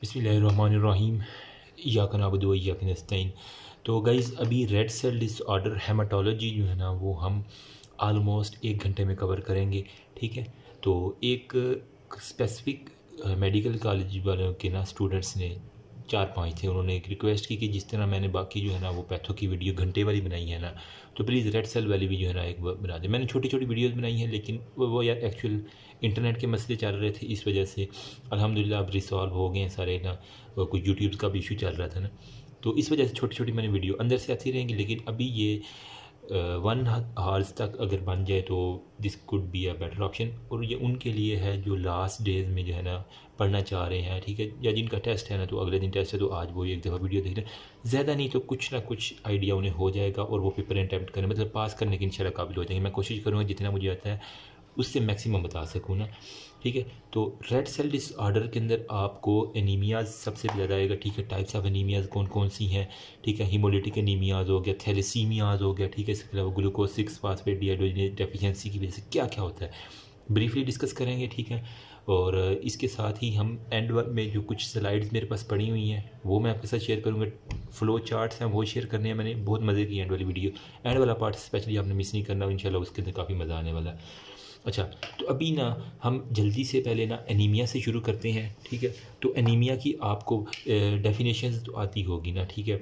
बिस्मिल्लाहिर्रहमानिर्रहीम इय्याका नअबुदु व इय्याका नस्तईन। तो गाइज़ अभी रेड सेल डिसऑर्डर हेमाटोलॉजी जो है ना वो हम आलमोस्ट 1 घंटे में कवर करेंगे। ठीक है, तो एक स्पेसिफिक मेडिकल कॉलेज वालों के ना स्टूडेंट्स ने 4-5 थे, उन्होंने एक रिक्वेस्ट की कि जिस तरह मैंने बाकी जो है ना वो पैथो की वीडियो घंटे वाली बनाई है ना, तो प्लीज़ रेड सेल वाली भी जो है ना एक बना दे। मैंने छोटी छोटी वीडियोस बनाई हैं, लेकिन वो यार एक्चुअल इंटरनेट के मसले चल रहे थे, इस वजह से अल्हम्दुलिल्लाह अब रिसॉल्व हो गए हैं सारे ना। कुछ यूट्यूब का भी इशू चल रहा था ना, तो इस वजह से छोटी छोटी मैंने वीडियो अंदर से आती रहेंगी। लेकिन अभी ये 1 आवर्स तक अगर बन जाए तो this could be a better option, और ये उनके लिए है जो लास्ट डेज में जो है ना पढ़ना चाह रहे हैं। ठीक है, या जिनका टेस्ट है ना तो अगले दिन टेस्ट है, तो आज वो एक दफ़ा वीडियो देख लें, ज़्यादा नहीं तो कुछ ना कुछ आइडिया उन्हें हो जाएगा और वो पेपर अटैम्प्ट करें, मतलब पास करने के इंशाल्लाह काबिल हो जाएंगे। मैं कोशिश करूँगा जितना मुझे आता है उससे मैक्सिमम बता सकूँ ना। ठीक है, तो रेड सेल डिसऑर्डर के अंदर आपको एनीमियाज सबसे ज़्यादा आएगा। ठीक है, टाइप्स ऑफ एनीमियाज कौन कौन सी हैं। ठीक है, हीमोलिटिक एनीमियाज हो गया, थैलेसीमियाज हो गया। ठीक है, इसके अलावा ग्लूकोज 6 फास्फेट डिहाइड्रोजनेज डेफिशिएंसी की वजह से क्या क्या होता है ब्रीफली डिस्कस करेंगे। ठीक है, और इसके साथ ही हम एंड में जो कुछ स्लाइड्स मेरे पास पड़ी हुई हैं वो मैं आपके साथ शेयर करूँगा। फ्लो चार्ट्स हैं वो शेयर करने हैं, मैंने बहुत मज़े की एंड वाली वीडियो, एंड वाला पार्ट स्पेशली आपने मिस नहीं करना, इंशाल्लाह उसके अंदर काफ़ी मज़ा आने वाला है। अच्छा, तो अभी ना हम जल्दी से पहले ना एनीमिया से शुरू करते हैं। ठीक है, तो एनीमिया की आपको डेफिनेशंस तो आती होगी ना। ठीक है,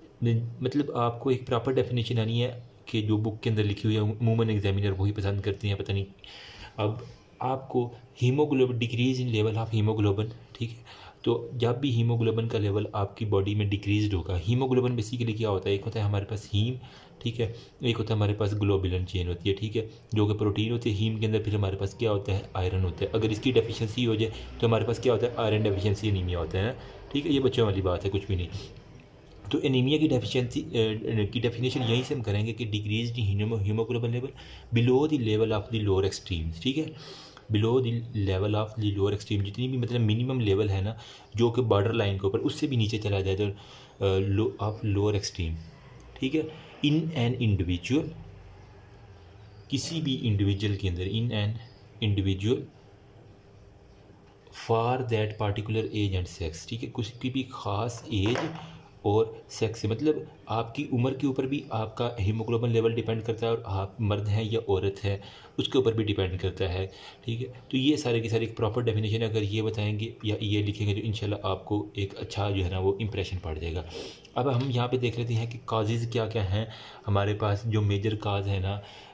मतलब आपको एक प्रॉपर डेफिनेशन आनी है कि जो बुक के अंदर लिखी हुई है, अमूमन एग्जामिनर वही पसंद करते हैं, पता नहीं। अब आपको haemoglobin, decrease in level of haemoglobin. ठीक है, तो जब भी हीमोग्लोबिन का लेवल आपकी बॉडी में डिक्रीज होगा, हीमोग्लोबिन बेसिकली क्या होता है, एक होता है हमारे पास हीम, ठीक है, एक होता है हमारे पास ग्लोबुलिन चेन होती है। ठीक है, जो कि प्रोटीन होती है हीम के अंदर। फिर हमारे पास क्या होता है, आयरन होता है। अगर इसकी डेफिशिएंसी हो जाए तो हमारे पास क्या होता है, आयरन डेफिशिएंसी एनीमिया होता है ना। ठीक है, ये बच्चों वाली बात है, कुछ भी नहीं। तो एनीमिया की डेफिशिएंसी की डेफिनेशन यहीं से हम करेंगे कि decrease haemoglobin level below the level of the lower extreme. ठीक है, below the level of the lower extreme, जितनी भी मतलब मिनिमम लेवल है ना जो कि बॉर्डर लाइन के ऊपर, उससे भी नीचे चला जाए तो ऑफ लोअर एक्सट्रीम। ठीक है, इन एन इंडिविजुअल, किसी भी इंडिविजुअल के अंदर, in an individual for that particular age and sex. ठीक है, किसी की भी ख़ास एज और सेक्स से, मतलब आपकी उम्र के ऊपर भी आपका हीमोग्लोबिन लेवल डिपेंड करता है, और आप मर्द हैं या औरत है उसके ऊपर भी डिपेंड करता है। ठीक है, तो ये सारे की सारी एक प्रॉपर डेफिनेशन अगर ये बताएंगे या ये लिखेंगे तो इंशाल्लाह आपको एक अच्छा जो है ना वो इंप्रेशन पड़ जाएगा। अब हम यहाँ पे देख लेते हैं कि काजेज़ क्या क्या हैं हमारे पास। जो मेजर काज है ना,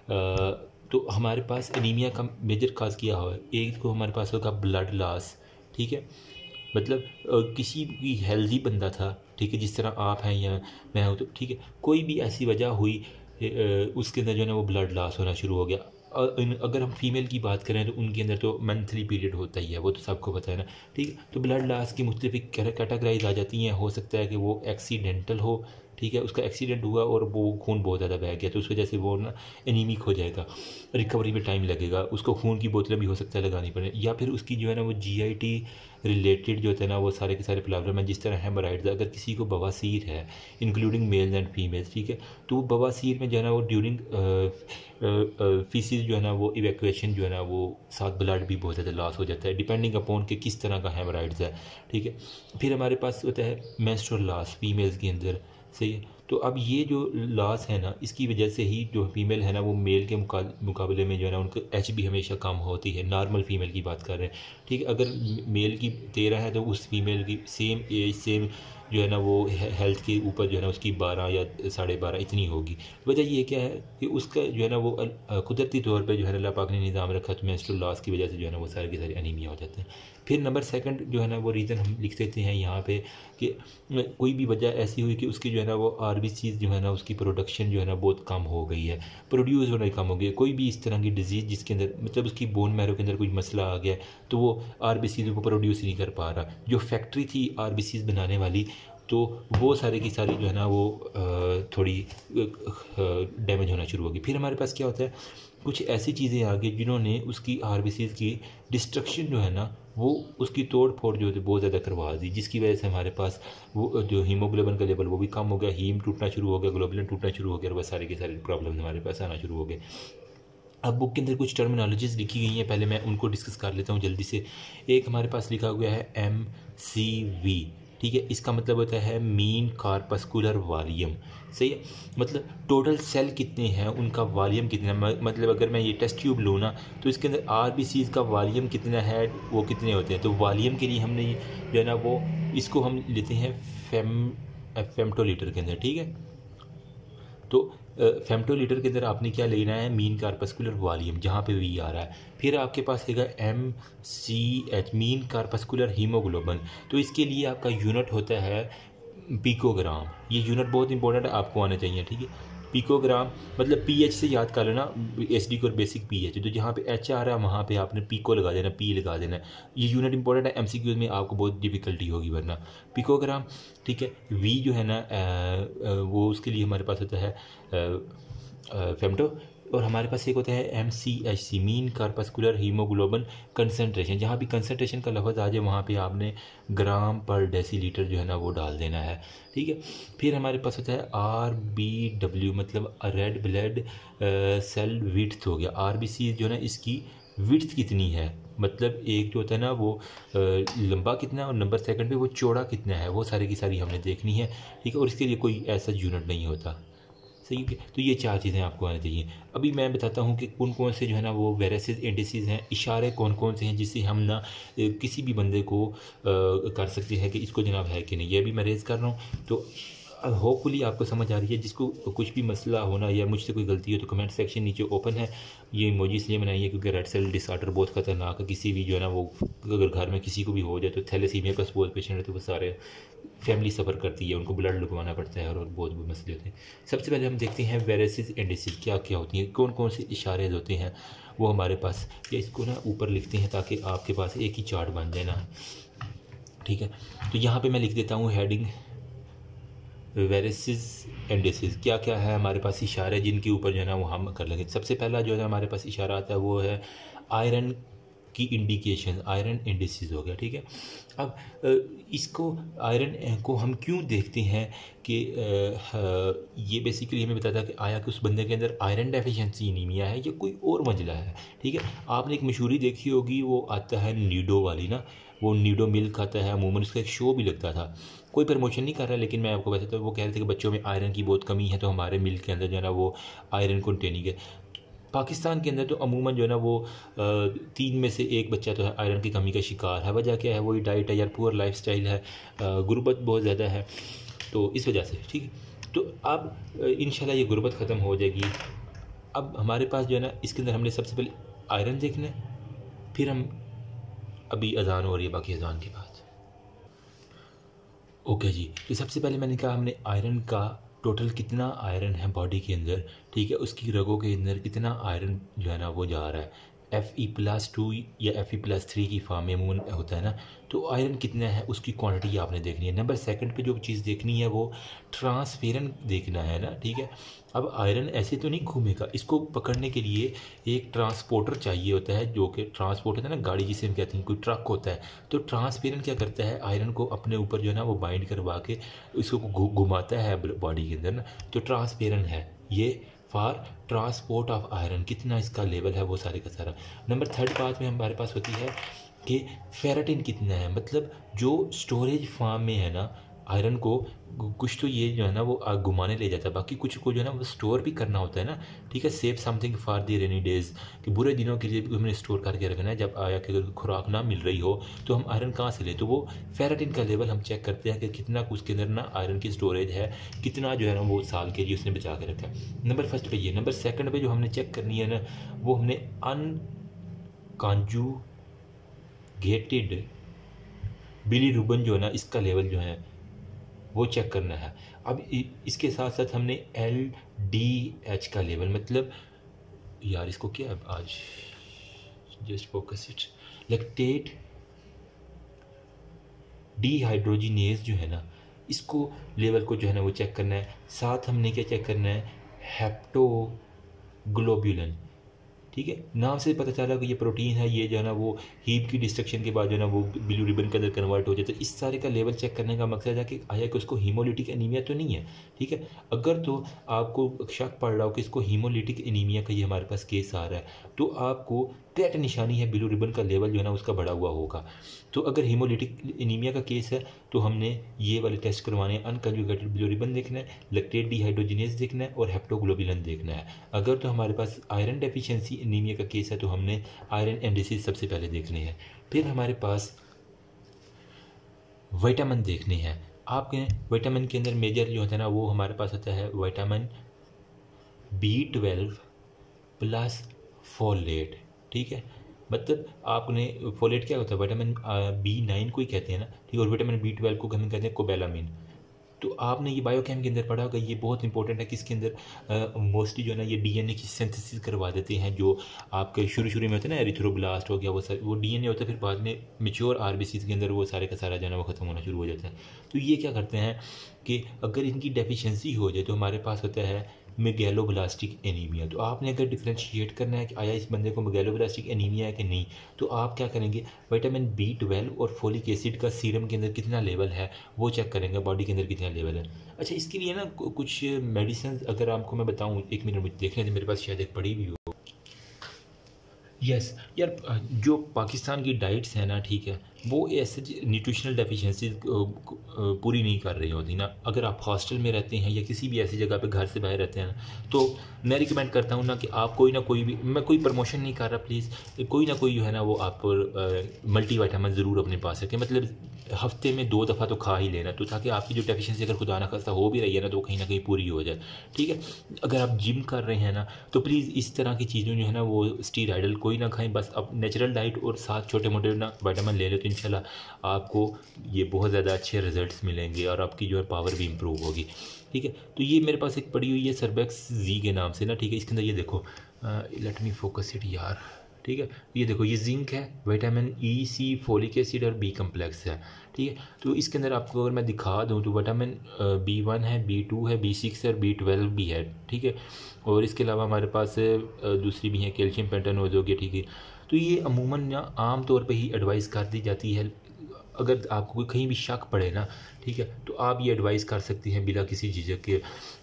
तो हमारे पास एनीमिया का मेजर काज किया हुआ है। एक को हमारे पास होगा ब्लड लॉस। ठीक है, मतलब किसी भी हेल्दी बंदा था, ठीक है, जिस तरह आप हैं या मैं हूँ, तो ठीक है, कोई भी ऐसी वजह हुई उसके अंदर जो है ना वो ब्लड लॉस होना शुरू हो गया। अगर हम फीमेल की बात करें तो उनके अंदर तो मंथली पीरियड होता ही है, वो तो सबको पता है ना। ठीक है, तो ब्लड लॉस की मुख्तलिफ कैटेगराइज आ जाती हैं। हो सकता है कि वो एक्सीडेंटल हो, ठीक है, उसका एक्सीडेंट हुआ और वो खून बहुत ज़्यादा बह गया, तो उस वजह से वो ना एनीमिक हो जाएगा, रिकवरी में टाइम लगेगा, उसको खून की बोतलें भी हो सकता है लगानी पड़े, या फिर उसकी जो है ना वो जीआईटी रिलेटेड जो होता है ना वो सारे के सारे प्रॉब्लम है, जिस तरह हेमोराइड्स। अगर किसी को बवासीर है, इंक्लूडिंग मेल्स एंड फीमेल्स, ठीक है, तो वो बवासीर में जो है ना वो ड्यूरिंग फीसिस जो है ना वो इवैक्यूएशन जो है ना वो साथ ब्लड भी बहुत ज़्यादा लॉस हो जाता है, डिपेंडिंग अपॉन कि किस तरह का हेमोराइड्स है। ठीक है, फिर हमारे पास होता है मेंस्ट्रुअल लॉस फीमेल्स के अंदर, सही है। तो अब ये जो लॉस है ना, इसकी वजह से ही जो फीमेल है ना वो मेल के मुकाबले में जो है ना उनको एच बी हमेशा कम होती है। नॉर्मल फीमेल की बात कर रहे हैं, ठीक है। अगर मेल की 13 है तो उस फीमेल की सेम एज सेम जो है ना वो हेल्थ के ऊपर जो है ना उसकी 12 या 12.5 इतनी होगी। वजह ये क्या है कि उसका जो है ना वो कुदरती तौर पे जो है ना अल्लाह पाक ने निज़ाम रखा, तो मेंस्ट्रुअल लॉस की वजह से जो है ना वो सारे के सारे एनीमिया हो जाते हैं। फिर नंबर सेकंड जो है ना वो रीज़न हम लिख देते हैं यहाँ पे कि कोई भी वजह ऐसी हुई कि उसकी जो है ना वो आरबीसीज जो है ना उसकी प्रोडक्शन जो है ना बहुत कम हो गई है, प्रोड्यूस होना कम हो गई है। कोई भी इस तरह की डिजीज़ जिसके अंदर मतलब उसकी बोन मैरो के अंदर कोई मसला आ गया तो वो आरबीसीज को प्रोड्यूस नहीं कर पा रहा। जो फैक्ट्री थी आरबीसीज बनाने वाली, तो वो सारी की सारी जो है ना वो थोड़ी डैमेज होना शुरू होगी। फिर हमारे पास क्या होता है, कुछ ऐसी चीज़ें आ गई जिन्होंने उसकी आरबीसीज की डिस्ट्रक्शन जो है ना वो उसकी तोड़ फोड़ जो है बहुत ज़्यादा करवा दी, जिसकी वजह से हमारे पास वो जो हीमोग्लोबिन का लेवल वो भी कम हो गया, हीम टूटना शुरू हो गया, ग्लोबुलिन टूटना शुरू हो गया, और वह सारे के सारे प्रॉब्लम हमारे पास आना शुरू हो गए। अब बुक के अंदर कुछ टर्मिनोलॉजीज़ लिखी गई हैं, पहले मैं उनको डिस्कस कर लेता हूँ जल्दी से। एक हमारे पास लिखा हुआ है MCV, ठीक है, इसका मतलब होता है मीन कार्पस्कुलर वॉल्यूम। सही है, मतलब टोटल सेल कितने हैं, उनका वॉल्यूम कितना है। मतलब अगर मैं ये टेस्ट ट्यूब लूँ ना, तो इसके अंदर RBCs का वॉल्यूम कितना है, वो कितने होते हैं। तो वॉल्यूम के लिए हमने जो है ना वो इसको हम लेते हैं फेम्टोलीटर के अंदर, ठीक है। तो फेम्टोलीटर के अंदर आपने क्या लेना है, मीन कार्पस्कुलर वॉल्यूम, जहाँ पे V आ रहा है। फिर आपके पास हैगा MCH, मीन कार्पस्कुलर हीमोग्लोबिन। तो इसके लिए आपका यूनिट होता है पिकोग्राम। ये यूनिट बहुत इंपॉर्टेंट है, आपको आना चाहिए, ठीक है। पिकोग्राम मतलब PH से याद कर लेना, SD को बेसिक PH। तो जहाँ पे H आ रहा है वहाँ पे आपने पिको लगा देना, P लगा देना। ये यूनिट इंपॉर्टेंट है, MCQ में आपको बहुत डिफिकल्टी होगी वरना। पिकोग्राम, ठीक है। V जो है ना वो उसके लिए हमारे पास होता है फेम्टो। और हमारे पास एक होता है MCHC, mean corpuscular haemoglobin concentration. जहाँ भी कंसनट्रेशन का लफ्ज़ आ जाए वहाँ पे आपने ग्राम पर डेसीलीटर जो है ना वो डाल देना है, ठीक है। फिर हमारे पास होता है RBW, मतलब रेड ब्लड सेल विड्थ हो गया। RBC जो है ना इसकी विड्थ कितनी है, मतलब एक जो होता है ना वो लंबा कितना है, और नंबर सेकंड पे वो चौड़ा कितना है, वो सारी की सारी हमने देखनी है, ठीक है। और इसके लिए कोई ऐसा यूनिट नहीं होता, सही है। तो ये 4 चीज़ें आपको आनी चाहिए। अभी मैं बताता हूँ कि कौन कौन से जो है ना वो वेरेसिस इंडिसेस हैं, इशारे कौन कौन से हैं जिससे हम ना किसी भी बंदे को कर सकते हैं कि इसको जनाब है कि नहीं। ये भी मैं रेज़ कर रहा हूँ, तो होपफुली आपको समझ आ रही है। जिसको कुछ भी मसला होना या मुझसे कोई गलती हो तो कमेंट सेक्शन नीचे ओपन है। ये इमोजी इसलिए बनाई है क्योंकि रेड सेल डिसऑर्डर बहुत ख़तरनाक है। किसी भी जो है ना वो अगर घर में किसी को भी हो जाए तो थैलेसीमिया का बहुत पेशेंट है, तो वो सारे फैमिली सफ़र करती है, उनको ब्लड लगवाना पड़ता है और बहुत मसले होते हैं। सबसे पहले हम देखते हैं वेरेसिस इंडिसेस क्या क्या होती हैं, कौन कौन से इशारे होते हैं वो हमारे पास। या इसको ना ऊपर लिखते हैं ताकि आपके पास एक ही चार्ट बन जाए ना, ठीक है। तो यहाँ पे मैं लिख देता हूँ हेडिंग वेरेसिस इंडिसेस। क्या क्या है हमारे पास इशारे जिनके ऊपर जो है ना वो हम कर लेंगे। सबसे पहला जो है हमारे पास इशारा आता है वो है आयरन की इंडिकेशन, आयरन इंडिसेस हो गया, ठीक है। अब इसको आयरन को हम क्यों देखते हैं कि ये बेसिकली हमें बताता है कि आया कि उस बंदे के अंदर आयरन डेफिशिएंसी एनीमिया है या कोई और मसला है, ठीक है। आपने एक मशहूरी देखी होगी, वो आता है नीडो वाली ना, वो नीडो मिल्क आता है, अमूमन उसका एक शो भी लगता था। कोई प्रमोशन नहीं कर रहा, लेकिन मैं आपको वैसे तो वो कह रहे थे कि बच्चों में आयरन की बहुत कमी है, तो हमारे मिल्क के अंदर जो है ना वो आयरन कंटेनिंग है। पाकिस्तान के अंदर तो अमूमन जो है ना वो 3 में से 1 बच्चा तो है आयरन की कमी का शिकार है। वजह क्या है, वही डाइट है यार, पुअर लाइफस्टाइल है, गुर्बत बहुत ज़्यादा है, तो इस वजह से, ठीक है। तो अब इंशाल्लाह ये गुर्बत ख़त्म हो जाएगी। अब हमारे पास जो है ना इसके अंदर हमने सबसे पहले आयरन देखना है, फिर हम अभी अजान हो रही है, बाकी अजान के बाद ओके जी। तो सबसे पहले मैंने कहा हमने आयरन का टोटल कितना आयरन है बॉडी के अंदर, ठीक है, उसकी रगों के अंदर कितना आयरन जो है ना वो जा रहा है। Fe+2 या Fe+3 की फॉर्म में अमूमन होता है ना, तो आयरन कितना है उसकी क्वांटिटी आपने देखनी है। नंबर सेकंड पे जो चीज़ देखनी है वो ट्रांसपेरेंट देखना है ना, ठीक है। अब आयरन ऐसे तो नहीं घूमेगा, इसको पकड़ने के लिए एक ट्रांसपोर्टर चाहिए होता है, जो कि ट्रांसपोर्ट होता है ना गाड़ी जिसे हम कहते हैं, कोई ट्रक होता है। तो ट्रांसपेरेंट क्या करता है, आयरन को अपने ऊपर जो है ना वो बाइंड करवा के इसको घुमाता है बॉडी के अंदर ना, तो ट्रांसपेरेंट है ये फॉर ट्रांसपोर्ट ऑफ आयरन। कितना इसका लेवल है वो सारे का सारा। नंबर थर्ड बात में हमारे पास होती है कि फेरेटिन कितना है, मतलब जो स्टोरेज फार्म में है ना आयरन को, कुछ तो ये जो है ना वो घुमाने ले जाता है, बाकी कुछ को जो है ना वो स्टोर भी करना होता है ना, ठीक है। Save something for the rainy days, कि बुरे दिनों के लिए भी हमें स्टोर करके रखना है। जब आया कि अगर खुराक ना मिल रही हो तो हम आयरन कहाँ से ले, तो वो फेरेटिन का लेवल हम चेक करते हैं कि कितना उसके अंदर ना आयरन की स्टोरेज है, कितना जो है ना वो साल के लिए उसने बचा के रखा है। नंबर फर्स्ट पे ये। नंबर सेकंड पे जो हमने चेक करनी है ना, वो हमने अनकॉन्जुगेटेड बिलीरुबिन जो है ना इसका लेवल जो है वो चेक करना है। अब इसके साथ साथ हमने LDH का लेवल, मतलब यार इसको क्या है आज, just focus it, lactate dehydrogenase जो है ना इसको लेवल को जो है ना वो चेक करना है। साथ हमने क्या चेक करना है, हेप्टोग्लोबुलिन, ठीक है, नाम से पता चला कि ये प्रोटीन है, ये जो है ना वो हीप की डिस्ट्रक्शन के बाद जो है ना वो ब्लू रिबन के अंदर कन्वर्ट हो जाता है। इस सारे का लेवल चेक करने का मकसद है कि आया कि उसको हीमोलिटिक एनीमिया तो नहीं है, ठीक है। अगर तो आपको शक पड़ रहा हो कि इसको हीमोलिटिक एनीमिया का ये हमारे पास केस आ रहा है, तो आपको क्रैट निशानी है, ब्लू रिबन का लेवल जो है ना उसका बढ़ा हुआ होगा। तो अगर हीमोलिटिक एनीमिया का केस है तो हमने ये वाले टेस्ट करवाने हैं, अनकंजुगेटेड ब्लू रिबन देखना है, लैक्टेट डिहाइड्रोजिनेज देखना है और हेप्टोग्लोबुलिन देखना है। अगर तो हमारे पास आयरन डेफिशिएंसी एनीमिया का केस है तो हमने आयरन इंडिसेस सबसे पहले देखने हैं। फिर हमारे पास विटामिन देखने हैं। आपके विटामिन के अंदर मेजर जो होता है ना वो हमारे पास होता है विटामिन B12 प्लस फोलेट, ठीक है। मतलब आपने फोलेट क्या होता है, विटामिन B9 को ही कहते हैं ना, ठीक है, और विटामिन B12 को हम कहते हैं कोबैलामिन। तो आपने ये बायोकेम के अंदर पढ़ा होगा, ये बहुत इंपॉर्टेंट है कि इसके अंदर मोस्टली जो है ना ये डीएनए की सिंथेसिस करवा देते हैं। जो आपके शुरू में होता है ना एरिथ्रोब्लास्ट हो गया, वो डीएनए होता है, फिर बाद में मेच्योर आरबीसी के अंदर वो सारे का सारा जो है ना वो ख़त्म होना शुरू हो जाता है। तो ये क्या करते हैं कि अगर इनकी डेफिशिएंसी हो जाए तो हमारे पास होता है मेगैलोब्लास्टिक एनीमिया। तो आपने अगर डिफ्रेंशिएट करना है कि आया इस बंदे को मेगैलोब्लास्टिक एनीमिया है कि नहीं, तो आप क्या करेंगे, विटामिन B12 और फोलिक एसिड का सीरम के अंदर कितना लेवल है वो चेक करेंगे, बॉडी के अंदर कितना लेवल है। अच्छा, इसके लिए ना कुछ मेडिसिन अगर आपको मैं बताऊं, 1 मिनट मुझे देखने दे, मेरे पास शायद एक पड़ी भी हो। यस यार, जो पाकिस्तान की डाइट्स हैं ना, ठीक है, वो ऐसे न्यूट्रिशनल डेफिशिएंसी पूरी नहीं कर रही होती ना। अगर आप हॉस्टल में रहते हैं या किसी भी ऐसी जगह पे घर से बाहर रहते हैं ना, तो मैं रिकमेंड करता हूँ ना कि आप कोई ना कोई भी, मैं कोई प्रमोशन नहीं कर रहा प्लीज़, कोई ना कोई जो है ना वो आप मल्टी वाइटामिन ज़रूर अपने पास रखें। मतलब हफ्ते में 2 दफ़ा तो खा ही लेना, तो ताकि आपकी जो डेफिशिएंसी अगर खुदा ना खास्ता हो भी रही है ना तो कहीं ना कहीं पूरी हो जाए, ठीक है। अगर आप जिम कर रहे हैं ना तो प्लीज़ इस तरह की चीज़ों जो है ना वो स्टीरॉयडल कोई ना खाएं, बस आप नेचुरल डाइट और साथ छोटे मोटे ना विटामिन ले लें तो इंशाल्लाह आपको ये बहुत ज़्यादा अच्छे रिजल्ट्स मिलेंगे और आपकी जो है पावर भी इम्प्रूव होगी, ठीक है। तो ये मेरे पास एक पड़ी हुई है सर्बेक्स जी के नाम से ना, ठीक है। इसके अंदर ये देखो, लेट मी फोकस इट यार, ठीक है। ये देखो, ये जिंक है, vitamin E, C, folic acid और B कम्प्लेक्स है, ठीक है। तो इसके अंदर आपको अगर मैं दिखा दूँ तो विटामिन B1 है, B2 है, B6 है और B12 भी है, ठीक है। और इसके अलावा हमारे पास दूसरी भी है, कैल्शियम पेंटानोज हो गया, ठीक है। तो ये अमूमन ना आम तौर पे ही एडवाइस कर दी जाती है। अगर आपको कोई कहीं भी शक पड़े ना, ठीक है, तो आप ये एडवाइस कर सकती हैं बिना किसी झिझक के,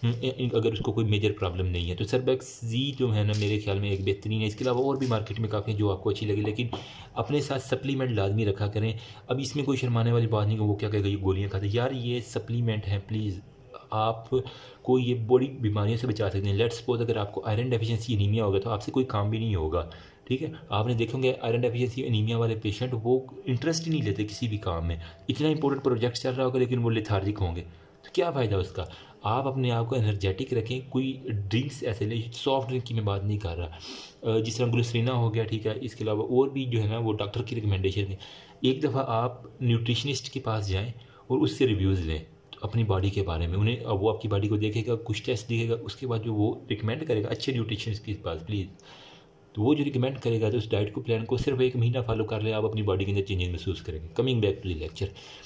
अगर उसको कोई मेजर प्रॉब्लम नहीं है। तो सर्बेक्स जी जो है ना मेरे ख्याल में एक बेहतरीन है। इसके अलावा और भी मार्केट में काफ़ी जो आपको अच्छी लगे, लेकिन अपने साथ सप्लीमेंट लाजमी रखा करें। अब इसमें कोई शर्माने वाली बात नहीं कि वो क्या कहेगा ये गोलियाँ खाते, यार ये सप्लीमेंट हैं, प्लीज़ आप को ये बड़ी बीमारियों से बचा सकते हैं। लेट्स सपोज अगर आपको आयरन डेफिशिएंसी एनीमिया होगा तो आपसे कोई काम भी नहीं होगा, ठीक है। आपने देखेंगे आयरन डेफिशिएंसी एनीमिया वाले पेशेंट वो इंटरेस्ट ही नहीं लेते किसी भी काम में। इतना इंपॉर्टेंट प्रोजेक्ट चल रहा होगा लेकिन वो लेथार्जिक होंगे, तो क्या फ़ायदा उसका। आप अपने आप को एनर्जेटिक रखें। कोई ड्रिंक्स ऐसे ले, सॉफ्ट ड्रिंक की मैं बात नहीं कर रहा, जिस तरह ग्लिसरीना हो गया, ठीक है। इसके अलावा और भी जो है ना वो डॉक्टर की रिकमेंडेशन है। एक दफ़ा आप न्यूट्रिशनिस्ट के पास जाएँ और उससे रिव्यूज़ लें अपनी बॉडी के बारे में। उन्हें वो आपकी बॉडी को देखेगा, कुछ टेस्ट दिखेगा, उसके बाद जो वो रिकमेंड करेगा अच्छे न्यूट्रिशनिस्ट के पास प्लीज़, तो वो जो रिकमेंड करेगा तो उस डाइट को प्लान को सिर्फ 1 महीना फॉलो कर ले, आप अपनी बॉडी के अंदर चेंजेस महसूस करेंगे। Coming back to the lecture,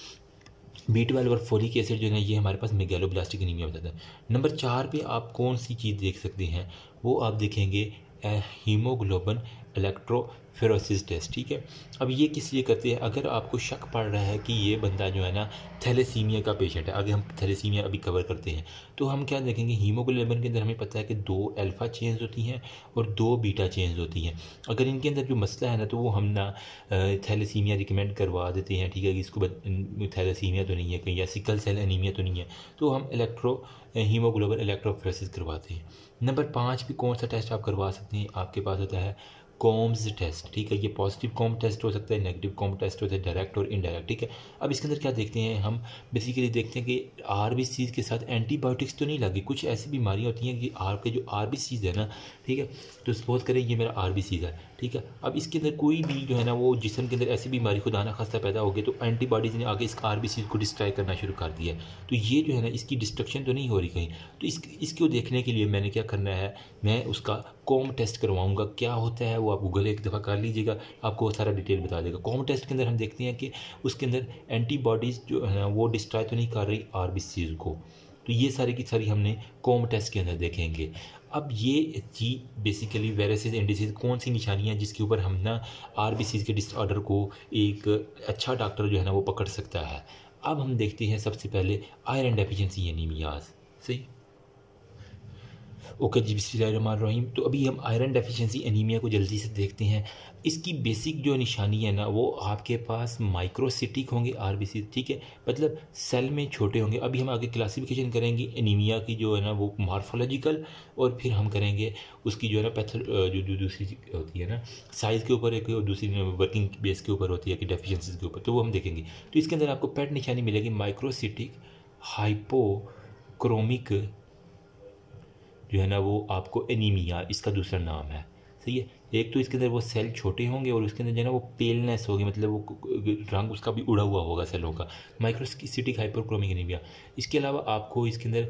B12 और फोलिक एसिड जो है ये हमारे पास मेगैलोब्लास्टिक एनीमिया बताता है। नंबर 4 पे आप कौन सी चीज़ देख सकते हैं, वो आप देखेंगे हीमोग्लोबिन इलेक्ट्रोफेरोसिस टेस्ट, ठीक है। अब ये किस लिए करते हैं, अगर आपको शक पड़ रहा है कि ये बंदा जो है ना थैलेसीमिया का पेशेंट है, आगे हम थैलेसीमिया अभी कवर करते हैं, तो हम क्या देखेंगे, हीमोग्लोबिन के अंदर हमें पता है कि 2 अल्फ़ा चेन्स होती हैं और 2 बीटा चेन्स होती हैं। अगर इनके अंदर जो मसला है ना तो वो हम ना थैलेसीमिया रिकमेंड करवा देते हैं, ठीक है, कि इसको थैलेसीमिया तो नहीं है कहीं, या सिकल सेल एनीमिया तो नहीं है, तो हम हीमोग्लोबिन इलेक्ट्रोफेरोसिस करवाते हैं। नंबर 5 पे कौन सा टेस्ट आप करवा सकते हैं, आपके पास होता है कॉम्स टेस्ट, ठीक है। ये पॉजिटिव कॉम टेस्ट हो सकता है, नेगेटिव कॉम टेस्ट हो सकता है, डायरेक्ट और इनडायरेक्ट, ठीक है। अब इसके अंदर क्या देखते हैं हम, बेसिकली देखते हैं कि आरबीसीज के साथ एंटीबायोटिक्स तो नहीं लगी। कुछ ऐसी बीमारियां होती हैं कि आपके जो आरबीसीज है ना, ठीक है, तो सपोज करें ये मेरा आरबीसीज है, ठीक है। अब इसके अंदर कोई भी जो है ना वो जिस्म के अंदर ऐसी बीमारी खुदा ना खास्ता पैदा हो गई तो एंटीबॉडीज़ ने आगे इस आरबीसीज को डिस्ट्रॉय करना शुरू कर दिया। तो ये जो है ना इसकी डिस्ट्रक्शन तो नहीं हो रही कहीं, तो इसको देखने के लिए मैंने क्या करना है, मैं उसका कॉम टेस्ट करवाऊंगा। क्या होता है वो आप गूगल एक दफ़ा कर लीजिएगा, आपको सारा डिटेल बता देगा। कॉम टेस्ट के अंदर हम देखते हैं कि उसके अंदर एंटीबॉडीज़ जो है ना वो डिस्ट्रॉय तो नहीं कर रही आरबीसीज को, तो ये सारी की सारी हमने कॉम टेस्ट के अंदर देखेंगे। अब ये जी बेसिकली वेरिसेस इंडिसेस कौन सी निशानियाँ हैं जिसके ऊपर हम ना आरबीसीज के डिसऑर्डर को एक अच्छा डॉक्टर जो है ना वो पकड़ सकता है। अब हम देखते हैं सबसे पहले आयरन डेफिशिएंसी एनीमियाज। सही, ओके जी, बिस्मिल्लाहिर्रहमानिर्रहीम। तो अभी हम आयरन डेफिशिएंसी एनीमिया को जल्दी से देखते हैं। इसकी बेसिक जो निशानी है ना वो आपके पास माइक्रोसिटिक होंगे आरबीसी, ठीक है, मतलब सेल में छोटे होंगे। अभी हम आगे क्लासिफिकेशन करेंगे एनीमिया की जो है ना वो मार्फोलॉजिकल, और फिर हम करेंगे उसकी जो है ना जो दूसरी होती है ना साइज़ के ऊपर एक, और दूसरी वर्किंग बेस के ऊपर होती है कि डेफिशिएंसीज के ऊपर, तो वो हम देखेंगे। तो इसके अंदर आपको पेट निशानी मिलेगी माइक्रोसिटिक हाइपोक्रोमिक जो है ना वो आपको एनीमिया इसका दूसरा नाम है। सही है, एक तो इसके अंदर वो सेल छोटे होंगे और उसके अंदर जो है ना वो पेलनेस होगी, मतलब वो रंग उसका भी उड़ा हुआ होगा सेलों का, माइक्रोसिटिक हाइपोक्रोमिक एनीमिया। इसके अलावा आपको इसके अंदर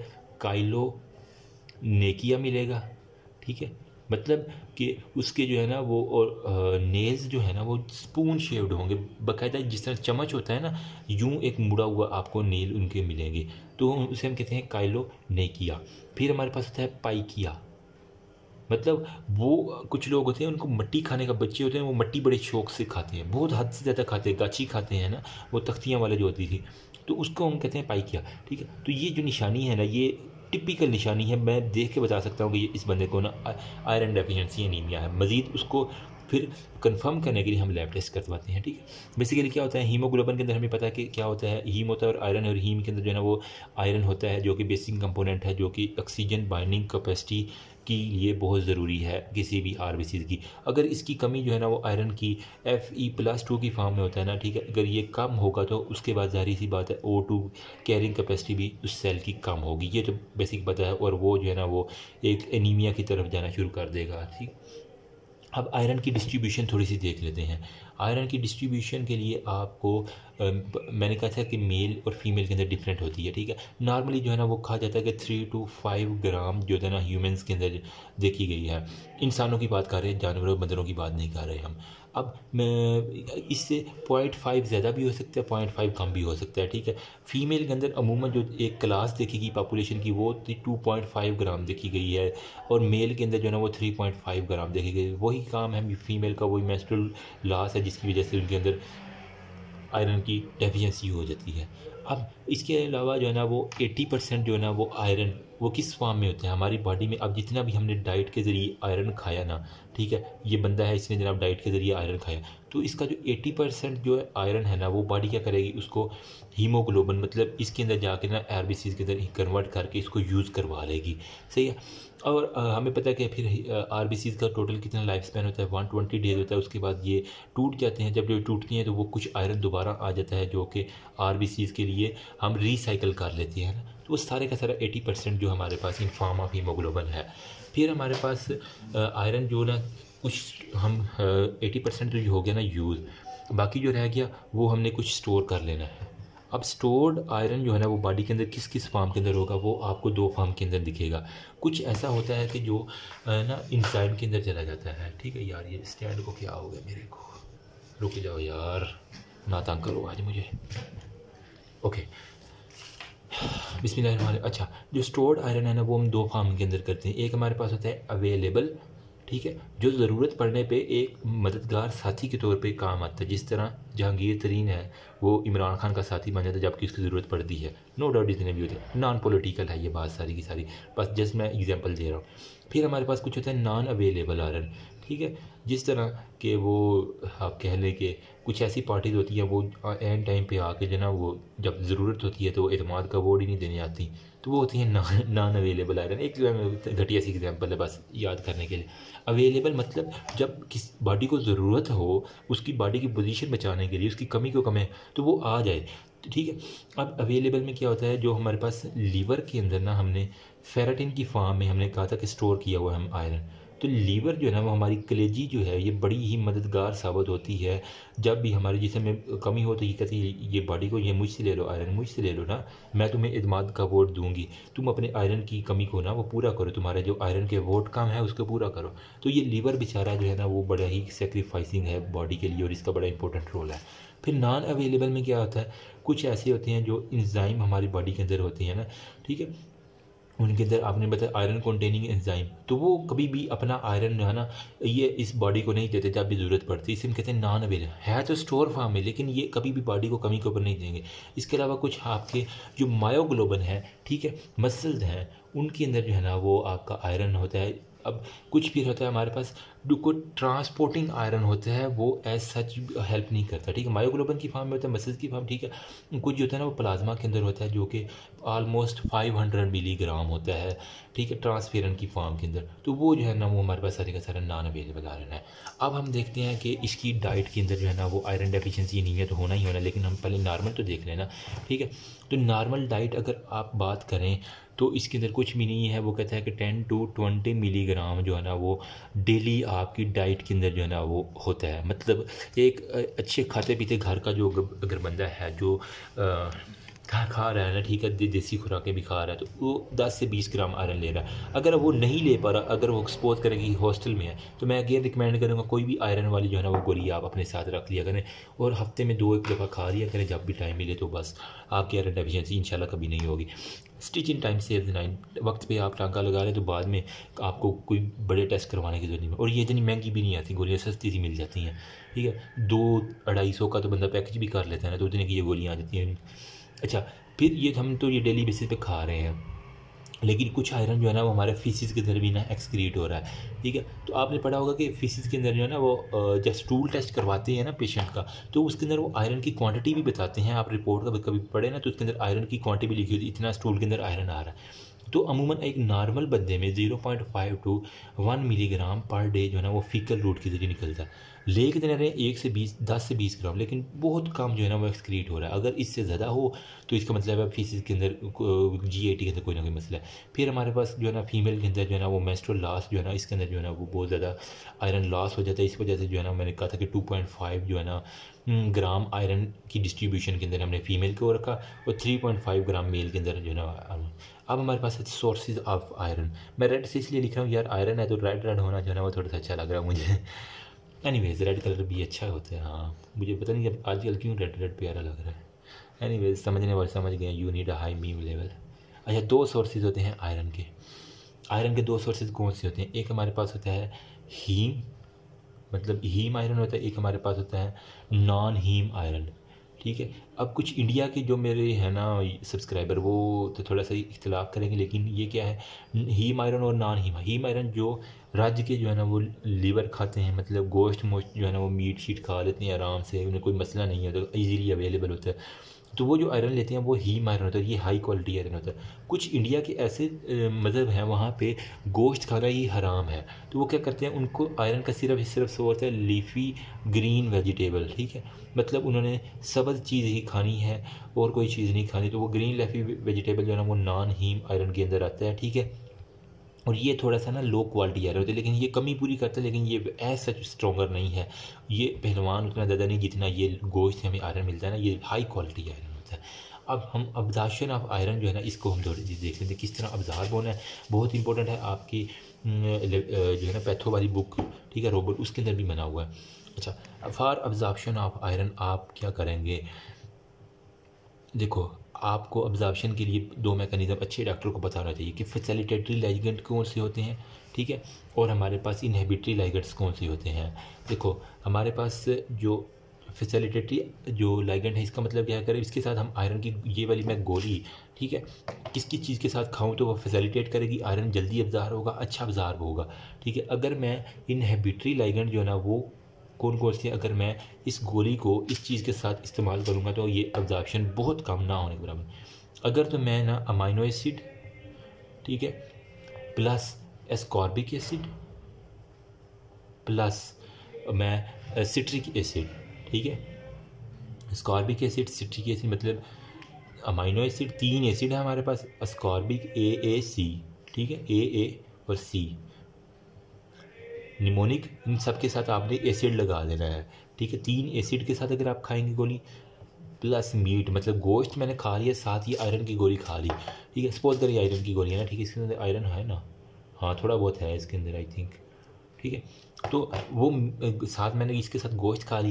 काइलोनेकिया मिलेगा, ठीक है, मतलब कि उसके जो है ना वो और नेल्स जो है ना वो स्पून शेप्ड होंगे, बाकायदा जिस तरह चम्मच होता है ना यूं एक मुड़ा हुआ आपको नेल उनके मिलेंगे, तो उसे हम कहते हैं काइलोनेकिया। फिर हमारे पास होता है पाइकिया, मतलब वो कुछ लोग होते हैं उनको मट्टी खाने का, बच्चे होते हैं वो मट्टी बड़े शौक से खाते हैं, बहुत हद से ज़्यादा खाते हैं, गाची खाते हैं ना, वो तख्तियाँ वाले जो होती थी, तो उसको हम कहते हैं पाइकिया, ठीक है। तो ये जो निशानी है ना ये टिपिकल निशानी है, मैं देख के बता सकता हूँ कि ये इस बंदे को ना आयरन डेफिशिएंसी एनीमिया है। मज़ीद उसको फिर कंफर्म करने के लिए हम लैब टेस्ट करवाते हैं, ठीक है। बेसिकली क्या होता है, हीमोग्लोबिन के अंदर हमें पता है कि क्या होता है, हीम होता है और आयरन, और हीम के अंदर जो है ना वो आयरन होता है जो कि बेसिक कंपोनेंट है, जो कि ऑक्सीजन बाइंडिंग कैपेसिटी की लिए बहुत ज़रूरी है किसी भी आरबीसी की। अगर इसकी कमी जो है ना वो आयरन की Fe+2 की फॉर्म में होता है ना, ठीक है, अगर ये कम होगा तो उसके बाद ज़ाहिर सी बात है O2 कैरिंग कैपेसिटी भी उस सेल की कम होगी, ये तो बेसिक पता है, और वो जो है ना वो एक एनीमिया की तरफ जाना शुरू कर देगा, ठीक। अब आयरन की डिस्ट्रीब्यूशन थोड़ी सी देख लेते हैं। आयरन की डिस्ट्रीब्यूशन के लिए आपको मैंने कहा था कि मेल और फीमेल के अंदर डिफरेंट होती है, ठीक है। नॉर्मली जो है ना वो कहा जाता है कि 3 to 5 ग्राम जो है ना ह्यूमंस के अंदर देखी गई है। इंसानों की बात कर रहे हैं, जानवरों बंदरों की बात नहीं कर रहे हम। अब मैं इससे 0.5 ज़्यादा भी हो सकता है, 0.5 कम भी हो सकता है, ठीक है। फीमेल के अंदर अमूमन जो एक क्लास देखी गई पॉपुलेशन की वो 2.5 ग्राम देखी गई है, और मेल के अंदर जो है ना वो 3.5 ग्राम देखी गई। वही काम है फीमेल का, वही मेंस्ट्रुअल लॉस है जिसकी वजह से उनके अंदर आयरन की डेफिशिएंसी हो जाती है। अब इसके अलावा जो है ना वो 80% जो है ना वो आयरन वो किस फॉर्म में होते हैं हमारी बॉडी में। अब जितना भी हमने डाइट के ज़रिए आयरन खाया ना, ठीक है, ये बंदा है इसने जनाब डाइट के ज़रिए आयरन खाया, तो इसका जो 80% जो आयरन है ना वो बॉडी क्या करेगी, उसको हीमोग्लोबिन मतलब इसके अंदर जाके ना आरबीसी के अंदर कन्वर्ट करके इसको यूज़ करवा लेगी। सही है। और हमें पता है कि फिर आरबीसी का टोटल कितना लाइफ स्पैन होता है, 120 डेज होता है। उसके बाद ये टूट जाते हैं, जब ये टूटती हैं तो वो कुछ आयरन दोबारा आ जाता है जो कि आरबीसी के लिए हम रिसाइकल कर लेते हैं ना, तो वो सारे का सारा 80% जो हमारे पास इन फॉर्म ऑफ हीमोग्लोबिन है। फिर हमारे पास आयरन जो ना कुछ हम 80% तो हो गया ना यूज़, बाकी जो रह गया वो हमने कुछ स्टोर कर लेना है। अब स्टोर्ड आयरन जो है ना वो बॉडी के अंदर किस किस फॉर्म के अंदर होगा, वो आपको 2 फॉर्म के अंदर दिखेगा। कुछ ऐसा होता है कि जो ना इनसाइड के अंदर चला जाता है, ठीक है। यार ये स्टैंड को क्या हो गया मेरे को, रुक जाओ यार, ना तंग करो आज मुझे। ओके, बिस्मिल्लाह। अच्छा, जो स्टोर्ड आयरन है ना वो हम 2 फॉर्म के अंदर करते हैं। एक हमारे पास होता है अवेलेबल, ठीक है, जो ज़रूरत पड़ने पे एक मददगार साथी के तौर पे काम आता है। जिस तरह जहांगीर तरीन है वो इमरान खान का साथी बन जाता है जबकि उसकी ज़रूरत पड़ती है, नो डाउट जितने भी होते हैं। नॉन पॉलिटिकल है ये बात सारी की सारी, बस जस्ट मैं एग्जांपल दे रहा हूँ। फिर हमारे पास कुछ होता है नॉन अवेलेबल आयरन, ठीक है, जिस तरह के वो आप कह लें कि कुछ ऐसी पार्टीज होती हैं वो एंड टाइम पे आके जो ना वो जब ज़रूरत होती है तो वो एतमाद का वोट ही नहीं देने आती, तो वो होती है नॉन अवेलेबल आयरन। एक घटिया सी एग्जांपल है बस याद करने के लिए। अवेलेबल मतलब जब किस बॉडी को ज़रूरत हो, उसकी बॉडी की पोजीशन बचाने के लिए, उसकी कमी को कम है तो वो आ जाए, ठीक है। अब अवेलेबल में क्या होता है, जो हमारे पास लीवर के अंदर ना हमने फेरेटिन की फॉर्म में हमने कहा था कि स्टोर किया हुआ हम आयरन, तो लीवर जो है ना वो हमारी कलेजी जो है ये बड़ी ही मददगार साबित होती है। जब भी हमारे जिस्म में कमी हो तो ये कहती है ये बॉडी को ये मुझसे ले लो, आयरन मुझसे ले लो ना, मैं तुम्हें इत्मीनान का वोट दूंगी, तुम अपने आयरन की कमी को ना वो पूरा करो, तुम्हारे जो आयरन के वोट कम है उसको पूरा करो। तो ये लीवर बेचारा जो है ना वो बड़ा ही सेक्रीफाइसिंग है बॉडी के लिए और इसका बड़ा इंपॉर्टेंट रोल है। फिर नॉन अवेलेबल में क्या होता है, कुछ ऐसे होते हैं जो एंजाइम हमारी बॉडी के अंदर होते हैं ना, ठीक है, उनके अंदर आपने बताया आयरन कंटेनिंग एंजाइम, तो वो कभी भी अपना आयरन जो है ना ये इस बॉडी को नहीं देते जब भी ज़रूरत पड़ती है। इसे हम कहते हैं नॉन अवेलेबल है, तो स्टोर फार्म में, लेकिन ये कभी भी बॉडी को कमी के ऊपर नहीं देंगे। इसके अलावा कुछ आपके जो मायोग्लोबिन है, ठीक है, मसल्स हैं, उनके अंदर जो है ना वो आपका आयरन होता है। अब कुछ फिर होता है हमारे पास जो कोई ट्रांसपोर्टिंग आयरन होता है वो एज सच हेल्प नहीं करता, ठीक है, मायोग्लोबिन की फॉर्म में होता है, मसल्स की फॉर्म, ठीक है। कुछ जो होता है ना वो प्लाज्मा के अंदर होता है जो कि ऑलमोस्ट 500 मिलीग्राम होता है, ठीक है, ट्रांसफेरन की फॉर्म के अंदर, तो वो जो है ना वो हमारे पास सारे का सारा नॉन अवेलेबल आयरन है। अब हम देखते हैं कि इसकी डाइट के अंदर जो है ना वो आयरन डेफिशिएंसी नहीं है तो होना ही होना, लेकिन हम पहले नॉर्मल तो देख लेना, ठीक है। तो नॉर्मल डाइट अगर आप बात करें तो इसके अंदर कुछ भी नहीं है, वो कहता है कि 10 to 20 मिलीग्राम जो है ना वो डेली आपकी डाइट के अंदर जो है ना वो होता है। मतलब एक अच्छे खाते पीते घर का जो अगर बंदा है जो खा रहा है ना, ठीक है, देसी खुराकें भी खा रहा है, तो वो 10 से 20 ग्राम आयरन ले रहा है। अगर वो नहीं ले पा रहा, अगर वो एक्सपोज करेगी हॉस्टल में है, तो मैं अगेन रिकमेंड करूँगा कोई भी आयरन वाली जो है ना वो गोली आप अपने साथ रख लिया करें और हफ्ते में 2-1 दफ़ा खा लिया करें जब भी टाइम मिले, तो बस आपकी आयरन डेफिशिएंसी इंशाल्लाह कभी नहीं होगी। Stitch in time save the nine, वक्त पे आप टाँका लगा लें तो बाद में आपको कोई बड़े टेस्ट करवाने की जरूरत नहीं है। और ये इतनी महंगी भी नहीं आती, गोलियाँ सस्ती सी मिल जाती हैं, ठीक है, 200-250 का तो बंदा पैकेज भी कर लेता है ना, तो इतने की ये गोलियाँ आ जाती हैं। अच्छा, फिर ये हम तो ये डेली बेसिस पे खा रहे हैं, लेकिन कुछ आयरन जो है ना वो हमारे फीसिस के अंदर भी ना एक्सक्रीट हो रहा है, ठीक है। तो आपने पढ़ा होगा कि फीसिस के अंदर जो है ना वो जब स्टूल टेस्ट करवाते हैं ना पेशेंट का, तो उसके अंदर वो आयरन की क्वांटिटी भी बताते हैं। आप रिपोर्ट का कभी पढ़े ना तो उसके अंदर आयरन की क्वांटिटी भी लिखी होती है, इतना स्टूल के अंदर आयरन आ रहा है। तो अमूमन एक नॉर्मल बंदे में 0.5 to 1 मिलीग्राम पर डे जो है ना वो फीकल रूट के जरिए निकलता है। ले कितने रहे हैं 10 से 20 ग्राम, लेकिन बहुत कम जो है ना वो एक्सक्रीट हो रहा है। अगर इससे ज़्यादा हो तो इसका मतलब है फीसिस के अंदर GAT के अंदर कोई ना कोई मसला है। फिर हमारे पास जो है ना फीमेल के अंदर जो है ना वो मेंस्ट्रुअल लॉस जो है ना इसके अंदर जो है ना वो बहुत ज़्यादा आयरन लॉस हो जाता है। इस वजह से जो है ना मैंने कहा था कि 2.5 जो है ना ग्राम आयरन की डिस्ट्रीब्यूशन के अंदर हमने फीमेल को रखा और 3.5 ग्राम मेल के अंदर जो है ना। अब हमारे पास है सोर्सेज ऑफ आयरन। मैं रेड से इसलिए लिख रहा हूँ यार, आयरन है तो रेड होना जो है ना वो थोड़ा सा अच्छा लग रहा है मुझे। एनीवेज रेड कलर भी अच्छा होता है, हाँ मुझे पता नहीं अब आजकल क्यों रेड प्यारा लग रहा है। एनीवेज समझने वाले समझ गए, you need a high heme level. अच्छा, 2 सोर्सेज होते हैं आयरन के। आयरन के 2 सोर्सेज कौन से होते हैं? एक हमारे पास होता है हीम, मतलब हीम आयरन होता है, एक हमारे पास होता है नॉन हीम आयरन, ठीक है। अब कुछ इंडिया के जो मेरे हैं ना सब्सक्राइबर वो तो थोड़ा सा इख्तिलाफ करेंगे, लेकिन ये क्या है हीम आयरन और नॉन हीम आयरन जो राज्य के जो है ना वो लीवर खाते हैं, मतलब गोश्त मोश्त जो है ना वो मीट शीट खा लेते हैं आराम से, उन्हें कोई मसला नहीं है, तो ईजीली अवेलेबल होता है, तो वो जो आयरन लेते हैं वो हीम आयरन होता है, ये हाई क्वालिटी आयरन होता है। कुछ इंडिया के ऐसे मज़हब हैं वहाँ पे गोश्त खाना ही हराम है, तो वो क्या करते हैं उनको आयरन का सिर्फ सोर्स है लीफी ग्रीन वेजिटेबल, ठीक है, मतलब उन्होंने सब्ज़ चीज़ ही खानी है और कोई चीज़ नहीं खानी, तो वो ग्रीन लीफी वेजिटेबल जो है ना वो नॉन हीम आयरन के अंदर आता है, ठीक है। और ये थोड़ा सा ना लो क्वालिटी आयरन होता है, लेकिन ये कमी पूरी करता है, लेकिन ये एज सच स्ट्रॉन्गर नहीं है, ये पहलवान उतना ज़्यादा नहीं जितना ये गोश्त से हमें आयरन मिलता है ना, ये हाई क्वालिटी आयरन होता है। अब हम अब्जॉर्प्शन ऑफ आयरन जो है ना इसको हम थोड़ी देख लेते हैं किस तरह अब्जॉर्ब होना है, बहुत इंपॉर्टेंट है आपकी जो है ना पैथो वाली बुक, ठीक है, रोबोट, उसके अंदर भी बना हुआ है। अच्छा, फॉर अब्जॉर्प्शन ऑफ आयरन आप क्या करेंगे? देखो, आपको अब्जॉर्प्शन के लिए 2 मैकेनिज़्म अच्छे डॉक्टर को बताना चाहिए कि फैसिलिटेटरी लिगेंड कौन से होते हैं, ठीक है, और हमारे पास इनहिबिटरी लिगेंड्स कौन से होते हैं। देखो, हमारे पास जो फैसिलिटेटरी जो लिगेंड है इसका मतलब क्या करें, इसके साथ हम आयरन की ये वाली मैं गोली, ठीक है, किस चीज़ के साथ खाऊं तो वो फैसिलिटेट करेगी, आयरन जल्दी अब्जॉर्ब होगा, अच्छा अब्जॉर्ब होगा, ठीक है। अगर मैं इनहिबिटरी लिगेंड जो है ना वो कौन सी, अगर मैं इस गोली को इस चीज़ के साथ इस्तेमाल करूँगा तो ये अब्जॉर्प्शन बहुत कम ना होने के बराबर। अगर तो मैं ना अमाइनो एसिड, ठीक है, प्लस एस्कॉर्बिक एसिड प्लस मैं सिट्रिक एसिड, ठीक है, एस्कॉर्बिक एसिड सिट्रिक एसिड मतलब अमाइनो एसिड 3 एसिड है हमारे पास, एस्कॉर्बिक AAC, ठीक है, AA और C निमोनिक, इन सब के साथ आपने एसिड लगा देना है, ठीक है। 3 एसिड के साथ अगर आप खाएंगे गोली प्लस मीट, मतलब गोश्त मैंने खा लिया साथ ही आयरन की गोली खा ली, ठीक है, सपोज करिए आयरन की गोली है ना, ठीक है, इसके अंदर आयरन है ना, हाँ थोड़ा बहुत है इसके अंदर आई थिंक, ठीक है, तो वो साथ मैंने इसके साथ गोश्त खा लिया,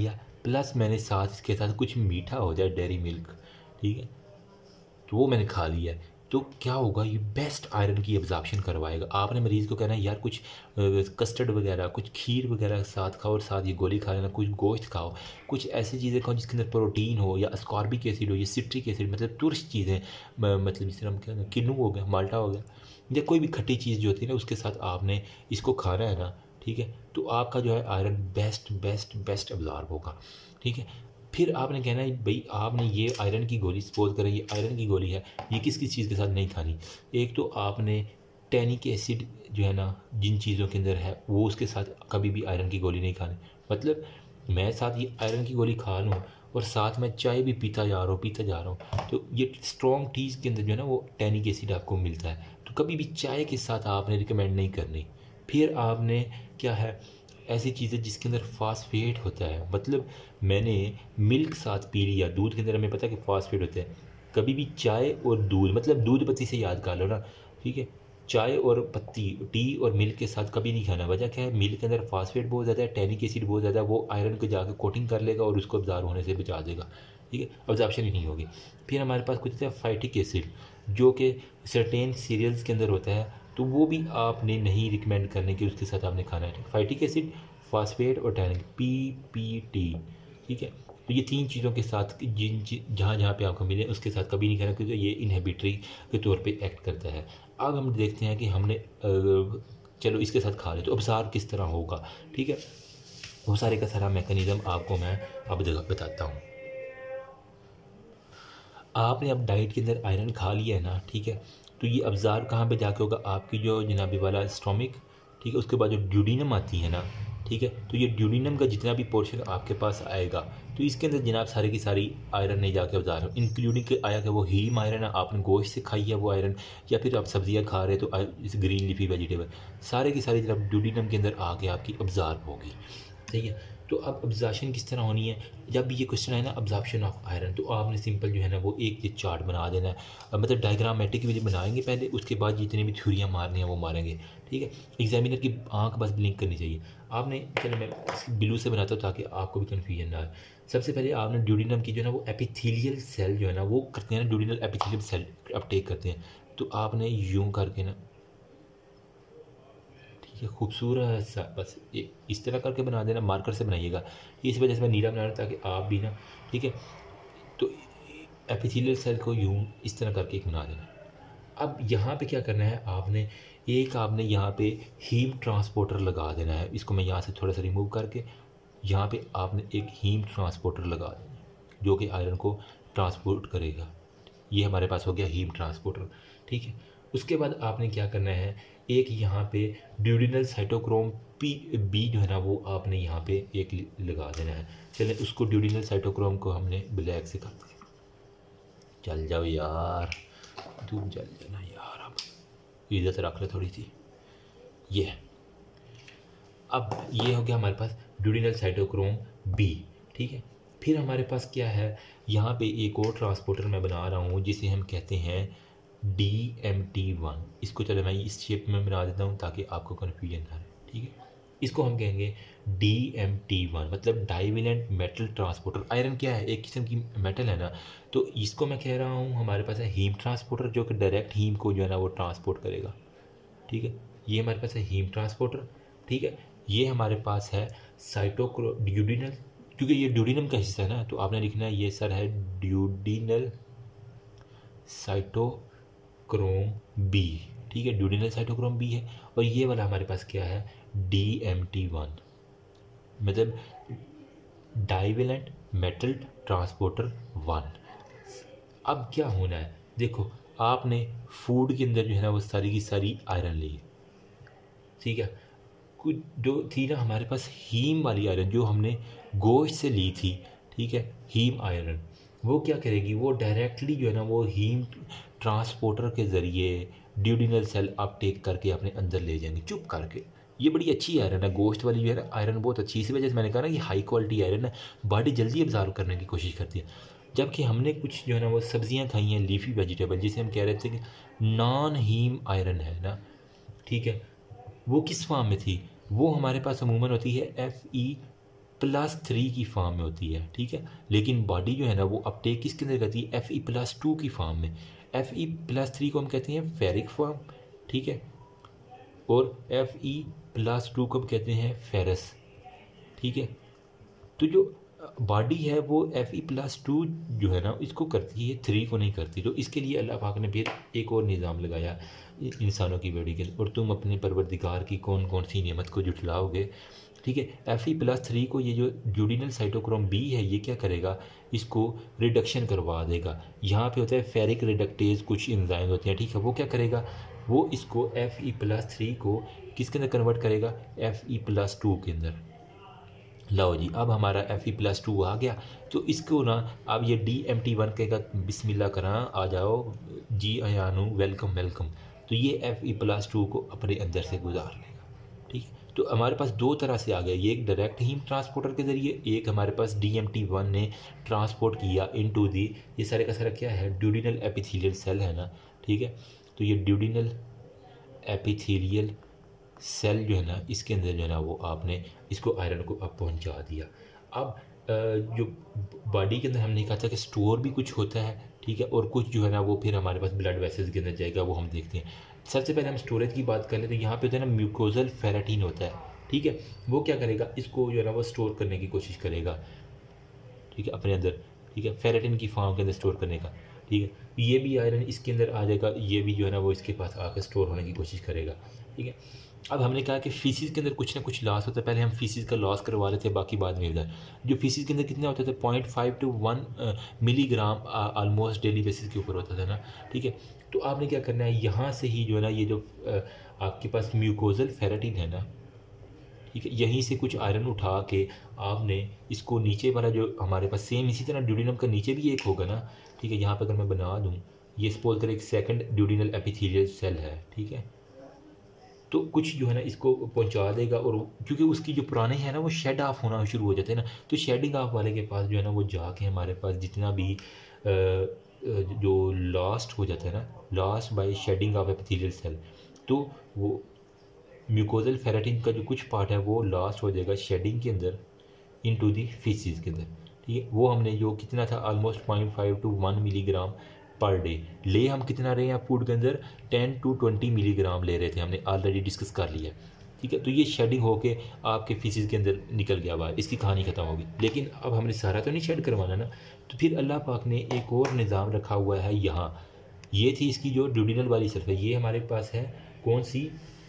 प्लस मैंने साथ इसके साथ कुछ मीठा हो जाए, डेयरी मिल्क, ठीक है, तो वो मैंने खा लिया है, तो क्या होगा, ये बेस्ट आयरन की एब्जॉर्प्शन करवाएगा। आपने मरीज़ को कहना है यार कुछ कस्टर्ड वगैरह, कुछ खीर वगैरह साथ खाओ और साथ ये गोली खा लेना, कुछ गोश्त खाओ, कुछ ऐसी चीज़ें खाओ जिसके अंदर प्रोटीन हो या अस्कॉर्बिक एसिड हो या सिट्रिक एसिड, मतलब तुरश चीज़ें, मतलब जिस तरह हम कहते हैं किन्नू हो गया, माल्टा हो गया, या कोई भी खट्टी चीज़ जो होती है ना, उसके साथ आपने इसको खाना है ना, ठीक है, तो आपका जो है iron best best best absorb होगा, ठीक है। फिर आपने कहना है भाई आपने ये आयरन की गोली, सपोज करें ये आयरन की गोली है, ये किस किस चीज़ के साथ नहीं खानी। एक तो आपने टैनिक एसिड जो है ना जिन चीज़ों के अंदर है वो उसके साथ कभी भी आयरन की गोली नहीं खानी। मतलब मैं साथ ये आयरन की गोली खा लूँ और साथ में चाय भी पीता जा रहा हूँ, तो ये स्ट्रॉन्ग टीज़ के अंदर जो है ना वो टैनिक एसिड आपको मिलता है, तो कभी भी चाय के साथ आपने रिकमेंड नहीं करनी। फिर आपने क्या है, ऐसी चीज़ें जिसके अंदर फास्फेट होता है, मतलब मैंने मिल्क साथ पी लिया, दूध के अंदर हमें पता है कि फास्फेट होते हैं, कभी भी चाय और दूध, मतलब दूध पत्ती से याद कर लो ना, ठीक है, चाय और पत्ती, टी और मिल्क के साथ कभी नहीं खाना। वजह क्या है, मिल्क के अंदर फास्फेट बहुत ज़्यादा है, टैनिक एसिड बहुत ज़्यादा है, वो आयरन को जाकर कोटिंग कर लेगा और उसको अब्जॉर्ब होने से बचा देगा, ठीक है, अब्जॉर्प्शन ही नहीं होगी। फिर हमारे पास कुछ होता है फाइटिक एसिड, जो कि सर्टेन सीरियल्स के अंदर होता है, तो वो भी आपने नहीं रिकमेंड करने कि उसके साथ आपने खाना है। फाइटिक एसिड, फास्फेट और टैनिक, PPT, ठीक है, तो ये तीन चीज़ों के साथ जहाँ जहाँ पे आपको मिले उसके साथ कभी नहीं खाना, क्योंकि ये इनहिबिटरी के तौर पे एक्ट करता है। अब हम देखते हैं कि हमने चलो इसके साथ खा ले तो अब्ज़ॉर्ब किस तरह होगा, ठीक है, वो सारे का सारा मैकेनिज़्म आपको मैं अब बताता हूँ। आपने अब डाइट के अंदर आयरन खा लिया है ना, ठीक है, तो ये अब्ज़ॉर्ब कहाँ पे जाके होगा, आपकी जो जनाबी वाला स्टोमिक, ठीक है, उसके बाद जो ड्यूडिनम आती है ना, ठीक है, तो ये ड्यूडिनम का जितना भी पोर्शन आपके पास आएगा, तो इसके अंदर जनाब सारी की सारी आयरन नहीं जाके अब्ज़ॉर्ब, इंक्लूडिंग के आया कि वो हीम आयरन है, आपने गोश्त से खाई है वो आयरन, या फिर आप सब्जियाँ खा रहे तो इस ग्रीन लीफी वेजिटेबल, सारे की सारी जनाब ड्यूडिनम के अंदर आके आपकी अब्ज़ॉर्ब होगी, सही है। तो अब अब्जॉर्प्शन किस तरह होनी है, जब भी ये क्वेश्चन है ना अब्जॉर्प्शन ऑफ आयरन, तो आपने सिंपल जो है ना वो एक ये चार्ट बना देना है, मतलब डायग्रामेटिक भी बनाएंगे पहले, उसके बाद जितनी भी थ्योरियाँ मारनी है वो मारेंगे, ठीक है। एग्जामिनर की आंख बस ब्लिंक करनी चाहिए आपने। चलो मैं ब्लू से बनाता हूँ ताकि आपको भी कन्फ्यूजन ना आए। सबसे पहले आपने ड्यूडिनम की जो है ना वो एपिथेलियल सेल जो है ना वो करते हैं ना, ड्यूडिनल एपिथेलियल सेल अपटेक करते हैं, तो आपने यूँ करके ना, ये खूबसूरत सा बस ये इस तरह करके बना देना, मार्कर से बनाइएगा, इस वजह से मैं नीला बना रहा हूं ताकि आप भी ना, ठीक है, तो एपिथेलियल सेल को यूं इस तरह करके एक बना देना। अब यहाँ पे क्या करना है, आपने यहाँ पे हीम ट्रांसपोर्टर लगा देना है, इसको मैं यहाँ से थोड़ा सा रिमूव करके यहाँ पे आपने एक हीम ट्रांसपोर्टर लगा देना है जो कि आयरन को ट्रांसपोर्ट करेगा। ये हमारे पास हो गया हीम ट्रांसपोर्टर, ठीक है। उसके बाद आपने क्या करना है, एक यहाँ पे ड्यूडिनल साइटोक्रोम बी जो है ना वो आपने यहाँ पे एक लगा देना है। चले उसको ड्यूडिनल साइटोक्रोम को हमने ब्लैक से कर दिया, चल जाओ यार, दूर चल जाना यार, अब इज्जत रख लो थोड़ी सी। ये अब ये हो गया हमारे पास ड्यूडिनल साइटोक्रोम बी, ठीक है। फिर हमारे पास क्या है, यहाँ पे एक और ट्रांसपोर्टर मैं बना रहा हूँ जिसे हम कहते हैं DMT1। इसको चलो मैं इस शेप में बना देता हूँ ताकि आपको कन्फ्यूजन ना रहे, ठीक है। इसको हम कहेंगे DMT1, मतलब डाइवेलेंट मेटल ट्रांसपोर्टर। आयरन क्या है, एक किस्म की मेटल है ना, तो इसको मैं कह रहा हूँ हमारे पास है हीम ट्रांसपोर्टर जो कि डायरेक्ट हीम को जो है ना वो ट्रांसपोर्ट करेगा, ठीक है। ये हमारे पास है हीम ट्रांसपोर्टर, ठीक है। ये हमारे पास है ड्यूडिनल, क्योंकि ये ड्यूडिनम का हिस्सा है ना, तो आपने लिखना है ये सर है ड्यूडिनल साइटोक्रोम बी, ठीक है, ड्यूडिनल साइटोक्रोम बी है। और ये वाला हमारे पास क्या है, DMT1, मतलब डाइवेलेंट मेटल ट्रांसपोर्टर 1। अब क्या होना है, देखो आपने फूड के अंदर जो है ना वो सारी की सारी आयरन ली, ठीक है। कुछ जो थी ना हमारे पास हीम वाली आयरन जो हमने गोश्त से ली थी, ठीक है, हीम आयरन, वो क्या करेगी, वो डायरेक्टली जो है ना वो हीम ट्रांसपोर्टर के ज़रिए ड्यूडिनल सेल अपटेक करके अपने अंदर ले जाएंगे चुप करके। ये बड़ी अच्छी आयरन है, गोश्त वाली जो है ना आयरन बहुत अच्छी, इसी वजह से मैंने कहा ना कि हाई क्वालिटी आयरन है, बॉडी जल्दी अब्जॉर्व करने की कोशिश करती है। जबकि हमने कुछ जो है ना वो सब्जियां खाई हैं, लीफी वेजिटेबल, जिसे हम कह रहे थे कि नॉन हीम आयरन है ना, ठीक है, वो किस फॉर्म में थी, वो हमारे पास अमूमन होती है Fe+ Fe+3 की फॉर्म में होती है, ठीक है। लेकिन बॉडी जो है ना वो अपटेक किसके अंदर करती है, Fe+2 की फॉर्म में। Fe+3 को हम कहते हैं फेरिक फॉर्म, ठीक है, और Fe+2 को हम कहते हैं फेरस, ठीक है। तो जो बॉडी है वो Fe+2 जो है ना इसको करती है, 3 को नहीं करती। तो इसके लिए अल्लाह पाक ने फिर एक और निज़ाम लगाया इंसानों की बॉडी के, और तुम अपने परवरदिगार की कौन कौन सी नेमत को जुटलाओगे, ठीक है। Fe+3 को ये जो ड्यूडिनल साइटोक्रोम बी है ये क्या करेगा, इसको रिडक्शन करवा देगा। यहाँ पे होता है फेरिक रिडक्टेज, कुछ एंजाइम होते हैं, ठीक है। वो क्या करेगा, वो इसको Fe+3 को किसके अंदर कन्वर्ट करेगा, Fe+2 के अंदर। लो जी, अब हमारा Fe+2 आ गया। तो इसको ना अब ये DMT1 कहेगा बिस्मिल्लाह करा आ जाओ जी अयानू, वेलकम वेलकम। तो ये Fe+2 को अपने अंदर से गुजार लेगा, ठीक है। तो हमारे पास दो तरह से आ गया, ये एक डायरेक्ट हीम ट्रांसपोर्टर के ज़रिए, एक हमारे पास DMT1 ने ट्रांसपोर्ट किया इनटू दी, ये सारे का सारा क्या है, ड्यूडिनल एपिथेलियल सेल है ना, ठीक है। तो ये ड्यूडिनल एपिथेलियल सेल जो है ना इसके अंदर जो है ना वो आपने इसको आयरन को अब पहुंचा दिया। अब जो बॉडी के अंदर हमने कहा था कि स्टोर भी कुछ होता है, ठीक है, और कुछ जो है ना वो फिर हमारे पास ब्लड वेसल्स के अंदर जाएगा, वो हम देखते हैं। सबसे पहले हम स्टोरेज की बात कर लेते हैं। यहाँ पे होता है ना म्यूकोजल फेराटिन होता है, ठीक है। वो क्या करेगा, इसको जो है ना वो स्टोर करने की कोशिश करेगा, ठीक है, अपने अंदर, ठीक है, फेराटिन की फॉर्म के अंदर स्टोर करने का, ठीक है। ये भी आयरन इसके अंदर आ जाएगा, ये भी जो है ना वो इसके पास आकर स्टोर होने की कोशिश करेगा, ठीक है। अब हमने कहा कि फीसिस के अंदर कुछ ना कुछ लॉस होता है, पहले हम फीसिस का लॉस करवा लेते हैं, बाकी बाद में उधर जो फीसिस के अंदर कितना होता था 0.5 to 1 milligram almost daily basis के ऊपर होता था ना, ठीक है। तो आपने क्या करना है, यहाँ से ही जो है ना ये जो आपके पास म्यूकोजल फेराटिन है ना, ठीक है, यहीं से कुछ आयरन उठा के आपने इसको नीचे वाला जो हमारे पास सेम इसी तरह ड्यूडिनम का नीचे भी एक होगा ना, ठीक है। यहाँ पर अगर मैं बना दूँ, ये सपोज कर एक सेकंड ड्यूडिनल एपिथेलियल सेल है, ठीक है। तो कुछ जो है ना इसको पहुंचा देगा, और क्योंकि उसकी जो पुराने हैं ना वो शेड ऑफ होना शुरू हो जाते हैं ना, तो शेडिंग ऑफ वाले के पास जो है ना वो जाके हमारे पास जितना भी जो लॉस्ट हो जाता है ना, lost by shedding of epithelial cell, तो वो म्यूकोजल फेराटिन का जो कुछ पार्ट है वो लॉस्ट हो जाएगा शेडिंग के अंदर इनटू दी फीसिस के अंदर, ठीक है। वो हमने जो कितना था almost 0.5 to 1 milligram per day ले, हम कितना रहे हैं फूड के अंदर 10 to 20 मिलीग्राम ले रहे थे, हमने ऑलरेडी डिस्कस कर लिया, ठीक है। तो ये शेडिंग होके आपके फीसिस के अंदर निकल गया बाहर, इसकी कहानी ख़त्म होगी। लेकिन अब हमने सारा तो नहीं शेड करवाना ना, तो फिर अल्लाह पाक ने एक और निज़ाम रखा हुआ है यहाँ। ये थी इसकी जो ड्यूडिनल वाली सेल्फ है, ये हमारे पास है कौन सी,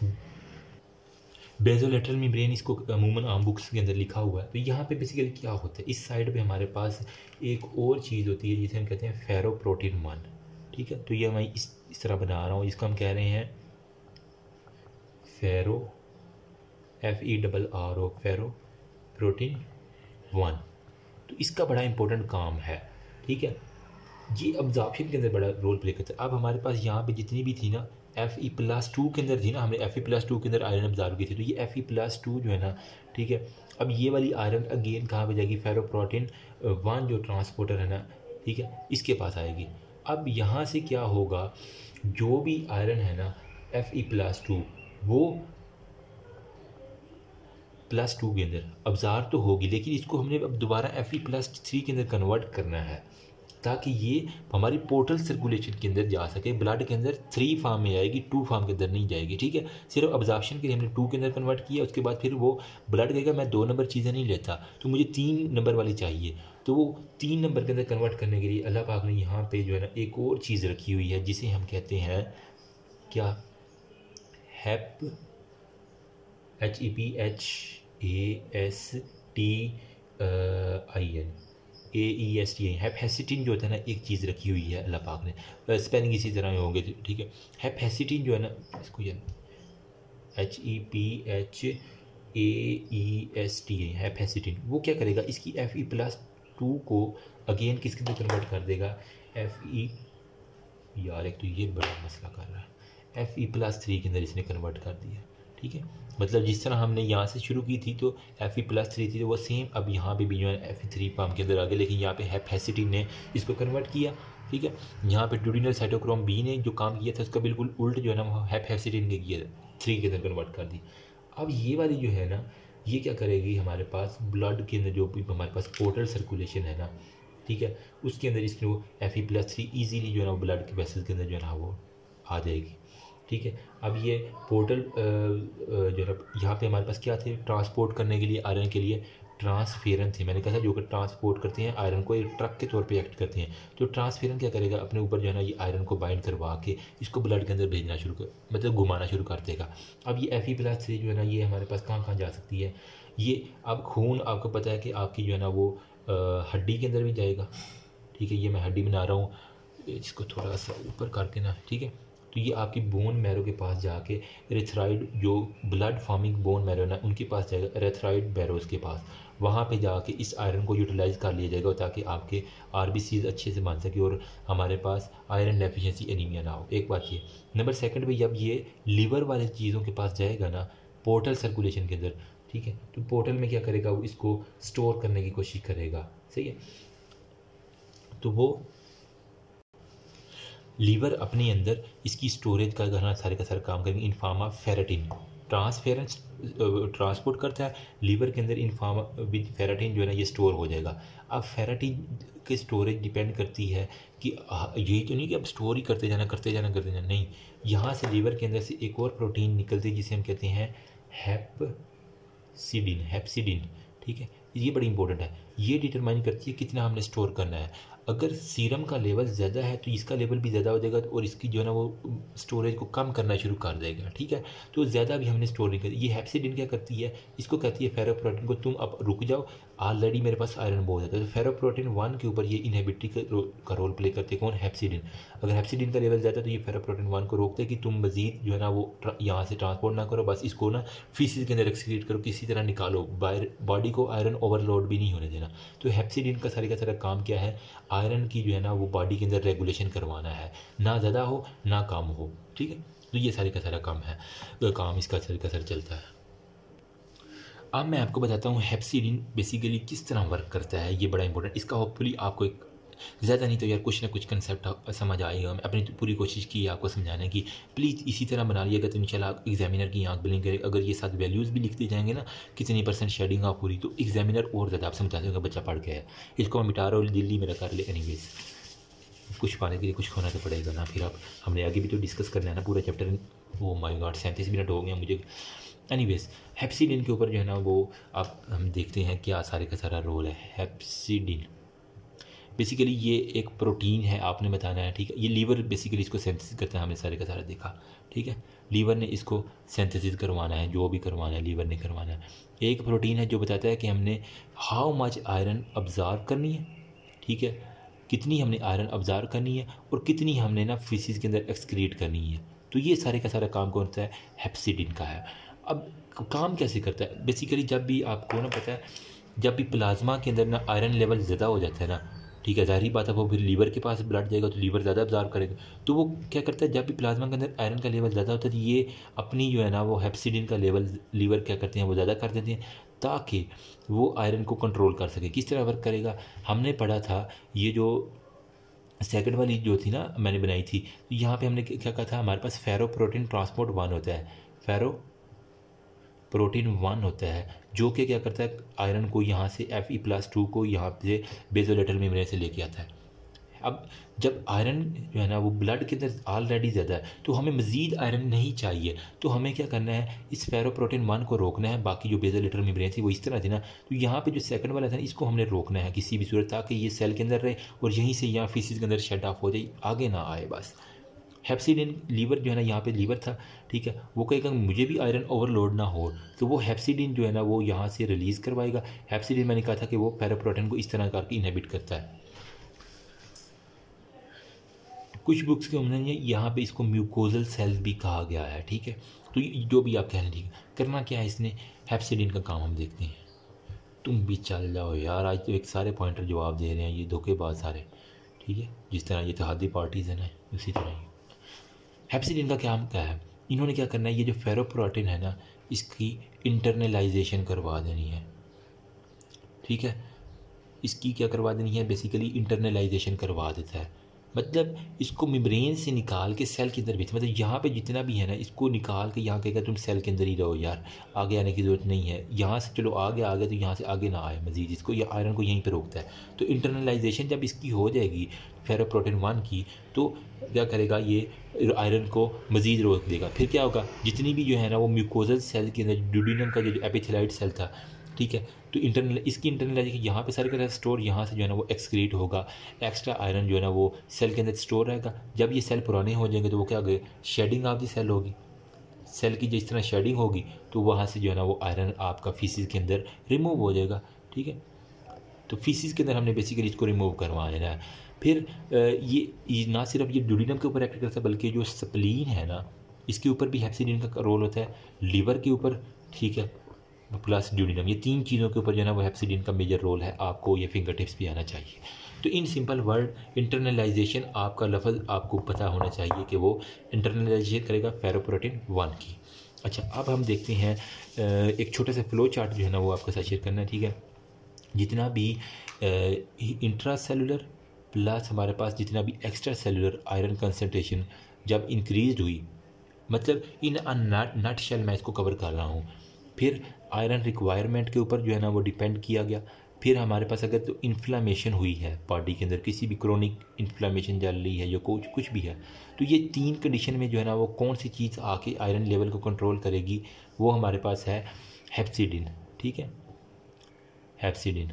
बेजोलेटरल मेम्ब्रेन, इसको अमूमन आम बुक्स के अंदर लिखा हुआ है। तो यहाँ पे बेसिकली क्या होता है, इस साइड पे हमारे पास एक और चीज़ होती है जिसे हम कहते हैं फेरोप्रोटीन 1, ठीक है। तो ये मैं इस तरह बना रहा हूँ, इसको हम कह रहे हैं फेरो FERRO फेरोप्रोटीन 1। तो इसका बड़ा इंपॉर्टेंट काम है, ठीक है। ये अब्जॉर्प्शन के अंदर बड़ा रोल प्ले करता है। अब हमारे पास यहाँ पे जितनी भी थी ना Fe+2 के अंदर थी ना, हमने Fe+2 के अंदर आयरन अब्जॉर्ब की थी, तो ये Fe+2 जो है ना, ठीक है। अब ये वाली आयरन अगेन कहाँ पे जाएगी, फेरोप्रोटीन 1 जो ट्रांसपोर्टर है ना, ठीक है, इसके पास आएगी। अब यहाँ से क्या होगा, जो भी आयरन है ना Fe+2 वो +2 के अंदर अब्जॉर्ब तो होगी, लेकिन इसको हमने अब दोबारा Fe+3 के अंदर कन्वर्ट करना है, ताकि ये हमारी पोर्टल सर्कुलेशन के अंदर जा सके। ब्लड के अंदर 3 फॉर्म में जाएगी, 2 फॉर्म के अंदर नहीं जाएगी, ठीक है। सिर्फ अब्जॉर्प्शन के लिए हमने 2 के अंदर कन्वर्ट किया, उसके बाद फिर वो ब्लड कहेगा मैं 2 नंबर चीज़ें नहीं लेता, तो मुझे 3 नंबर वाली चाहिए। तो वो 3 नंबर के अंदर कन्वर्ट करने के लिए अल्लाह पाक ने यहाँ पे जो है ना एक और चीज़ रखी हुई है, जिसे हम कहते हैं क्या, HEP HEPASTIN हेपेसिटिन जो होता है ना एक चीज़ रखी हुई है अल्लाह पाक ने, स्पेलिंग इसी तरह होंगे, ठीक है। हेपेसिटिन जो है ना, इसको ये HEPAESTIN हेपेसिटिन, वो क्या करेगा, इसकी Fe+2 को अगेन किसके अंदर कन्वर्ट कर देगा, यार एक तो ये बड़ा मसला कर रहा है, Fe+3 के अंदर इसने कन्वर्ट कर दिया, ठीक है। मतलब जिस तरह हमने यहाँ से शुरू की थी तो Fe+3 थी, तो वो सेम अब यहाँ पे भी जो है Fe3 फॉर्म के अंदर आ गया, लेकिन यहाँ पे हेपेसिटिन ने इसको कन्वर्ट किया, ठीक है। यहाँ पे ड्यूडिनल साइटोक्रोम बी ने जो काम किया था उसका बिल्कुल उल्ट जो है ना वो हेपेसिटिन ने किया, 3 के अंदर कन्वर्ट कर दी। अब ये वाली जो है ना ये क्या करेगी, हमारे पास ब्लड के अंदर जो भी हमारे पास पोर्टल सर्कुलेशन है ना, ठीक है, उसके अंदर इसको Fe+3 ईजीली जो है ना वो ब्लड के वेसल्स के अंदर जो है ना वो आ जाएगी, ठीक है। अब ये पोर्टल जो है यहाँ पे हमारे पास क्या थे, ट्रांसपोर्ट करने के लिए आयरन के लिए ट्रांसफेरन थे। मैंने कहा था जो कि ट्रांसपोर्ट करते हैं आयरन को, एक ट्रक के तौर पे एक्ट करते हैं। तो ट्रांसफेरन क्या करेगा, अपने ऊपर जो है ना ये आयरन को बाइंड करवा के इसको ब्लड के अंदर भेजना शुरू कर, मतलब घुमाना शुरू कर देगा। अब ये Fe+3 जो है ना ये हमारे पास कहाँ कहाँ जा सकती है, ये अब खून आपको पता है कि आपकी जो है ना वो हड्डी के अंदर भी जाएगा, ठीक है। ये मैं हड्डी बना रहा हूँ, इसको थोड़ा सा ऊपर करके ना, ठीक है। तो ये आपकी बोन मैरो के पास जाके एरिथ्राइड जो ब्लड फॉर्मिंग बोन मैरो ना उनके पास जाएगा, एरिथ्राइड बैरोज के पास, वहाँ पे जाके इस आयरन को यूटिलाइज कर लिया जाएगा ताकि आपके RBCs अच्छे से बन सके और हमारे पास आयरन डेफिशिएंसी एनीमिया ना हो। एक बात ये। नंबर सेकंड पे जब ये लीवर वाले चीज़ों के पास जाएगा ना पोर्टल सर्कुलेशन के अंदर, ठीक है, तो पोर्टल में क्या करेगा, वो इसको स्टोर करने की कोशिश करेगा, सही है। तो वो लीवर अपने अंदर इसकी स्टोरेज का सारे का सारा काम करेंगे in form of ferritin. Transference transport करता है लीवर के अंदर इन फॉर्म विद फेरेटिन जो है ना ये स्टोर हो जाएगा। अब फेरेटिन की स्टोरेज डिपेंड करती है कि यही तो नहीं कि अब स्टोर ही करते जाना करते जाना करते जाना, नहीं, यहाँ से लीवर के अंदर से एक और प्रोटीन निकलती है जिसे हम कहते हैं हेप्सिडिन, ठीक है। ये बड़ी इंपॉर्टेंट है, ये डिटरमाइन करती है कितना हमने स्टोर करना है। अगर सीरम का लेवल ज़्यादा है तो इसका लेवल भी ज़्यादा हो जाएगा और इसकी जो है ना वो स्टोरेज को कम करना शुरू कर देगा, ठीक है। तो ज़्यादा भी हमने स्टोर नहीं कर, ये हेप्सिडिन क्या करती है, इसको कहती है फेरोप्रोटीन को तुम अब रुक जाओ, ऑलरेडी मेरे पास आयरन बहुत ज़्यादा है। तो फेरोप्रोटीन 1 के ऊपर ये इनहिबिटरी का रोल प्ले करते हैं, कौन, हेप्सिडिन। अगर हेप्सिडिन का लेवल ज़्यादा है तो ये फेरोप्रोटीन 1 को रोकते हैं कि तुम मजीद जो है ना वो यहाँ से ट्रांसपोर्ट ना करो, बस इसको ना फीसिस के अंदर एक्सक्रीट करो, किसी तरह निकालो, बॉडी को आयरन ओवरलोड भी नहीं होने देना। तो हेप्सिडिन का सारा काम क्या है, आयरन की जो है ना वो बॉडी के अंदर रेगुलेशन करवाना है, ना ज़्यादा हो ना कम हो, ठीक है। तो ये सारे का सारा काम है, काम इसका सारे का सारा चलता है। अब मैं आपको बताता हूँ हेप्सिडिन बेसिकली किस तरह वर्क करता है, ये बड़ा इंपॉर्टेंट। इसका होपफुली आपको एक ज़्यादा नहीं तो यार कुछ ना कुछ कंसेप्ट समझ आएगा। मैं अपनी पूरी कोशिश की है आपको समझाने की, प्लीज़ इसी तरह बना लिएगा तो इंशाल्लाह एग्जामिनर की आँख ब्लिंक करे। अगर ये साथ वैल्यूज़ भी लिखते जाएंगे ना कितनी % शेडिंग आप पूरी, तो एग्जामिनर और ज़्यादा आप समझा देगा बच्चा पढ़ के है। इसको मैं मिटा रहा हूँ, दिल्ली मेरा कर ले, एनीवेज कुछ पाने के लिए कुछ खोना तो पड़ेगा ना, फिर आप हमने आगे भी तो डिस्कस करना है ना पूरा चैप्टर। वो माय गॉड 37 मिनट हो गया मुझे। एनीवेज हेप्सिडिन के ऊपर जो है ना वो आप हम देखते हैं क्या सारे का सारा रोल है। हेप्सिडिन बेसिकली ये एक प्रोटीन है, आपने बताना है, ठीक है। ये लीवर बेसिकली इसको सिंथेसिस करता है, हमने सारे का सारा देखा, ठीक है। लीवर ने इसको सिंथेसिस करवाना है, जो भी करवाना है लीवर ने करवाना है। एक प्रोटीन है जो बताता है कि हमने हाउ मच आयरन ऑब्जर्व करनी है, ठीक है, कितनी हमने आयरन ऑब्जर्व करनी है और कितनी हमने ना फीसिस के अंदर एक्सक्रीट करनी है। तो ये सारे का सारा काम कौन सा है, हेप्सिडिन का है। अब काम कैसे करता है, बेसिकली जब भी आपको ना पता है जब भी प्लाज्मा के अंदर ना आयरन लेवल ज़्यादा हो जाता है ना, ठीक है, जाहिर बात है वो फिर लीवर के पास ब्लड जाएगा तो लीवर ज़्यादा ऑब्जर्व करेगा। तो वो क्या करता है, जब भी प्लाज्मा के अंदर आयरन का लेवल ज़्यादा होता है तो ये अपनी जो है ना वो हेप्सिडिन का लेवल लीवर क्या करते हैं वो ज़्यादा कर देते हैं ताकि वो आयरन को कंट्रोल कर सके। किस तरह वर्क करेगा, हमने पढ़ा था ये जो सेकंड वाली जो थी ना मैंने बनाई थी, तो यहाँ पे हमने क्या कहा था, हमारे पास फेरोप्रोटीन ट्रांसपोर्ट 1 होता है, फेरोप्रोटीन 1 होता है जो कि क्या करता है आयरन को यहाँ से Fe+2 को यहाँ से बेसोलेटरल मेम्ब्रेन से लेके आता है। अब जब आयरन जो है ना वो ब्लड के अंदर ऑलरेडी ज़्यादा है तो हमें मज़ीद आयरन नहीं चाहिए, तो हमें क्या करना है, इस फेरोप्रोटीन 1 को रोकना है। बाकी जो बेसोलेटरल मेम्ब्रेन थी वो इस तरह थी ना, तो यहाँ पे जो सेकंड वाला था इसको हमने रोकना है किसी भी सूरत ताकि ये सेल के अंदर रहे और यहीं से यहाँ फीसिस के अंदर शेड ऑफ हो जाए, आगे ना आए बस। हेप्सिडिन लीवर जो है ना, यहाँ पे लीवर था, ठीक है, वो कहेगा मुझे भी आयरन ओवरलोड ना हो, तो वो हेप्सिडिन जो है ना वो यहाँ से रिलीज़ करवाएगा। हेप्सिडिन मैंने कहा था कि वो फेरोप्रोटीन को इस तरह करके इनहिबिट करता है। कुछ बुक्स के अंदर यहाँ पे इसको म्यूकोजल सेल भी कहा गया है, ठीक है। तो जो भी आप कह रहे हैं, ठीक है, करना क्या है इसने, हेप्सिडिन का काम हम देखते हैं। तुम भी चल जाओ यार, आज तो एक सारे पॉइंटर जवाब दे रहे हैं, ये धोखेबाज सारे, ठीक है, जिस तरह ये इत्तेहादी पार्टीज़ है ना उसी तरह ही। हेप्सिडिन का काम क्या है, इन्होंने क्या करना है, ये जो फेरोप्रोटीन है ना इसकी इंटरनलाइजेशन करवा देनी है, ठीक है। इसकी क्या करवा देनी है, बेसिकली इंटरनलाइजेशन करवा देता है। मतलब इसको मेम्ब्रेन से निकाल के सेल के अंदर भेज, मतलब यहाँ पे जितना भी है ना इसको निकाल के यहाँ कहेगा तुम सेल के अंदर ही रहो यार, आगे आने की ज़रूरत नहीं है, यहाँ से चलो आगे आ गए तो यहाँ से आगे ना आए मज़ीद, इसको ये आयरन को यहीं पे रोकता है। तो इंटरनलाइजेशन जब इसकी हो जाएगी फेरोप्रोटीन 1 की, तो क्या करेगा ये आयरन को मज़ीद रोक देगा। फिर क्या होगा, जितनी भी जो है ना वो म्यूकोजल सेल के अंदर ड्यूडेनम का जो एपिथेलाइट सेल था, ठीक है, तो इसकी इंटरनलाइजेशन यहाँ पे सारे का स्टोर, यहाँ से जो है ना वो एक्सक्रीट होगा, एक्स्ट्रा आयरन जो है ना वो सेल के अंदर स्टोर रहेगा। जब ये सेल पुराने हो जाएंगे तो वो क्या होगा, शेडिंग ऑफ द सेल होगी, सेल की जिस तरह शेडिंग होगी तो वहाँ से जो है ना वो आयरन आपका फीसिस के अंदर रिमूव हो जाएगा, ठीक है। तो फीसिस के अंदर हमने बेसिकली इसको रिमूव करवा लेना है। फिर ये ना सिर्फ ये ड्यूडेनम के ऊपर एक्ट करता है बल्कि जो स्प्लीन है ना इसके ऊपर भी हेप्सिडिन का रोल होता है, लीवर के ऊपर, ठीक है, प्लस ड्यूडेनम, ये 3 चीज़ों के ऊपर जो है ना वो हेप्सिडिन का मेजर रोल है। आपको ये फिंगर टिप्स भी आना चाहिए। तो इन सिंपल वर्ड इंटरनलाइजेशन आपका लफ्ज़ आपको पता होना चाहिए कि वो इंटरनलाइजेशन करेगा फेरोप्रोटीन 1 की। अच्छा, अब हम देखते हैं एक छोटा सा फ्लो चार्ट जो है ना वो आपके साथ शेयर करना है, ठीक है। जितना भी इंट्रा सेलुलर प्लस हमारे पास जितना भी एक्स्ट्रा सेलुलर आयरन कंसनट्रेशन जब इंक्रीज हुई, मतलब इन नट शेल मैं इसको कवर कर रहा हूँ। फिर आयरन रिक्वायरमेंट के ऊपर जो है ना वो डिपेंड किया गया। फिर हमारे पास अगर तो इन्फ्लामेशन हुई है बॉडी के अंदर, किसी भी क्रोनिक इन्फ्लामेशन चल रही है या कुछ भी है, तो ये 3 कंडीशन में जो है ना वो कौन सी चीज़ आके आयरन लेवल को कंट्रोल करेगी, वो हमारे पास है हेप्सिडिन, ठीक है, हेप्सिडिन।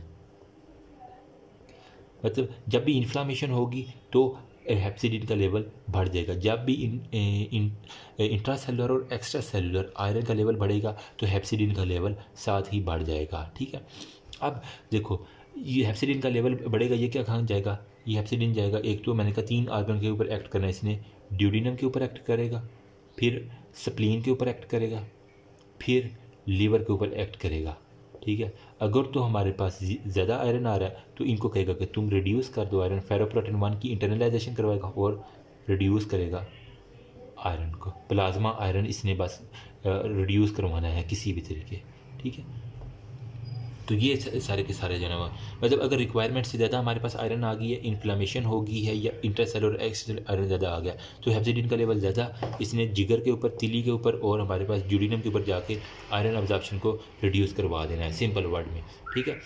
मतलब जब भी इन्फ्लामेशन होगी तो हेप्सिडिन का लेवल बढ़ जाएगा। जब भी इंट्रासेलुलर और एक्स्ट्रा सेलुलर आयरन का लेवल बढ़ेगा तो हेप्सिडिन का लेवल साथ ही बढ़ जाएगा, ठीक है। अब देखो ये हेप्सिडिन का लेवल बढ़ेगा, ये क्या कहाँ जाएगा, ये हेप्सिडिन जाएगा, एक तो मैंने कहा 3 आर्गन के ऊपर एक्ट करना है इसने, ड्यूडेनम के ऊपर एक्ट करेगा, फिर स्प्लीन के ऊपर एक्ट करेगा, फिर लीवर के ऊपर एक्ट करेगा, ठीक है। अगर तो हमारे पास ज़्यादा आयरन आ रहा है तो इनको कहेगा कि तुम रिड्यूस कर दो आयरन, फेरोप्रोटीन 1 की इंटरनलाइजेशन करवाएगा और रिड्यूस करेगा आयरन को। प्लाज्मा आयरन इसने बस रिड्यूस करवाना है किसी भी तरीके, ठीक है। तो ये सारे के सारे जो है मतलब अगर रिक्वायरमेंट से ज़्यादा हमारे पास आयरन आ गई है, इन्फ्लामेशन हो गई है या इंटरसेलुलर एक्स्ट्रा आयरन ज़्यादा आ गया, तो हेप्सिडिन का लेवल ज़्यादा इसने जिगर के ऊपर, तिली के ऊपर और हमारे पास ड्यूडेनम के ऊपर जाके आयरन अब्जॉर्प्शन को रिड्यूस करवा देना है, सिंपल वर्ड में, ठीक है।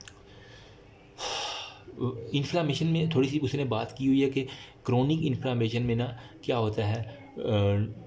इन्फ्लामेशन में थोड़ी सी उसने बात की हुई है कि क्रोनिक इन्फ्लामेशन में ना क्या होता है,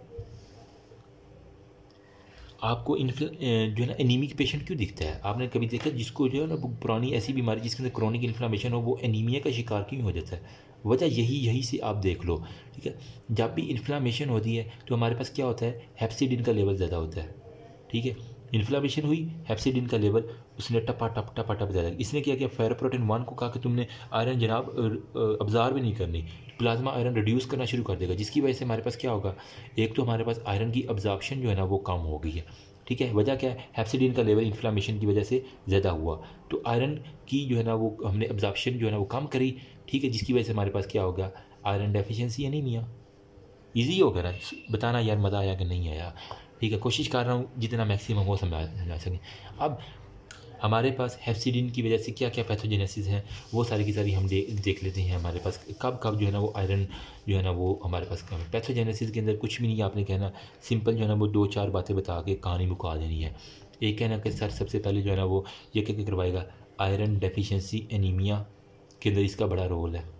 आपको जो है ना एनीमिक पेशेंट क्यों दिखता है? आपने कभी देखा जिसको जो है ना पुरानी ऐसी बीमारी जिसके अंदर क्रोनिक इन्फ्लामेशन हो वो एनीमिया का शिकार क्यों हो जाता है? वजह यही से आप देख लो, ठीक है। जब भी इन्फ्लामेशन होती है तो हमारे पास क्या होता है, हेप्सिडिन का लेवल ज़्यादा होता है, ठीक है। इन्फ्लामेशन हुई, हेप्सिडिन का लेवल उसने टपा टप ज़्यादा। इसने क्या किया, फेरोप्रोटीन 1 को कहा कि तुमने आयरन जनाब अब्जॉर्ब भी नहीं करनी, प्लाज्मा आयरन रिड्यूस करना शुरू कर देगा, जिसकी वजह से हमारे पास क्या होगा, एक तो हमारे पास आयरन की अब्जॉर्प्शन जो है ना वो कम हो गई है, ठीक है। वजह क्या है, हेप्सिडिन का लेवल इन्फ्लामेशन की वजह से ज़्यादा हुआ, तो आयरन की जो है ना वो हमने अब्जॉर्प्शन जो है ना वो कम करी, ठीक है, जिसकी वजह से हमारे पास क्या होगा, आयरन डेफिशिएंसी एनीमिया। ईजी हो गया ना बताना यार, मज़ा आया कि नहीं आया, ठीक है। कोशिश कर रहा हूँ जितना मैक्सिमम हो समझा सकें। अब हमारे पास हेप्सिडिन की वजह से क्या क्या पैथोजेनेसिस हैं वो सारी की सारी हम देख लेते हैं। हमारे पास कब जो है ना वो आयरन जो है ना वो हमारे पास कम है। पैथोजेनेसिस के अंदर कुछ भी नहीं आपने कहना, सिंपल जो है ना वो 2-4 बातें बता के कहानी मुका देनी है। एक कहना कि सर सबसे पहले जो है ना वो ये क्या करवाएगा, आयरन डेफिशिएंसी एनीमिया के अंदर इसका बड़ा रोल है।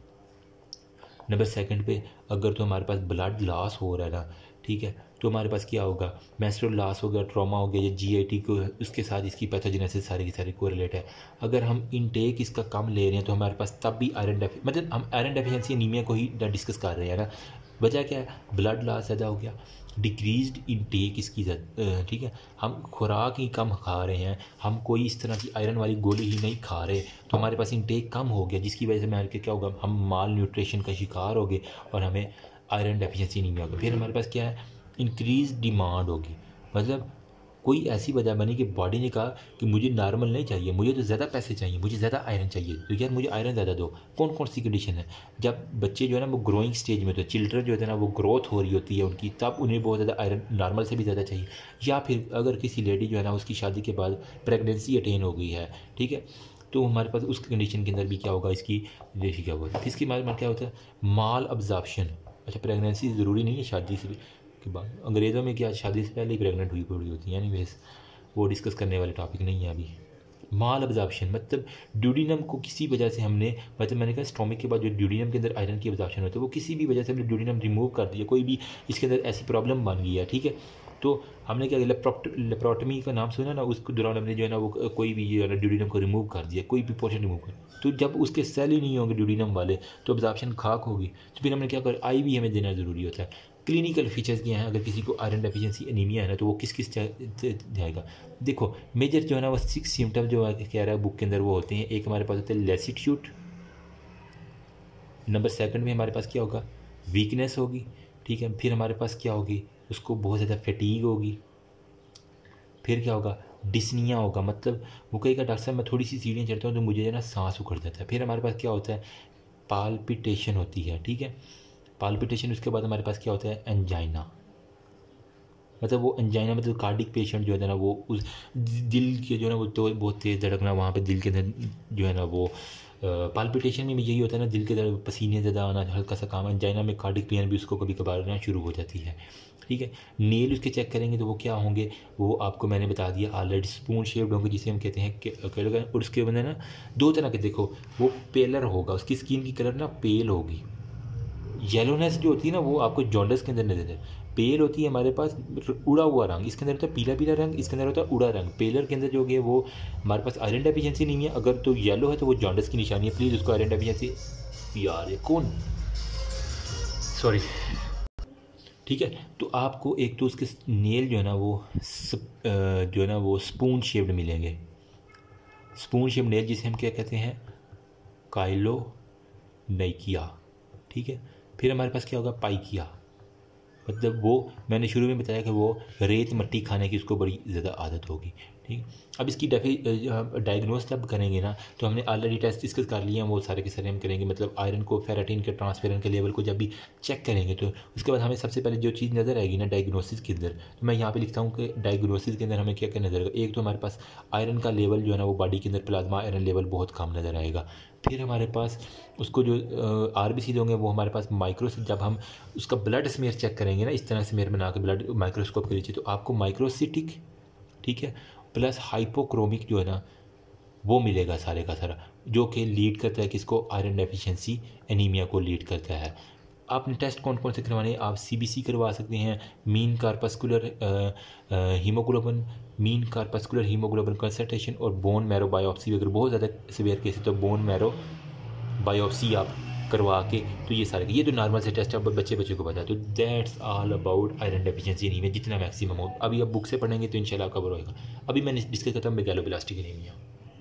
नंबर 2 पे अगर तो हमारे पास ब्लड लॉस हो रहा है ना, ठीक है, तो हमारे पास क्या होगा, मेंस्ट्रुअल लॉस हो गया, ट्रॉमा हो गया या जीआईटी को, उसके साथ इसकी पैथोजेनेसिस सारी की सारी कोरिलेट है। अगर हम इनटेक इसका कम ले रहे हैं तो हमारे पास तब भी मतलब हम आयरन डेफिशिएंसी एनीमिया को ही डिस्कस कर रहे हैं ना। वजह क्या है, ब्लड लॉस ज़्यादा हो गया, डिक्रीज्ड इनटेक इसकी, ठीक है, हम खुराक ही कम खा रहे हैं, हम कोई इस तरह की आयरन वाली गोली ही नहीं खा रहे, तो हमारे पास इनटेक कम हो गया, जिसकी वजह से हमारे क्या होगा, हम माल न्यूट्रिशन का शिकार हो गए और हमें आयरन डेफिशिएंसी एनीमिया होगा। फिर हमारे पास क्या है, इंक्रीज डिमांड होगी, मतलब कोई ऐसी वजह बनी कि बॉडी ने कहा कि मुझे नॉर्मल नहीं चाहिए, मुझे तो ज़्यादा पैसे चाहिए, मुझे ज़्यादा आयरन चाहिए, तो यार मुझे आयरन ज़्यादा दो। कौन कौन सी कंडीशन है, जब बच्चे जो है ना वो ग्रोइंग स्टेज में होते हैं, चिल्ड्रन जो होते हैं ना वो ग्रोथ हो रही होती है उनकी, तब उन्हें बहुत ज़्यादा आयरन नॉर्मल से भी ज़्यादा चाहिए। या फिर अगर किसी लेडी जो है ना उसकी शादी के बाद प्रेगनेंसी अटेन हो गई है, ठीक है, तो हमारे पास उस कंडीशन के अंदर भी क्या होगा, इसकी रेशो क्या होगा। फिर इसके बाद क्या होता है माल अब्जॉर्प्शन। अच्छा, प्रेगनेंसी ज़रूरी नहीं है शादी से के बाद, अंग्रेज़ों में क्या शादी से पहले ही प्रेगनेंट हुई पड़ी होती है, यानी वैसे वो डिस्कस करने वाले टॉपिक नहीं है अभी। माल अब्जॉर्प्शन मतलब ड्यूडिनम को किसी वजह से हमने, मतलब मैंने कहा स्टोमिक के बाद जो ड्यूडिनम के अंदर आयरन की अब्जॉर्प्शन होता है वो किसी भी वजह से हमने ड्यूडिनम रिमूव कर दिया, कोई भी इसके अंदर ऐसी प्रॉब्लम बन गई है, ठीक है। तो हमने क्या लेप्रोटमी का नाम सुना ना, उसके दौरान हमने जो है ना वो कोई भी जो है ना ड्यूडिनम को रिमूव कर दिया, कोई भी पोर्शन रिमूव कर, तो जब उसके सेल ही नहीं होंगे ड्यूडिनम वाले तो अब्जॉर्प्शन खाक होगी। तो फिर हमने क्या कर, आई भी हमें देना ज़रूरी होता है। क्लिनिकल फीचर्स क्या हैं, अगर किसी को आयरन डेफिशिएंसी एनीमिया है ना तो वो किस किस जाएगा। देखो मेजर जो है ना वो 6 सिम्टम जो कह रहा है बुक के अंदर वो होते हैं। एक हमारे पास होता है लेसिट्यूड, नंबर सेकंड में हमारे पास क्या होगा, वीकनेस होगी, ठीक है। फिर हमारे पास क्या होगी, उसको बहुत ज़्यादा फैटीग होगी। फिर क्या होगा, डिस्निया होगा, मतलब वो कहेगा डॉक्टर साहब मैं थोड़ी सी सीढ़ियाँ चढ़ता हूँ तो मुझे जो है ना सांस उखड़ जाता है। फिर हमारे पास क्या होता है, पाल्पिटेशन होती है, ठीक है, पाल्पिटेशन। उसके बाद हमारे पास क्या होता है, एंजाइना, मतलब वो एंजाइना मतलब कार्डिक पेशेंट जो है ना वो उस दिल के जो है ना वो तो बहुत तेज़ धड़कना वहाँ पे दिल के अंदर जो है ना वो पाल्पिटेशन में यही होता है ना, दिल के अंदर पसीने ज़्यादा आना, हल्का सा काम। एंजाइना में कार्डिक पेन भी उसको कभी कभार ना शुरू हो जाती है, ठीक है। नेल उसके चेक करेंगे तो वो क्या होंगे, वो आपको मैंने बता दिया ऑलरेडी, स्पून शेप्ड होंगे जिसे हम कहते हैं। और उसके बाद ना 2 तरह के, देखो वो पेलर होगा, उसकी स्किन की कलर ना पेल होगी। येलोनेस जो होती है ना वो आपको जॉन्डिस के अंदर नजर है। पेल होती है हमारे पास उड़ा हुआ रंग, इसके अंदर होता है पीला पीला रंग, इसके अंदर होता है उड़ा रंग। पेलर के अंदर जो है वो हमारे पास आयरन डेफिशिएंसी नहीं है, अगर तो येलो है तो वो जॉन्डिस की निशानी है, प्लीज़ उसको आयरन डेफिशिएंसी यार ये कौन सॉरी, ठीक है। तो आपको एक तो उसके नेल जो है ना वो जो है ना वो स्पून शेप्ड मिलेंगे, स्पून शेप्ड नेल जिसे हम क्या कहते हैं, काइलो नाइकिया, ठीक है। फिर हमारे पास क्या होगा, पाइकिया, मतलब वो मैंने शुरू में बताया कि वो रेत मट्टी खाने की उसको बड़ी ज़्यादा आदत होगी, ठीक। अब इसकी डायग्नोस जब करेंगे ना तो हमने ऑलरेडी टेस्ट डिस्कस कर लिए हैं, वो सारे के सारे हम करेंगे। मतलब आयरन को, फेरेटिन के, ट्रांसफेरन के लेवल को जब भी चेक करेंगे तो उसके बाद हमें सबसे पहले जो चीज़ नज़र आएगी ना डायग्नोसिस के अंदर, तो मैं यहाँ पे लिखता हूँ कि डायग्नोसिस के अंदर हमें क्या क्या नज़र आएगा। एक तो हमारे पास आयरन का लेवल जो है ना वो बॉडी के अंदर प्लाज्मा आयरन लेवल बहुत कम नज़र आएगा। फिर हमारे पास उसको जो RBC होंगे वो हमारे पास माइक्रोस, जब हम उसका ब्लड स्मेयर चेक करेंगे ना, इस तरह स्मेयर बना के ब्लड माइक्रोस्कोप के नीचे, तो आपको माइक्रोसिटिक, ठीक है, प्लस हाइपोक्रोमिक जो है ना वो मिलेगा सारे का सारा, जो कि लीड करता है किसको, आयरन डेफिशिएंसी एनीमिया को लीड करता है। आपने टेस्ट कौन कौन से करवाने हैं, आप CBC करवा सकते हैं, mean corpuscular haemoglobin, mean corpuscular haemoglobin concentration, और बोन मैरो बायोप्सी। अगर बहुत ज़्यादा सीवियर केस है तो बोन मैरो बायोप्सी आप करवा के, तो ये सारे, ये तो नॉर्मल से टेस्ट अब बच्चे को पता है। तो that's all about iron deficiency anaemia, जितना मैक्सिमम हो। अभी आप बुक से पढ़ेंगे तो इंशाल्लाह कवर होएगा। अभी मैंने डिस्कस करता हूँ मेगालोब्लास्टिक एनीमिया।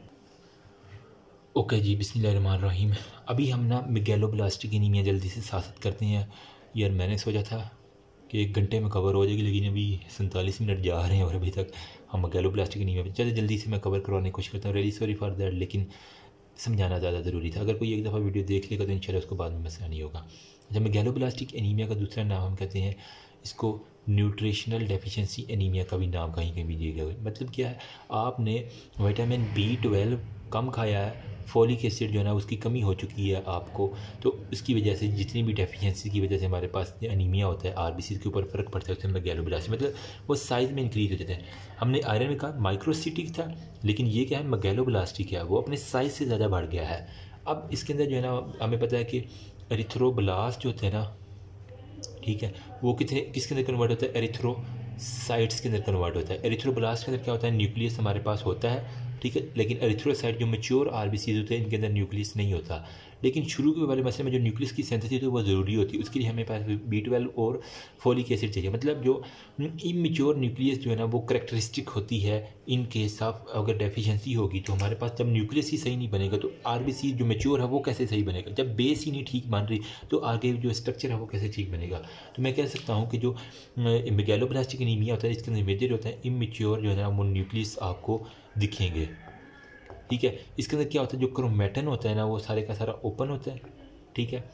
ओके जी, बिस्मिल्लाहिर्रहमानिर्रहीम। अभी हम ना मेगालोब्लास्टिक एनीमिया जल्दी से साथ करते हैं। यार मैंने सोचा था कि 1 घंटे में कवर हो जाएगी, लेकिन अभी 47 मिनट जा रहे हैं और अभी तक हम मेगालोब्लास्टिक एनीमिया ज़्यादा जल्दी से मैं कवर करवाने की कोशिश करता हूँ। रियली सॉरी फॉर दैट, लेकिन समझाना ज़्यादा ज़रूरी था। अगर कोई एक दफ़ा वीडियो देख लेगा तो इंशाल्लाह उसको बाद में मसला नहीं होगा। जब मेगालोब्लास्टिक एनीमिया का दूसरा नाम हम कहते हैं इसको न्यूट्रिशनल डेफिशिएंसी एनीमिया का भी नाम कहीं कहीं भी दिया गया है। मतलब क्या है, आपने विटामिन B12 कम खाया है, फोलिक एसिड जो है ना उसकी कमी हो चुकी है आपको, तो इसकी वजह से जितनी भी डेफिशिएंसी की वजह से हमारे पास एनीमिया होता है, RBC के ऊपर फ़र्क पड़ता है, उससे मेगालोब्लास्टिक मतलब वो साइज़ में इंक्रीज हो जाता है। हमने आयरन में कहा माइक्रोसिटिक था, लेकिन ये क्या है, मेगालोब्लास्टिक है, वो अपने साइज़ से ज़्यादा बढ़ गया है। अब इसके अंदर जो है ना हमें पता है कि एरिथ्रोब्लास्ट जो होते हैं ना, ठीक है, वो किसके अंदर कन्वर्ट होता है, एरिथ्रोसाइट्स के अंदर कन्वर्ट होता है। एरिथ्रोब्लास्ट के अंदर क्या होता है, न्यूक्लियस हमारे पास होता है, ठीक है, लेकिन एरिथ्रोसाइट जो मैच्योर RBC होते हैं इनके अंदर न्यूक्लियस नहीं होता। लेकिन शुरू के वाले मसले में जो न्यूक्लियस की सिंथेसिस है वो ज़रूरी होती है, उसके लिए हमें पास B12 और फोलिक एसिड चाहिए। मतलब जो इमेच्योर न्यूक्लियस जो है ना वो करेक्टरिस्टिक होती है इन केस ऑफ अगर डेफिशिएंसी होगी तो हमारे पास जब न्यूक्लियस ही सही नहीं बनेगा तो RBC जो मैच्योर है वो कैसे सही बनेगा, जब बेस ही नहीं ठीक बन रही तो आगे जो स्ट्रक्चर है वो कैसे ठीक बनेगा। तो मैं कह सकता हूँ कि जो मेगालोब्लास्टिक एनीमिया होता है इसके अंदर मेजर होता है इमेच्योर जो है ना वो न्यूक्लियस आपको दिखेंगे, ठीक है। इसके अंदर क्या होता है, जो क्रोमेटन होता है ना वो सारे का सारा ओपन होता है, ठीक है।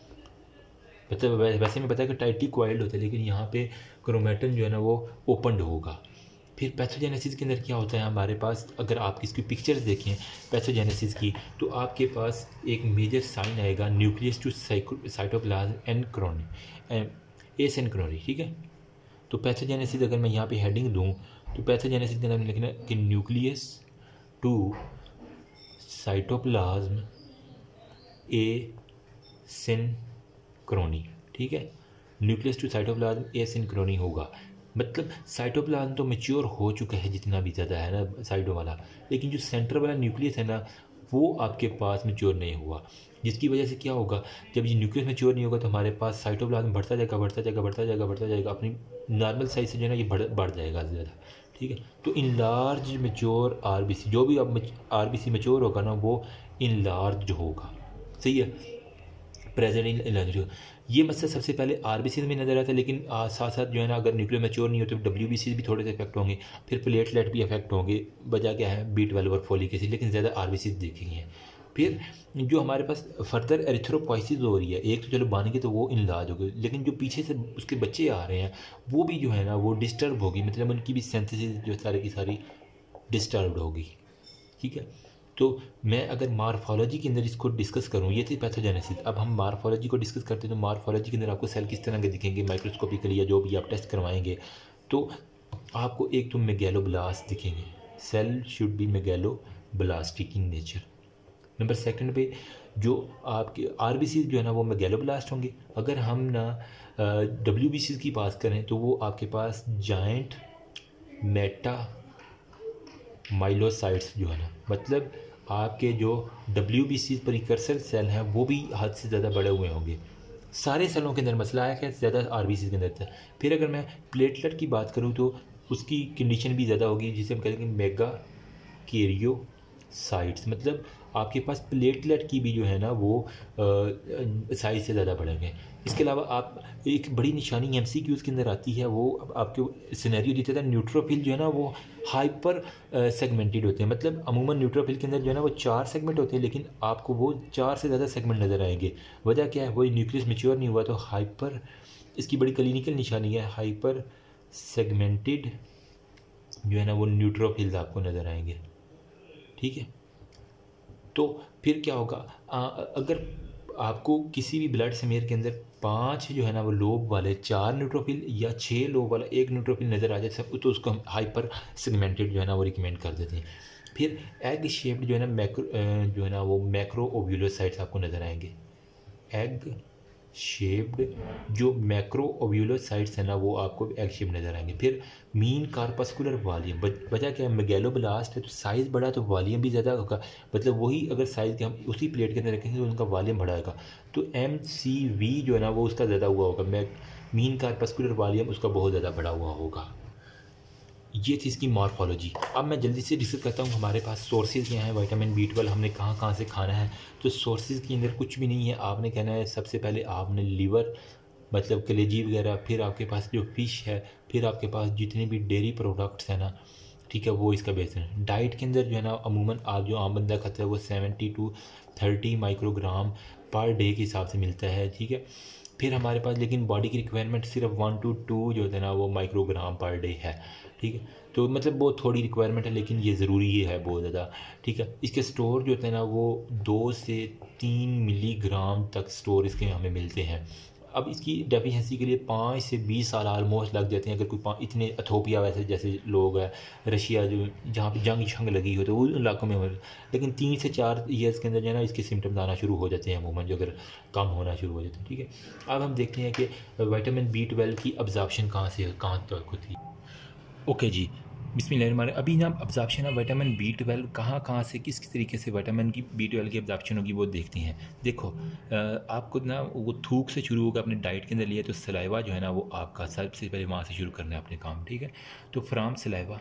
मतलब वैसे में पता है कि टाइटली कॉइल्ड होता है, लेकिन यहाँ पे क्रोमेटन जो है ना वो ओपनड होगा, फिर पैथोजेनेसिस के अंदर क्या होता है हमारे पास, अगर आप इसकी पिक्चर्स देखें पैथोजेनेसिस की, तो आपके पास एक मेजर साइन आएगा nucleus to cytoplasm asynchrony, asynchrony, ठीक है। तो पैथोजेनेसिस अगर मैं यहाँ पे हेडिंग दूँ तो पैथोजेनेसिस के अंदर लिखना कि न्यूक्लियस टू साइटोप्लाज्म एसिंक्रोनी, ठीक है। न्यूक्लियस टू साइटोप्लाज्म एसिंक्रोनी होगा, मतलब साइटोप्लाज्म तो मैच्योर हो चुका है जितना भी ज़्यादा है ना साइडों वाला, लेकिन जो सेंटर वाला न्यूक्लियस है ना वो आपके पास मैच्योर नहीं हुआ, जिसकी वजह से क्या होगा, जब ये न्यूक्लियस मैच्योर नहीं होगा तो हमारे पास साइटोप्लाज्म बढ़ता जाएगा बढ़ता जाएगा बढ़ता जाएगा बढ़ता जाएगा, अपनी नॉर्मल साइज से जो है ना ये बढ़ जाएगा ज़्यादा, ठीक है। तो इन लार्ज मैच्योर आरबीसी, जो भी अब आरबीसी मैच्योर होगा ना वो इन लार्ज होगा, सही है, प्रेजेंट इन लार्ज। ये मसला सबसे पहले आरबीसी में नजर आता है, लेकिन साथ साथ जो है ना अगर न्यूक्लियर मैच्योर नहीं होते तो डब्ल्यूबीसी भी थोड़े से इफेक्ट होंगे, फिर प्लेटलेट भी इफेक्ट होंगे, वजह क्या है B12 और फोलिक एसिड, लेकिन ज़्यादा आरबीसी देखेंगे हैं। फिर जो हमारे पास फर्दर एरिथ्रोपोइसिस हो रही है, एक तो चलो बन गई तो वो इनलाज हो गई, लेकिन जो पीछे से उसके बच्चे आ रहे हैं वो भी जो है ना वो डिस्टर्ब होगी, मतलब उनकी भी सेंथिसिस जो सारी की सारी डिस्टर्ब होगी, ठीक है। तो मैं अगर मार्फोलॉजी के अंदर इसको डिस्कस करूँ, ये थी पैथोजेनेसिस, अब हम मार्फोलॉजी को डिस्कस करते हैं तो मार्फोलॉजी के अंदर आपको सेल किस तरह के दिखेंगे माइक्रोस्कोपिकली या जो भी आप टेस्ट करवाएंगे, तो आपको एक तो मेगैलोब्लास्ट दिखेंगे, cell should be megaloblastic in nature. Number second पे जो आपके आरबीसी जो है ना वो मेगैलोब्लास्ट होंगे। अगर हम ना डब्ल्यूबीसी की बात करें तो वो आपके पास जाइंट मेटा माइलोसाइट्स जो है ना, मतलब आपके जो डब्ल्यूबीसी प्रिकर्सर सेल हैं वो भी हद से ज़्यादा बड़े हुए होंगे। सारे सेलों के अंदर मसला है कि ज़्यादा आरबीसी के अंदर था। फिर अगर मैं प्लेटलेट की बात करूँ तो उसकी कंडीशन भी ज़्यादा होगी, जिसे हम कहेंगे मेगा कैरियोसाइट्स, मतलब आपके पास प्लेटलेट की भी जो है ना वो साइज से ज़्यादा बढ़ेंगे। इसके अलावा आप एक बड़ी निशानी एमसीक्यूज के अंदर आती है, वो आपके सिनेरियो देता है न्यूट्रोफिल जो है ना वो हाइपर सेगमेंटेड होते हैं, मतलब अमूमन न्यूट्रोफिल के अंदर जो है ना वो 4 सेगमेंट होते हैं, लेकिन आपको वो 4 से ज़्यादा सेगमेंट नज़र आएंगे। वजह क्या है, वही न्यूक्लियस मैच्योर नहीं हुआ, तो हाइपर, इसकी बड़ी क्लिनिकल निशानी है, हाइपर सेगमेंटेड जो है ना वो न्यूट्रोफिल्स आपको नज़र आएंगे, ठीक है। तो फिर क्या होगा, अगर आपको किसी भी ब्लड स्मेयर के अंदर 5 जो है ना वो लोब वाले 4 न्यूट्रोफिल या 6 लोब वाला 1 न्यूट्रोफिल नज़र आ जाए सब, तो उसको हम हाइपर सेगमेंटेड जो है ना वो रिकमेंड कर देते हैं। फिर एग शेप्ड जो है ना जो है ना वो मैक्रो ओव्यूलोसाइट्स आपको नज़र आएंगे, एग शेप्ड जो मैक्रो ओव्यूलोसाइट्स है ना वो आपको एग शेप नज़र आएंगे। फिर मीन कार्पस्कुलर वॉल्यूम, वजह क्या है, मेगैलोब्लास्ट है तो साइज़ बड़ा तो वॉल्यूम भी ज़्यादा होगा, मतलब वही अगर साइज़ के हम उसी प्लेट के अंदर रखेंगे तो उनका वॉल्यूम बढ़ाएगा, तो MCV जो है ना वो उसका ज़्यादा हुआ होगा, मीन कार्पस्कुलर वॉल्यूम उसका बहुत ज़्यादा बड़ा हुआ होगा। ये थी इसकी मॉर्फोलॉजी। अब मैं जल्दी से डिस्कस करता हूँ हमारे पास सोर्सेज क्या हैं, विटामिन B12 हमने कहाँ कहाँ से खाना है। तो सोर्सेज के अंदर कुछ भी नहीं है, आपने कहना है सबसे पहले आपने लीवर मतलब कलेजी वगैरह, फिर आपके पास जो फ़िश है, फिर आपके पास जितने भी डेयरी प्रोडक्ट्स हैं ना, ठीक है, वो इसका बेस है। डाइट के अंदर जो है ना अमूमन आज जो आम बंदा खाता है वो 70 to 30 माइक्रोग्राम पर डे के हिसाब से मिलता है, ठीक है। फिर हमारे पास लेकिन बॉडी की रिक्वायरमेंट सिर्फ 1 to 2 जो है ना वो माइक्रोग्राम पर डे है, ठीक है। तो मतलब बहुत थोड़ी रिक्वायरमेंट है, लेकिन ये ज़रूरी है बहुत ज़्यादा, ठीक है। इसके स्टोर जो होते हैं ना वो 2 से 3 मिलीग्राम तक स्टोर इसके हमें मिलते हैं। अब इसकी डेफिशिएंसी के लिए 5 से 20 साल आलमोस्ट लग जाते हैं, अगर कोई इतने इथोपिया वैसे जैसे लोग हैं, रशिया जो जहाँ पे जंग शंग लगी हो तो उन इलाकों में, लेकिन 3 से 4 ईयर्स के अंदर जो है ना इसके सिम्टम्स आना शुरू हो जाते हैं अमूमन, जो अगर कम होना शुरू हो जाते हैं, ठीक है। अब हम देखते हैं कि विटामिन B12 की अब्जॉर्प्शन कहाँ से कहाँ तक होती है। ओके जी, बिस्मिल्लाहिर्रहमानिर्रहीम। अभी ना अब्जॉर्प्शन है विटामिन B12 कहाँ कहाँ से किस तरीके से विटामिन की B12 की अब्जॉर्प्शन होगी वो देखते हैं। देखो आपको ना वो थूक से शुरू होगा, अपने डाइट के अंदर लिया तो सलाइवा जो है ना वो आपका सबसे पहले वहाँ से शुरू करना है अपने काम, ठीक है। तो फ्राम सलाइवा,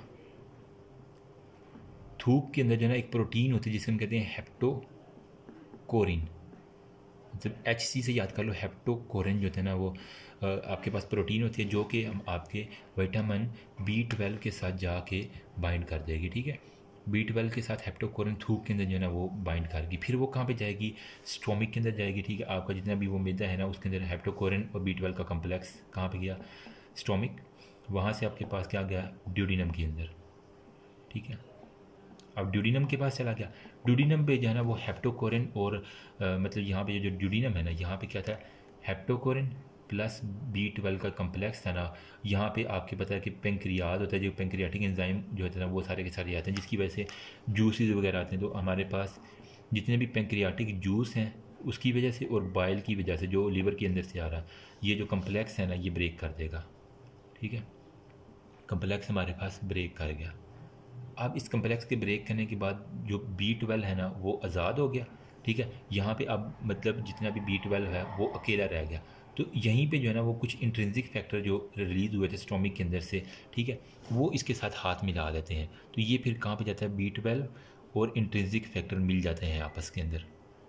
थूक के अंदर जो है ना एक प्रोटीन होती है जिसे हम कहते हैं हेप्टोकोरिन, मतलब HC से याद कर लो, हेप्टोकोरिन जो होते हैं ना वो आपके पास प्रोटीन होती है जो कि हम आपके विटामिन B12 के साथ जाके बाइंड कर देगी, ठीक है। B12 के साथ हेप्टोकोरिन थूक के अंदर जो है ना वो बाइंड करेगी, फिर वो कहाँ पे जाएगी, स्टोमिक के अंदर जाएगी, ठीक है। आपका जितना भी वो मैदा है ना उसके अंदर हेप्टोकोरिन और B12 का कम्प्लेक्स कहाँ पे गया, स्टोमिक। वहाँ से आपके पास क्या गया, ड्यूडिनम के अंदर, ठीक है। अब ड्यूडिनम के पास चला गया, ड्यूडिनम पे जो है ना वो हेप्टोकोरिन और मतलब यहाँ पे जो ड्यूडिनम है ना, यहाँ पे क्या था, हेप्टोकोरिन प्लस B12 का कम्प्लेक्स था ना, यहाँ पे आपके पता है कि पेंक्रियाज होता है, जो पेंक्रियाटिक एंजाइम जो होता है ना वो सारे के सारे आते हैं, जिसकी वजह से जूसेस वगैरह आते हैं। तो हमारे पास जितने भी पेंक्रियाटिक जूस हैं उसकी वजह से और बाइल की वजह से जो लीवर के अंदर से आ रहा, ये जो कम्प्लेक्स है ना ये ब्रेक कर देगा, ठीक है। कम्प्लेक्स हमारे पास ब्रेक कर गया। अब इस कम्प्लेक्स के ब्रेक करने के बाद जो B12 है ना वो आज़ाद हो गया, ठीक है। यहाँ पे अब मतलब जितना भी B12 है वो अकेला रह गया। तो यहीं पे जो है ना वो कुछ इंट्रिंसिक फैक्टर जो रिलीज़ हुए थे स्टोमिक के अंदर से, ठीक है, वो इसके साथ हाथ मिला देते हैं। तो ये फिर कहाँ पे जाता है, B12 और इंट्रिंसिक फैक्टर मिल जाते हैं आपस के अंदर।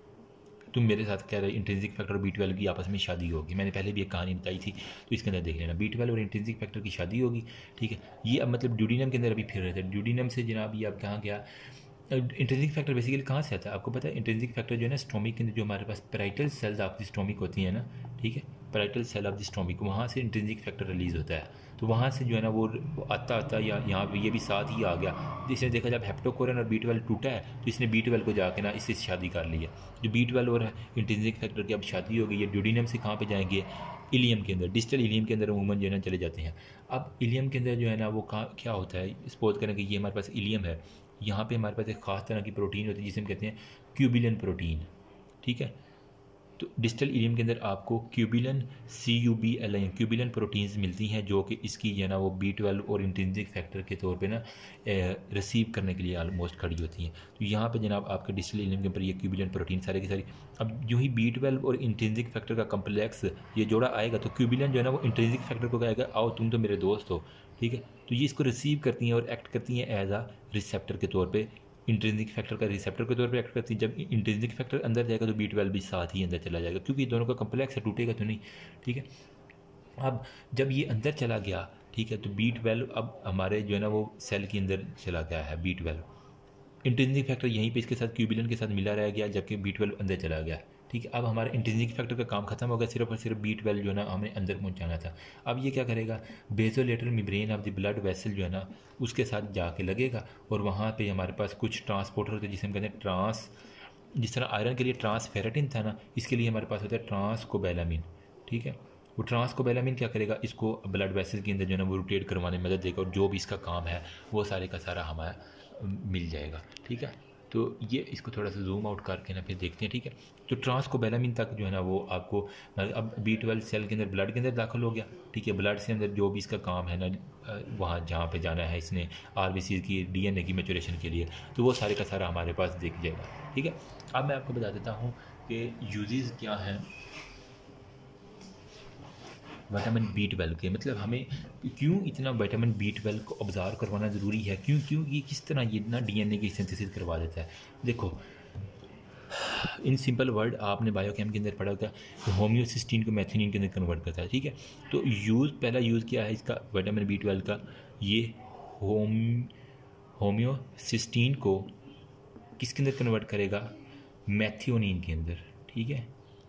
तुम मेरे साथ कह रहे इंट्रिंसिक फैक्टर और B12 की आपस में शादी होगी, मैंने पहले भी एक कहानी बताई थी, तो इसके अंदर देख लेना, B12 और इंट्रिंसिक फैक्टर की शादी होगी, ठीक है। ये अब मतलब ड्यूडिनम के अंदर अभी फिर रहे थे, ड्यूडिनम से जनाब ये अब कहाँ गया। इंट्रिंसिक फैक्टर बेसिकली कहाँ से आता है आपको पता है, इंट्रिंसिक फैक्टर जो है ना स्टोमिक के अंदर जो हमारे पास parietal cells of the stomach होती है ना, ठीक है, parietal cell of the stomach, वहाँ से इंट्रिंसिक फैक्टर रिलीज़ होता है। तो वहाँ से जो है ना वो आता आता या यहाँ पे ये भी साथ ही आ गया। इसने देखा जब हेप्टोकोरिन और B12 टूटा है तो इसने B12 को जाके ना इससे शादी कर ली है। जो B12 और इंट्रिंसिक फैक्टर की अब शादी हो गई है, ड्यूडिनम से कहाँ पे जाएंगे, इलियम के अंदर, डिस्टल इलियम के अंदर अमूमन जो है ना चले जाते हैं। अब इलियम के अंदर जो है ना वो क्या होता है, सपोज करें कि ये हमारे पास इलियम है, यहाँ पे हमारे पास एक ख़ास तरह की प्रोटीन होती है जिसे हम कहते हैं क्यूबिलन प्रोटीन, ठीक है। तो डिस्टल इलियम के अंदर आपको क्यूबिलन CUBLIN क्यूबिलन प्रोटीन्स मिलती हैं जो कि इसकी जो है ना वो B12 और इंट्रिंसिक फैक्टर के तौर पे ना रिसीव करने के लिए ऑलमोस्ट खड़ी होती हैं। तो यहाँ पे जनाब आपके डिस्टल इलियम के ऊपर ये क्यूबिलन प्रोटीन सारे की सारी, अब जो ही B12 और इंट्रिंसिक फैक्टर का कम्प्लेक्स ये जोड़ा आएगा तो क्यूबिलन जो है ना वो इंट्रिंसिक फैक्टर को कहेगा आओ तुम तो मेरे दोस्त हो, ठीक है। तो ये इसको रिसीव करती हैं और एक्ट करती हैं एज आ रिसेप्टर के तौर पे, इंट्रिंसिक फैक्टर का रिसेप्टर के तौर पे एक्ट करती है। जब इंट्रिंसिक फैक्टर अंदर जाएगा तो B12 भी साथ ही अंदर चला जाएगा, क्योंकि दोनों का कम्प्लेक्स है, टूटेगा तो नहीं, ठीक है। अब जब ये अंदर चला गया, ठीक है, तो B12 अब हमारे जो है ना वो सेल के अंदर चला गया है। B12 इंट्रिंसिक फैक्टर यहीं पे इसके साथ क्यूबिलन के साथ मिला रह गया, जबकि B12 अंदर चला गया, ठीक है। अब हमारा इंट्रिंसिक फैक्टर का काम खत्म हो गया, सिर्फ और सिर्फ B12 जो है ना हमें अंदर पहुंचाना था। अब ये क्या करेगा, basolateral membrane of the blood vessel जो है ना उसके साथ जाके लगेगा और वहाँ पे हमारे पास कुछ ट्रांसपोर्टर होते हैं जिसे हम कहते हैं जिस तरह आयरन के लिए ट्रांसफेरेटिन था ना, इसके लिए हमारे पास होता है ट्रांसकोबैलामिन, ठीक है। वो ट्रांसकोबैलामिन क्या करेगा, इसको ब्लड वेसल के अंदर जो है ना वो रोटेट करवाने में मदद देगा और जो भी इसका काम है वो सारे का सारा हमारा मिल जाएगा, ठीक है। तो ये इसको थोड़ा सा जूम आउट करके ना फिर देखते हैं, ठीक है। तो ट्रांसकोबैलामिन तक जो है ना वो आपको अब B12 सेल के अंदर ब्लड के अंदर दाखिल हो गया, ठीक है। ब्लड से अंदर जो भी इसका काम है ना वहाँ जहाँ पे जाना है इसने RBC की DNA की मैच्योरेशन के लिए, तो वो सारे का सारा हमारे पास दिख जाएगा, ठीक है। अब मैं आपको बता देता हूँ कि यूजेस क्या हैं विटामिन B12 के, मतलब हमें क्यों इतना विटामिन B12 को ऑब्ज़र्व करवाना ज़रूरी है, क्यों क्यों ये किस तरह ये ना DNA की सिंथेसिस करवा देता है। देखो इन सिंपल वर्ड आपने बायोकेम के अंदर पढ़ा होता है, होम्योसिस्टीन को मैथियोनिन के अंदर कन्वर्ट करता है, ठीक है। तो पहला यूज़ क्या है इसका विटामिन B12 का, ये होम्योसिस्टीन को किसके अंदर कन्वर्ट करेगा, मैथियोनिन के अंदर, ठीक है।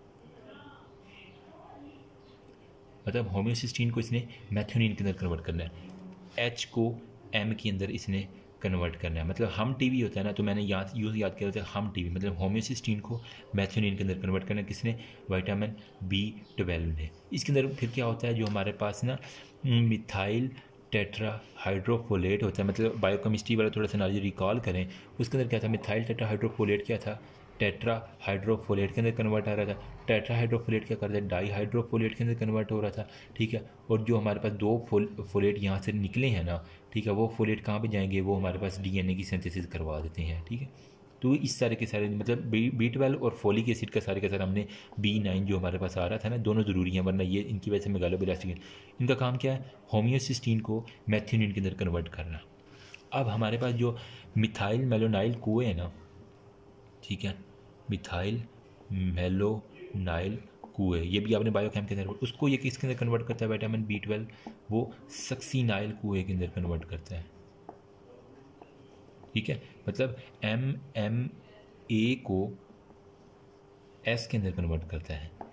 मतलब होम्योसिस्टीन को इसने मैथियोनिन के अंदर कन्वर्ट करना है, H को M के अंदर इसने कन्वर्ट करना है। मतलब हम टीवी होता है ना, तो मैंने याद किया था हम टीवी, मतलब होम्योसिस्टीन को मैथियोनिन के अंदर कन्वर्ट करना है किसने, विटामिन B12 ने। इसके अंदर फिर क्या होता है, जो हमारे पास ना मिथाइल टेट्रा हाइड्रोफोलेट होता है, मतलब बायोकेमिस्ट्री वाला थोड़ा सा नॉलेज रिकॉल करें, उसके अंदर क्या था, मिथाइल टेट्रा हाइड्रोफोलेट क्या था, टेट्रा हाइड्रोफोलेट के अंदर कन्वर्ट आ रहा था। टेट्रा हाइड्रोफोलेट क्या करता है, डाई हाइड्रोफोलेट के अंदर कन्वर्ट हो रहा था, ठीक है। और जो हमारे पास दो फोलेट यहाँ से निकले हैं ना, ठीक है, वो फोलेट कहाँ पे जाएंगे, वो हमारे पास DNA की सिंथेसिस करवा देते हैं, ठीक है। तो इस सारे के सारे मतलब B12 और फोलिक एसिड का सारे हमने B9 जो हमारे पास आ रहा था ना, दोनों ज़रूरी हैं, वरना ये इनकी वजह से मेगालोब्लास्टिक, इनका काम क्या है, होम्योसिस्टीन को मैथियोनिन के अंदर कन्वर्ट करना। अब हमारे पास जो मिथाइल मेलोनाइल कुएँ हैं ना, ठीक है, मिथाइल मेलोनाइल कुएँ, ये भी आपने बायोकेम के अंदर, उसको ये किसके अंदर कन्वर्ट करता है, विटामिन B12, वो सक्सीनाइल कुएँ के अंदर कन्वर्ट करता है, ठीक है। मतलब MMA को S के अंदर कन्वर्ट करता है,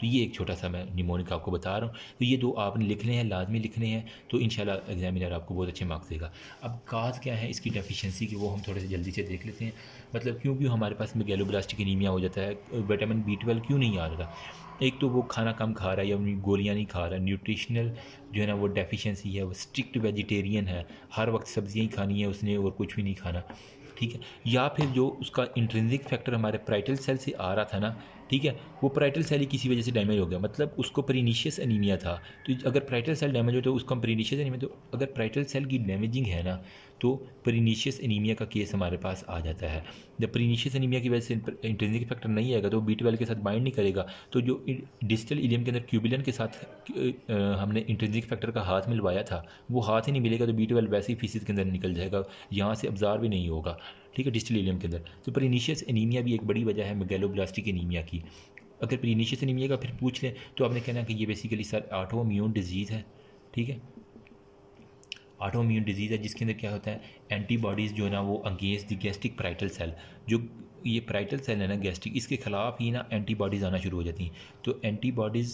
तो ये एक छोटा सा मैं निमोनिक आपको बता रहा हूँ। तो ये दो आपने लिखने हैं, लाजमी लिखने हैं, तो इंशाल्लाह एग्जामिनर आपको बहुत अच्छे मार्क्स देगा। अब काज क्या है इसकी डेफिशिएंसी की, वो हम थोड़े से जल्दी से देख लेते हैं। मतलब क्यों हमारे पास मेगैलोब्लास्टिक एनीमिया हो जाता है, विटामिन B12 क्यों नहीं आ रहा। एक तो वो खाना कम खा रहा है या गोलियाँ नहीं खा रहा, न्यूट्रिशनल जो है ना वो डेफिशिएंसी है, वो स्ट्रिक्ट वेजिटेरियन है, हर वक्त सब्जियाँ ही खानी है उसने और कुछ भी नहीं खाना, ठीक है। या फिर जो उसका इंट्रिंसिक फैक्टर हमारे पैराइटल सेल से आ रहा था ना, ठीक है, वो पैराइटल सेल ही किसी वजह से डैमेज हो गया, मतलब उसको प्रीनिशियस एनीमिया था। तो अगर पैराइटल सेल डैमेज हो तो उसको हम प्रीनिशियस एनीमिया, तो अगर पैराइटल सेल की डैमेजिंग है ना तो प्रीनिशियस एनीमिया का केस हमारे पास आ जाता है। जब प्रीनिशियस एनीमिया की वजह से इंट्रिंसिक फैक्टर नहीं आएगा तो B12 के साथ बाइंड नहीं करेगा, तो जो डिस्टल इलियम के अंदर क्यूबिलन के साथ हमने इंट्रिंसिक फैक्टर का हाथ मिलवाया था वो हाथ ही नहीं मिलेगा, तो B12 वैसे ही फीसिस के अंदर निकल जाएगा, यहाँ से अब्जॉर्ब भी नहीं होगा, ठीक है, डिस्टल इलियम के अंदर। तो प्रीनिशियस एनीमिया भी एक बड़ी वजह है मेगैलोब्लास्टिक एनीमिया की। अगर प्रीनिशियस एनीमिया का फिर पूछ लें तो आपने कहना कि ये बेसिकली सर ऑटोइम्यून डिजीज़ है, ठीक है, ऑटोइम्यून डिजीज़ है जिसके अंदर क्या होता है एंटीबॉडीज़ जो है ना वो against the gastric parietal cell, जो ये पैराइटल सेल है ना गैस्ट्रिक, इसके खिलाफ ही ना एंटीबॉडीज़ आना शुरू हो जाती हैं। तो antibodies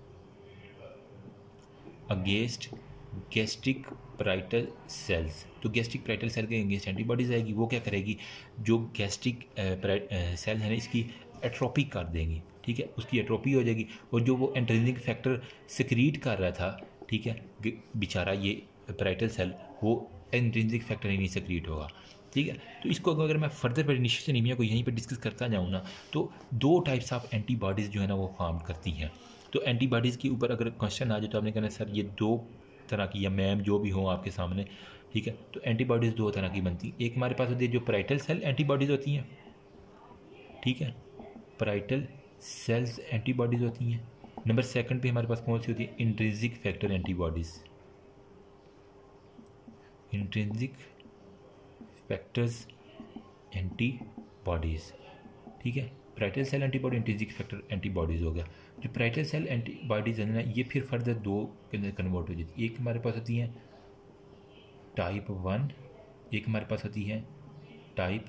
against gastric parietal cells, तो गैस्ट्रिक पैराइटल सेल के अगेंस्ट एंटीबॉडीज़ आएगी, वो क्या करेगी जो गैस्ट्रिक सेल है ना इसकी एट्रोपी कर देंगी, ठीक है, उसकी एट्रोपी हो जाएगी, और जो वो इंट्रिंसिक फैक्टर सिक्रीट कर रहा था, ठीक है, बेचारा ये पैराइटल सेल वो इंट्रिंसिक फैक्टर ही नहीं सिक्रीट होगा, ठीक है। तो इसको अगर मैं फर्दर प्रीनिशियस एनीमिया को यहीं पर डिस्कस करता जाऊँ ना तो दो टाइप्स ऑफ एंटीबॉडीज़ जो है ना वो फॉर्म करती हैं। तो एंटीबॉडीज़ के ऊपर अगर क्वेश्चन आ जाए तो आपने कहना सर ये दो तरह की या मैम जो भी हो आपके सामने, ठीक है, तो एंटीबॉडीज़ दो तरह की बनती, एक हमारे पास होती है जो पैराइटल सेल एंटीबॉडीज़ होती हैं, ठीक है, पैराइटल सेल्स एंटीबॉडीज़ होती हैं। नंबर सेकंड पे हमारे पास कौन सी होती है intrinsic factor antibodies, intrinsic factors antibodies, ठीक है, parietal cell antibody intrinsic factor antibodies हो गया। जो पैराइटल सेल एंटीबॉडीज़ है ना ये फिर फर्दर दो के अंदर कन्वर्ट हो जाती है, एक हमारे पास होती है टाइप 1, एक हमारे पास होती है टाइप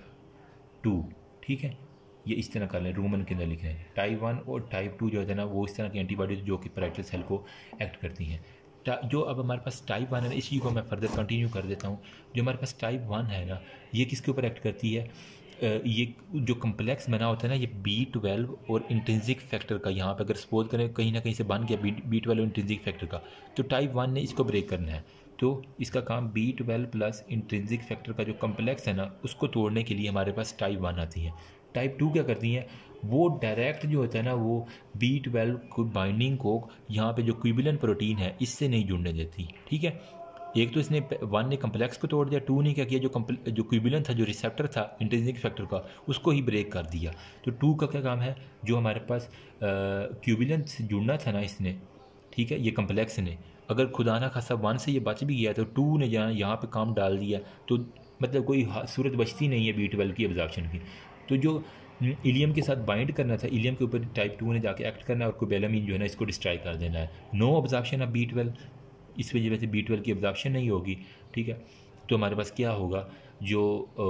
2, ठीक है, ये इस तरह कर लें, रोमन के अंदर लिख रहे हैं टाइप 1 और टाइप 2 जो है ना वो इस तरह की एंटीबॉडीज जो कि पैराइटल सेल को एक्ट करती हैं। जो अब हमारे पास टाइप 1 है ना इसी को मैं फर्दर कंटिन्यू कर देता हूँ। जो हमारे पास टाइप 1 है ना ये किसके ऊपर एक्ट करती है, ये जो कम्प्लेक्स बना होता है ना ये B12 और इंट्रिंसिक फैक्टर का, यहाँ पे अगर सपोज करें कहीं ना कहीं से बन गया B12 और इंट्रिंसिक फैक्टर का, तो टाइप 1 ने इसको ब्रेक करना है, तो इसका काम B12 प्लस इंट्रिंसिक फैक्टर का जो कम्प्लेक्स है ना उसको तोड़ने के लिए हमारे पास टाइप 1 आती है। टाइप 2 क्या करती हैं वो डायरेक्ट जो होता है ना वो B12 को बाइंडिंग को यहाँ पे जो क्यूबिलन प्रोटीन है इससे नहीं जुड़ने देती, ठीक है। एक तो इसने 1 ने कम्प्लेक्स को तोड़ दिया, 2 ने क्या किया जो क्यूबिलन था जो रिसेप्टर था इंट्रिंसिक फैक्टर का उसको ही ब्रेक कर दिया। तो 2 का क्या काम है जो हमारे पास क्यूबिलन से जुड़ना था ना इसने, ठीक है, ये कम्प्लेक्स ने अगर खुदा ना खासा 1 से ये बच भी गया तो 2 ने यहाँ पे काम डाल दिया, तो मतलब कोई सूरत बचती नहीं है B12 की एब्जॉर्प्शन की। तो जो इलियम के साथ बाइंड करना था इलियम के ऊपर टाइप 2 ने जाके एक्ट करना है और कोबैलामिन जो है ना इसको डिस्ट्रॉय कर देना है। नो एब्जॉर्प्शन ऑफ B12, इस वजह से B12 की एब्जॉर्प्शन नहीं होगी, ठीक है। तो हमारे पास क्या होगा जो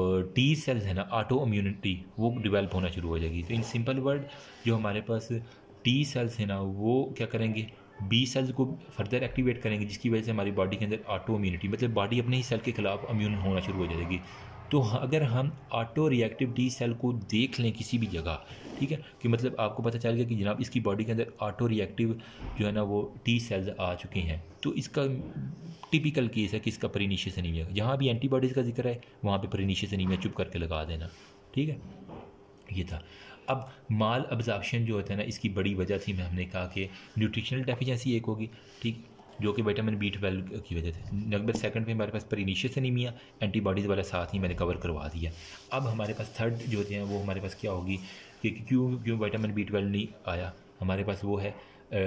टी सेल्स है ना ऑटो इम्यूनिटी वो डेवलप होना शुरू हो जाएगी। तो इन सिंपल वर्ड जो हमारे पास टी सेल्स है ना वो क्या करेंगे B सेल्स को फर्दर एक्टिवेट करेंगे जिसकी वजह से हमारी बॉडी के अंदर ऑटो इम्यूनिटी मतलब बॉडी अपने ही सेल के खिलाफ इम्यून होना शुरू हो जाएगी। तो अगर हम ऑटो रिएक्टिव टी सेल को देख लें किसी भी जगह, ठीक है, कि मतलब आपको पता चल गया कि जनाब इसकी बॉडी के अंदर ऑटो रिएक्टिव जो है ना वो टी सेल्स आ चुके हैं, तो इसका टिपिकल केस है कि इसका प्रीनिशियस एनीमिया। जहाँ भी एंटीबॉडीज़ का जिक्र है वहाँ पे प्रीनिशियस एनीमिया चुप करके लगा देना, ठीक है, ये था। अब माल अब्जॉर्प्शन जो होता है ना इसकी बड़ी वजह थी, मैं हमने कहा कि न्यूट्रिशनल डेफिशिएंसी एक होगी, ठीक, जो कि विटामिन B12 की वजह से। नंबर सेकंड पे हमारे पास प्रीनिशियस एनीमिया एंटीबॉडीज़ वाला साथ ही मैंने कवर करवा दिया। अब हमारे पास थर्ड जो होते हैं वो हमारे पास क्या होगी कि क्यों विटामिन B12 नहीं आया, हमारे पास वो है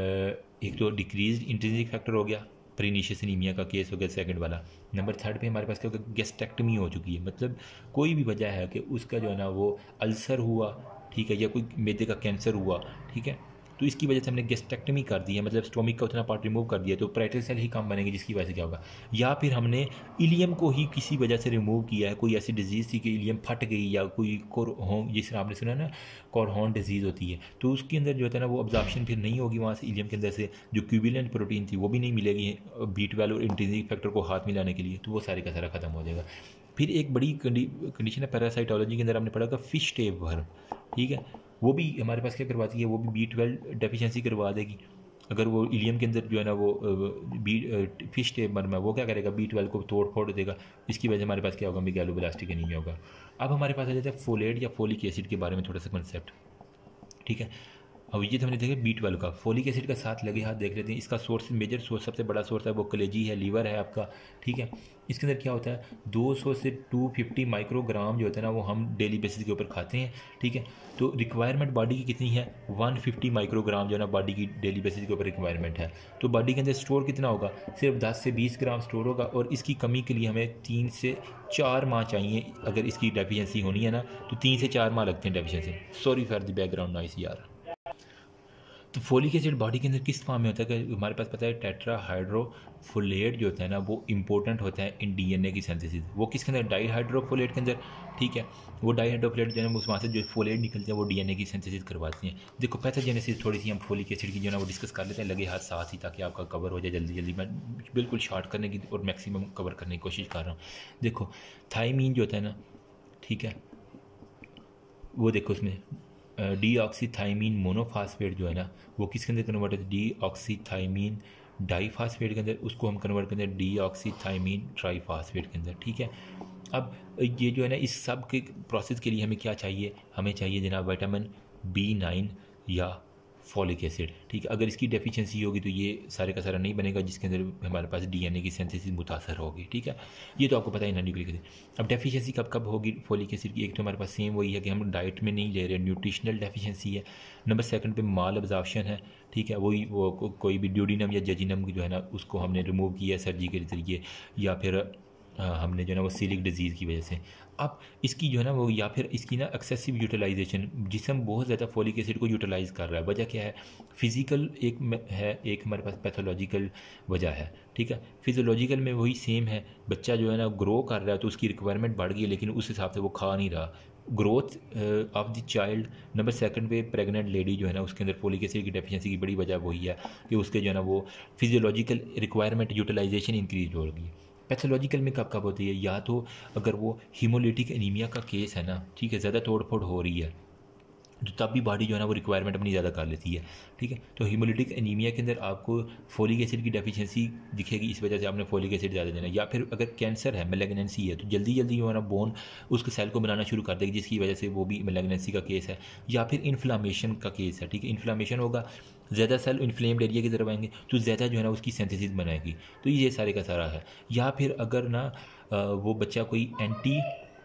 एक तो डिक्रीज इंट्रिंसिक फैक्टर हो गया, प्रीनिशियस एनीमिया का केस हो गया सेकंड वाला। नंबर थर्ड पे हमारे पास क्या होगा गैस्ट्रेक्टमी हो चुकी है, मतलब कोई भी वजह है कि उसका जो है ना वो अल्सर हुआ, ठीक है, या कोई मैदे का कैंसर हुआ, ठीक है, तो इसकी वजह से हमने गेस्ट्रेक्टमी कर दी है, मतलब स्टोमिक का उतना पार्ट रिमूव कर दिया, तो पैरेटल सेल ही कम बनेंगे, जिसकी वजह से क्या होगा। या फिर हमने इलियम को ही किसी वजह से रिमूव किया है, कोई ऐसी डिजीज़ थी कि इलियम फट गई, या कोई कोरहोन, जिस आपने सुना ना कोरहोन डिजीज़ होती है, तो उसके अंदर जो होता है ना वो ऑब्जॉर्प्शन फिर नहीं होगी वहाँ से इलियम के अंदर से, जो क्यूबिलेंट प्रोटीन थी वो भी नहीं मिलेगी B12 और इंट्रिंसिक फैक्टर को हाथ मिलाने के लिए, तो वो सारे का सारा खत्म हो जाएगा। फिर एक बड़ी कंडीशन है पैरासाइटोलॉजी के अंदर, हमने पढ़ा था फिश टेप वर्म, ठीक है, वो भी हमारे पास क्या करवाती है, वो भी B12 डेफिशिएंसी करवा देगी। अगर वो इलियम के अंदर जो है ना वो फिश टेप वर्म है, वो क्या करेगा, B12 को तोड़ फोड़ देगा, इसकी वजह से हमारे पास क्या होगा, मेगालोब्लास्टिक एनीमिया होगा। अब हमारे पास आ जाता है फोलेट या फोलिक एसिड के बारे में थोड़ा सा कंसेप्ट, ठीक है। अब ये तो हमने देखा B12 का, फोलिक एसिड का साथ लगे हाथ देख लेते हैं। इसका सोर्स, मेजर सोर्स, सबसे बड़ा सोर्स है वो कलेजी है, लीवर है आपका, ठीक है। इसके अंदर क्या होता है, 200 से 250 माइक्रोग्राम जो होता है ना वो हम डेली बेसिस के ऊपर खाते हैं, ठीक है। तो रिक्वायरमेंट बॉडी की कितनी है, 150 माइक्रोग्राम जो है ना बॉडी की डेली बेसिस के ऊपर रिक्वायरमेंट है। तो बॉडी के अंदर स्टोर कितना होगा, सिर्फ 10 से 20 ग्राम स्टोर होगा, और इसकी कमी के लिए हमें 3 से 4 माह चाहिए। अगर इसकी डेफिशिएंसी होनी है ना तो 3 से 4 माह लगते हैं deficiency. Sorry for the background noise यार। तो फोलिक एसिड बॉडी के अंदर किस फॉर्म में होता है, कि हमारे पास पता है टेट्राहाइड्रोफोलेट जो होता है ना वो इंपॉर्टेंट होता है इन डीएनए की सिंथेसिस। वो किसके अंदर, डाईहाइड्रोफोलेट के अंदर, ठीक है। वो डाईहाइड्रोफोलेट जो है वहाँ से जो फोलेट निकलते हैं वो डीएनए की सिंथेसिस करवाती हैं। देखो पैथोजेनेसिस थोड़ी सी हम फोलिक एसिड की जो है ना वो डिस्कस कर लेते हैं लगे हाथ साथ ही, ताकि आपका कवर हो जाए जल्दी जल्दी। मैं बिल्कुल शॉर्ट करने की और मैक्सिमम कवर करने की कोशिश कर रहा हूँ। देखो थायमीन जो होता है ना, ठीक है, वो देखो उसमें डीऑक्सीथाइमीन मोनोफास्फेट जो है ना वो किसके अंदर कन्वर्ट होता है, डीऑक्सीथाइमीन डाईफास्फेट के अंदर, उसको हम कन्वर्ट करते हैं डीऑक्सीथाइमीन ट्राईफास्फेट के अंदर, ठीक है। अब ये जो है ना इस सब के प्रोसेस के लिए हमें क्या चाहिए, हमें चाहिए जनाब विटामिन B9 या फॉलिक एसिड, ठीक है। अगर इसकी डेफिशिएंसी होगी तो ये सारे का सारा नहीं बनेगा, जिसके अंदर हमारे पास डीएनए की सिंथेसिस मुतासर होगी, ठीक है। ये तो आपको पता है ना न्यूक्लिक एसिड। अब डेफिशिएंसी कब कब होगी फोलिक एसिड की, एक तो हमारे पास सेम वही है कि हम डाइट में नहीं ले रहे, न्यूट्रिशनल डेफिशिएंसी है। नंबर सेकंड पे माल अब्जॉर्प्शन है, ठीक है, वही वो कोई भी ड्यूडिनम या जजिनम जो है ना उसको हमने रिमूव किया सर्जरी के जरिए, या फिर हमने जो है ना वो सीलिक डिजीज़ की वजह से। अब इसकी जो है ना वो, या फिर इसकी ना एक्सेसिव यूटिलाइजेशन, जिसम बहुत ज़्यादा फोलिक एसिड को यूटिलाइज़ कर रहा है। वजह क्या है, फिज़िकल एक है, एक हमारे पास पैथोलॉजिकल वजह है, ठीक है। फिजियोलॉजिकल में वही सेम है, बच्चा जो है ना ग्रो कर रहा है तो उसकी रिक्वायरमेंट बढ़ गई है, लेकिन उस हिसाब से वो खा नहीं रहा। Growth of the child. Number second पे प्रेग्नेंट लेडी जो है ना उसके अंदर फोलिक एसिड की डेफिशिएंसी की बड़ी वजह वही है कि उसके जो है ना वो फिजियोलॉजिकल रिक्वायरमेंट यूटिलाइजेशन इंक्रीज होगी। पैथोलॉजिकल में कब कब होती है, या तो अगर वो हीमोलिटिक एनीमिया का केस है ना, ठीक है, ज़्यादा तोड़ फोड़ हो रही है तो तब भी बॉडी जो है ना वो रिक्वायरमेंट अपनी ज़्यादा कर लेती है, ठीक है। तो हीमोलिटिक एनीमिया के अंदर आपको फोलिक एसिड की डेफिशिएंसी दिखेगी, इस वजह से आपने फोलिक एसिड ज़्यादा देना। या फिर अगर कैंसर है, मैलिग्नेंसी है, तो जल्दी जल्दी जो है ना बोन उसके सेल को बनाना शुरू कर देगी, जिसकी वजह से वो भी मैलिग्नेंसी का केस है। या फिर इन्फ्लामेशन का केस है, ठीक है, इन्फ्लामेशन होगा, ज़्यादा सेल इन्फ्लेम्ड एरिया की तरफ आएंगे तो ज़्यादा जो है ना उसकी सिंथेसिस बनाएगी, तो ये सारे का सारा है। या फिर अगर ना वो बच्चा कोई एंटी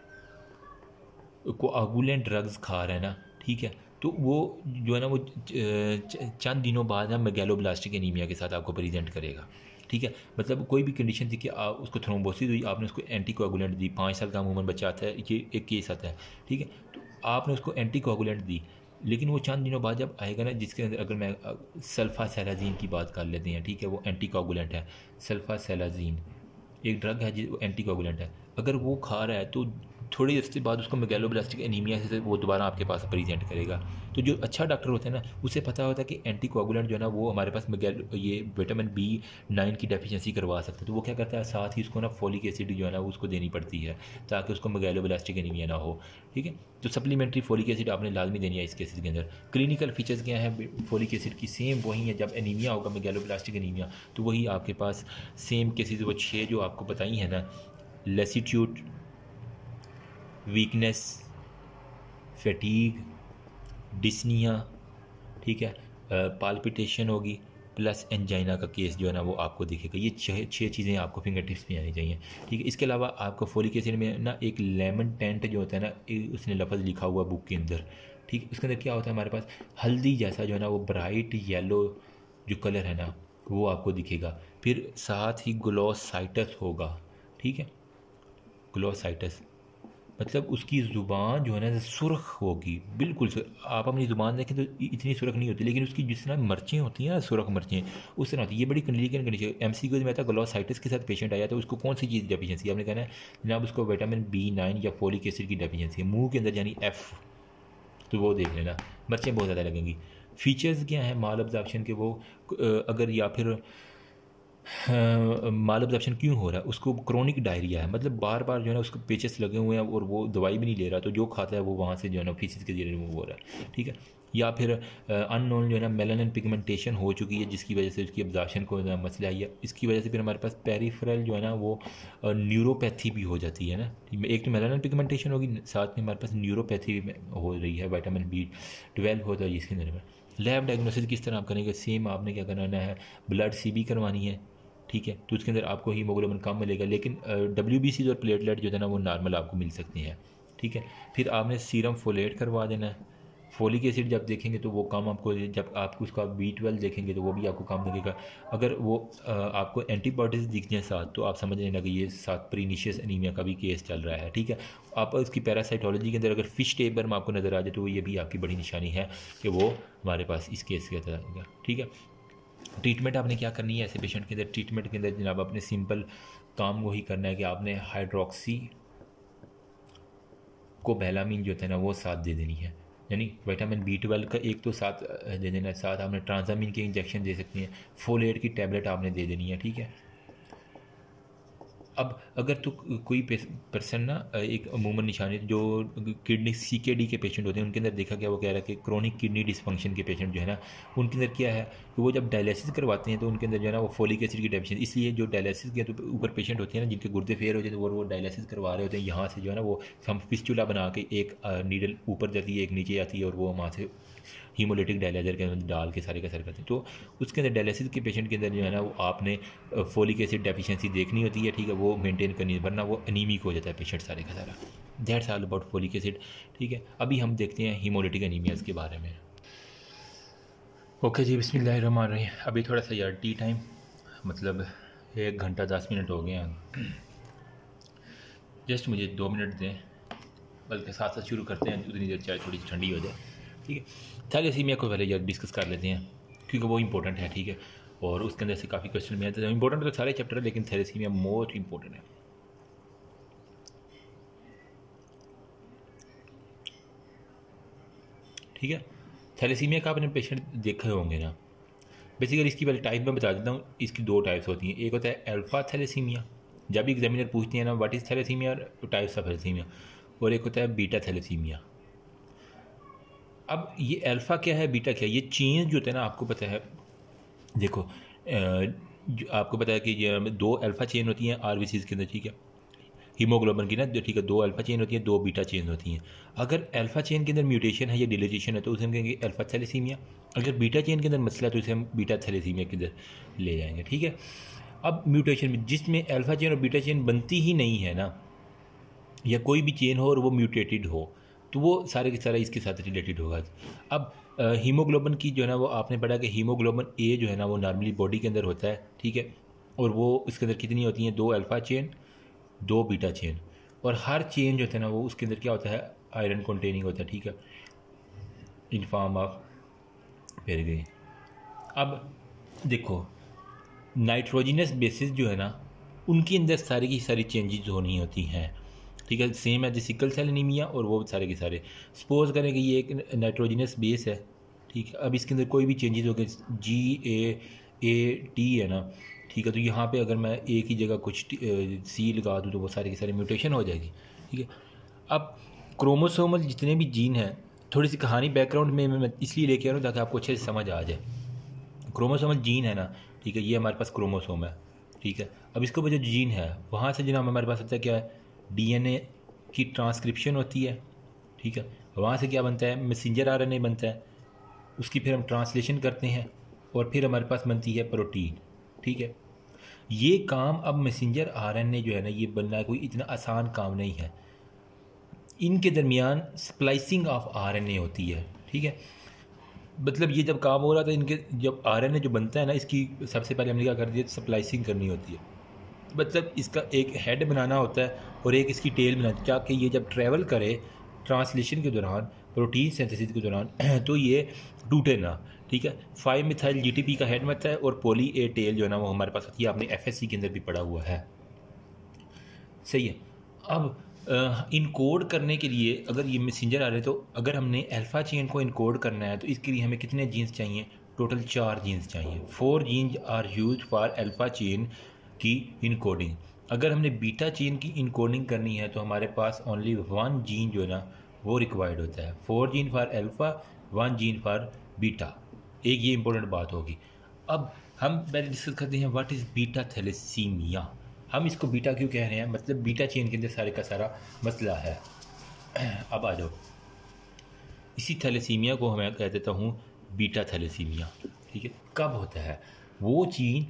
कोआगुलेंट ड्रग्स खा रहा है ना, ठीक है, तो वो जो है ना वो चंद दिनों बाद ना मेगालोब्लास्टिक एनीमिया के साथ आपको प्रेजेंट करेगा, ठीक है। मतलब कोई भी कंडीशन थी कि आप उसको थ्रोम्बोसिस हुई, आपने उसको एंटी कोआगुलेंट दी, 5 साल का अमूमन बच्चा आता है, ये एक केस आता है, ठीक है, तो आपने उसको एंटी कोआगुलेंट दी, लेकिन वो चंद दिनों बाद जब आएगा ना, जिसके अंदर अगर मैं सल्फासेलाजीन की बात कर लेते हैं, ठीक है, वो एंटी कोआगुलेंट है। सल्फासेलाजीन एक ड्रग है जो एंटी कोआगुलेंट है, अगर वो खा रहा है तो थोड़ी देर के बाद उसको मेगालोब्लास्टिक एनीमिया से वो दोबारा आपके पास प्रेजेंट करेगा। तो जो अच्छा डॉक्टर होता है ना उसे पता होता है कि एंटी कोआगुलेंट जो है ना वो हमारे पास ये विटामिन B9 की डेफिशिएंसी करवा सकता है, तो वो क्या करता है साथ ही उसको ना फोलिक एसिड जो है ना उसको देनी पड़ती है ताकि उसको मेगालोब्लास्टिक एनीमिया ना हो, ठीक है। तो सप्लीमेंट्री फोलिक एसिड आपने लाजमी देनी है इस केसेस के अंदर। क्लिनिकल फीचर्स क्या है फोलिक एसिड की, सेम वही है, जब एनीमिया होगा मेगालोब्लास्टिक एनीमिया तो वही आपके पास सेम केसेस वो 6 जो आपको बताई है ना, लेसीट्यूड, वीकनेस, फैटीग, डिस्निया, ठीक है, पाल्पिटेशन होगी, प्लस एंजाइना का केस जो है ना वो आपको दिखेगा। ये छः चीज़ें आपको फिंगर टिप्स में आनी चाहिए, ठीक है। इसके अलावा आपको फोलिक एसिड में ना एक लेमन टेंट जो होता है ना, उसने लफ्ज़ लिखा हुआ बुक के अंदर, ठीक है, उसके अंदर क्या होता है हमारे पास हल्दी जैसा जो है ना वो ब्राइट येलो जो कलर है ना वो आपको दिखेगा। फिर साथ ही ग्लोसाइटस होगा, ठीक है, ग्लोसाइटस मतलब उसकी ज़ुबान जो है ना सुर्ख होगी, बिल्कुल आप अपनी ज़ुबान देखें तो इतनी सुर्ख नहीं होती, लेकिन उसकी जिस तरह मिर्चें होती हैं ना, सुर्ख मिर्चें उस तरह होती है। ये बड़ी क्लिनिकल कंडीशन। MCQ में था ग्लोसाइटिस के साथ पेशेंट आया, तो उसको कौन सी चीज़ डेफिशिएंसी, आपने कहना है जनाब उसको विटामिन B9 या फोलिक एसिड की डेफिशिएंसी है, मुँह के अंदर यानी F, तो वो देख लेना, मिर्चें बहुत ज़्यादा लगेंगी। फीचर्स क्या हैं माल अब्जॉर्प्शन के, वो अगर या फिर माल अब्जॉर्प्शन क्यों हो रहा है, उसको क्रोनिक डायरिया है, मतलब बार बार जो है ना उसको पेचेस लगे हुए हैं और वो दवाई भी नहीं ले रहा, तो जो खाता है वो वहाँ से जो है ना फीसिस के जरिए रिमूव हो रहा है, ठीक है। या फिर अननोन जो है ना मेलानिन पिगमेंटेशन हो चुकी है, जिसकी वजह से उसकी अब्जॉर्प्शन को मसला आई है। इसकी वजह से फिर हमारे पास पेरिफेरल जो है ना वो न्यूरोपैथी भी हो जाती है ना। एक तो मेलानिन पिगमेंटेशन होगी, साथ में हमारे पास न्यूरोपैथी हो रही है, विटामिन B12 होता है जिसके अंदर में। लैब डायग्नोसिस किस तरह आप करेंगे, सेम आपने क्या करना है, ब्लड CB करवानी है, ठीक है, तो उसके अंदर आपको हीमोग्लोबिन कम मिलेगा, लेकिन WBC और प्लेटलेट जो है ना वो नॉर्मल आपको मिल सकती हैं, ठीक है। फिर आपने सीरम फोलेट करवा देना है। फोलिक एसिड जब देखेंगे तो वो कम आपको, जब आपको उसका B12 देखेंगे तो वो भी आपको कम लगेगा। अगर वो आपको एंटीबॉडीज दिख जाए साथ, तो आप समझ लेना कि ये साथ प्रीनिशियस एनीमिया का भी केस चल रहा है, ठीक है। आप उसकी पैरासाइटोलॉजी के अंदर अगर फिश टेबर में आपको नज़र आ जाए, तो ये भी आपकी बड़ी निशानी है कि वो हमारे पास इस केस के तरह, ठीक है। ट्रीटमेंट आपने क्या करनी है ऐसे पेशेंट के अंदर, ट्रीटमेंट के अंदर जनाब आपने सिंपल काम वही करना है कि आपने हाइड्रोक्सी को बेलामीन जो होता है ना वो साथ दे देनी है, यानी विटामिन B12 का एक तो साथ दे देना है, साथ आपने ट्रांजामीन के इंजेक्शन दे सकती हैं, फोलेट की टैबलेट आपने दे देनी है, ठीक है। अब अगर तो कोई पर्सन ना एक अमूमन निशानी जो किडनी CKD के पेशेंट होते हैं उनके अंदर देखा गया, वो कह रहा है कि क्रोनिक किडनी डिसफंक्शन के पेशेंट जो है ना उनके अंदर क्या है कि वो जब डायलिसिस करवाते हैं तो उनके अंदर जो है ना वो फोलिक एसिड की डेफिशिएंसी, इसलिए जो डायलिसिस के तो ऊपर पेशेंट होते हैं ना जिनके गुर्दे फेल हो जाते हैं वो डायलिसिस करवा रहे होते हैं, यहाँ से जो है ना वो हम फिस्चुला बना के एक नीडल ऊपर जाती है एक नीचे आती है और वो वहाँ से हीमोलिटिक डायलाइजर के अंदर डाल के सारे का सारे करते हैं। तो उसके अंदर डायलिसिस के पेशेंट के अंदर जो है ना वो आपने फोलिक एसिड डेफिशिएंसी देखनी होती है, ठीक है, वो मेंटेन करनी है, वरना वो एनीमिक हो जाता है पेशेंट सारे का सारा। That's all about folic acid, ठीक है। अभी हम देखते हैं हीमोलिटिक एनीमियाज के बारे में। ओके जी, बिस्मिल्लाहिर्रहमानिर्रहीम। अभी थोड़ा सा यार टी टाइम, मतलब 1 घंटा 10 मिनट हो गए हैं, जस्ट मुझे 2 मिनट दें, बल्कि साथ साथ शुरू करते हैं, उतनी देर चाय थोड़ी ठंडी हो जाए, ठीक है। थैलेसीमिया को पहले यार डिस्कस कर लेते हैं क्योंकि वो इंपॉर्टेंट है, ठीक है, और उसके अंदर से काफ़ी क्वेश्चन में आते हैं। इंपॉर्टेंट तो सारे चैप्टर है, लेकिन थैलेसीमिया मोस्ट इंपॉर्टेंट है। ठीक है, थैलेसीमिया का आपने पेशेंट देखे होंगे ना। बेसिकली इसकी पहले टाइप में बता देता हूँ। इसकी 2 टाइप्स होती हैं, एक होता है अल्फा थैलेसीमिया, जब भी एग्जामिनर पूछते हैं ना व्हाट इज़ थैलेसीमिया और टाइप्स ऑफ थैलेसीमिया, और एक होता है बीटा थैलेसीमिया। अब ये अल्फ़ा क्या है, बीटा क्या है, ये चेंज जो होता है ना, आपको पता है, देखो जो आपको पता है कि ये 2 अल्फ़ा चेन होती हैं RBCs के अंदर, ठीक है, हीमोग्लोबिन की ना, ठीक है, 2 अल्फ़ा चेन होती हैं, 2 बीटा चेन होती हैं। अगर अल्फ़ा चेन के अंदर म्यूटेशन है या डिलीशन है तो उसे हम कहेंगे अल्फ़ा थैलेसीमिया। अगर बीटा चेन के अंदर मसला है तो उसे हम बीटा थैलेसीमिया के अंदर ले जाएंगे, ठीक है। अब म्यूटेशन में जिसमें अल्फ़ा चेन और बीटा चेन बनती ही नहीं है ना, या कोई भी चेन हो और वो म्यूटेटेड हो, तो वो सारे के सारा इसके साथ रिलेटेड होगा। अब हीमोग्लोबिन की जो है ना वो आपने पढ़ा कि हीमोग्लोबिन A जो है ना वो नॉर्मली बॉडी के अंदर होता है, ठीक है, और वो उसके अंदर कितनी होती हैं, 2 अल्फ़ा चेन 2 बीटा चेन, और हर चेन जो होता है ना वो उसके अंदर क्या होता है, आयरन कंटेनिंग होता है, ठीक है, इन फॉर्म ऑफ फिर गई। अब देखो नाइट्रोजिनस बेसिस जो है ना उनके अंदर सारी की सारी चेंजेस होनी होती हैं, ठीक है, सेम है जो सिकल सेल एनीमिया और वो सारे के सारे। सपोज करें कि ये एक नाइट्रोजिनस बेस है, ठीक है, अब इसके अंदर कोई भी चेंजेस हो गए, GAAT है ना, ठीक है, तो यहाँ पे अगर मैं A की जगह कुछ C लगा दूँ तो वो सारे के सारे म्यूटेशन हो जाएगी, ठीक है। अब क्रोमोसोमल जितने भी जीन हैं, थोड़ी सी कहानी बैकग्राउंड में मैं इसलिए लेके आ रहा हूँ ताकि आपको अच्छे से समझ आ जाए। क्रोमोसोमल जीन है ना, ठीक है, ये हमारे पास क्रोमोसोम है, ठीक है। अब इसके ऊपर जो जीन है वहाँ से जनाब हमारे पास होता है क्या है, DNA की ट्रांसक्रिप्शन होती है, ठीक है, वहाँ से क्या बनता है, मैसेंजर RNA बनता है, उसकी फिर हम ट्रांसलेशन करते हैं और फिर हमारे पास बनती है प्रोटीन, ठीक है। ये काम अब मैसेंजर RNA जो है ना ये बनना कोई इतना आसान काम नहीं है, इनके दरमियान स्प्लाइसिंग ऑफ RNA होती है, ठीक है। मतलब ये जब काम हो रहा था, इनके जब RNA जो बनता है ना इसकी सबसे पहले हमने क्या कर दिया, स्प्लाइसिंग करनी होती है, मतलब इसका एक हेड बनाना होता है और एक इसकी टेल बनानी, ताकि ये जब ट्रैवल करे ट्रांसलेशन के दौरान, प्रोटीन सिंथेसिस के दौरान तो ये टूटे ना। ठीक है, 5 मिथाइल GTP का हेड बनता है और पॉली ए टेल जो है ना वो हमारे पास होती है, आपने FSC के अंदर भी पढ़ा हुआ है। सही है। अब इनकोड करने के लिए अगर ये मैसेंजर आ रहे तो अगर हमने अल्फ़ा चेन को इनकोड करना है तो इसके लिए हमें कितने जीन्स चाहिए? टोटल 4 जीन्स चाहिए। 4 genes are use for alpha chain की इनकोडिंग। अगर हमने बीटा चेन की इनकोडिंग करनी है तो हमारे पास ओनली 1 जीन जो है ना वो रिक्वायर्ड होता है। 4 gene for alpha, 1 gene for beta. एक ये इंपॉर्टेंट बात होगी। अब हम पहले डिस्कस करते हैं व्हाट इज़ बीटा थैलेसीमिया। हम इसको बीटा क्यों कह रहे हैं, मतलब बीटा चेन के अंदर सारे का सारा मसला है। अब आ जाओ, इसी थैलेसीमिया को मैं कह देता हूँ बीटा थैलेसीमिया। ठीक है, कब होता है? वो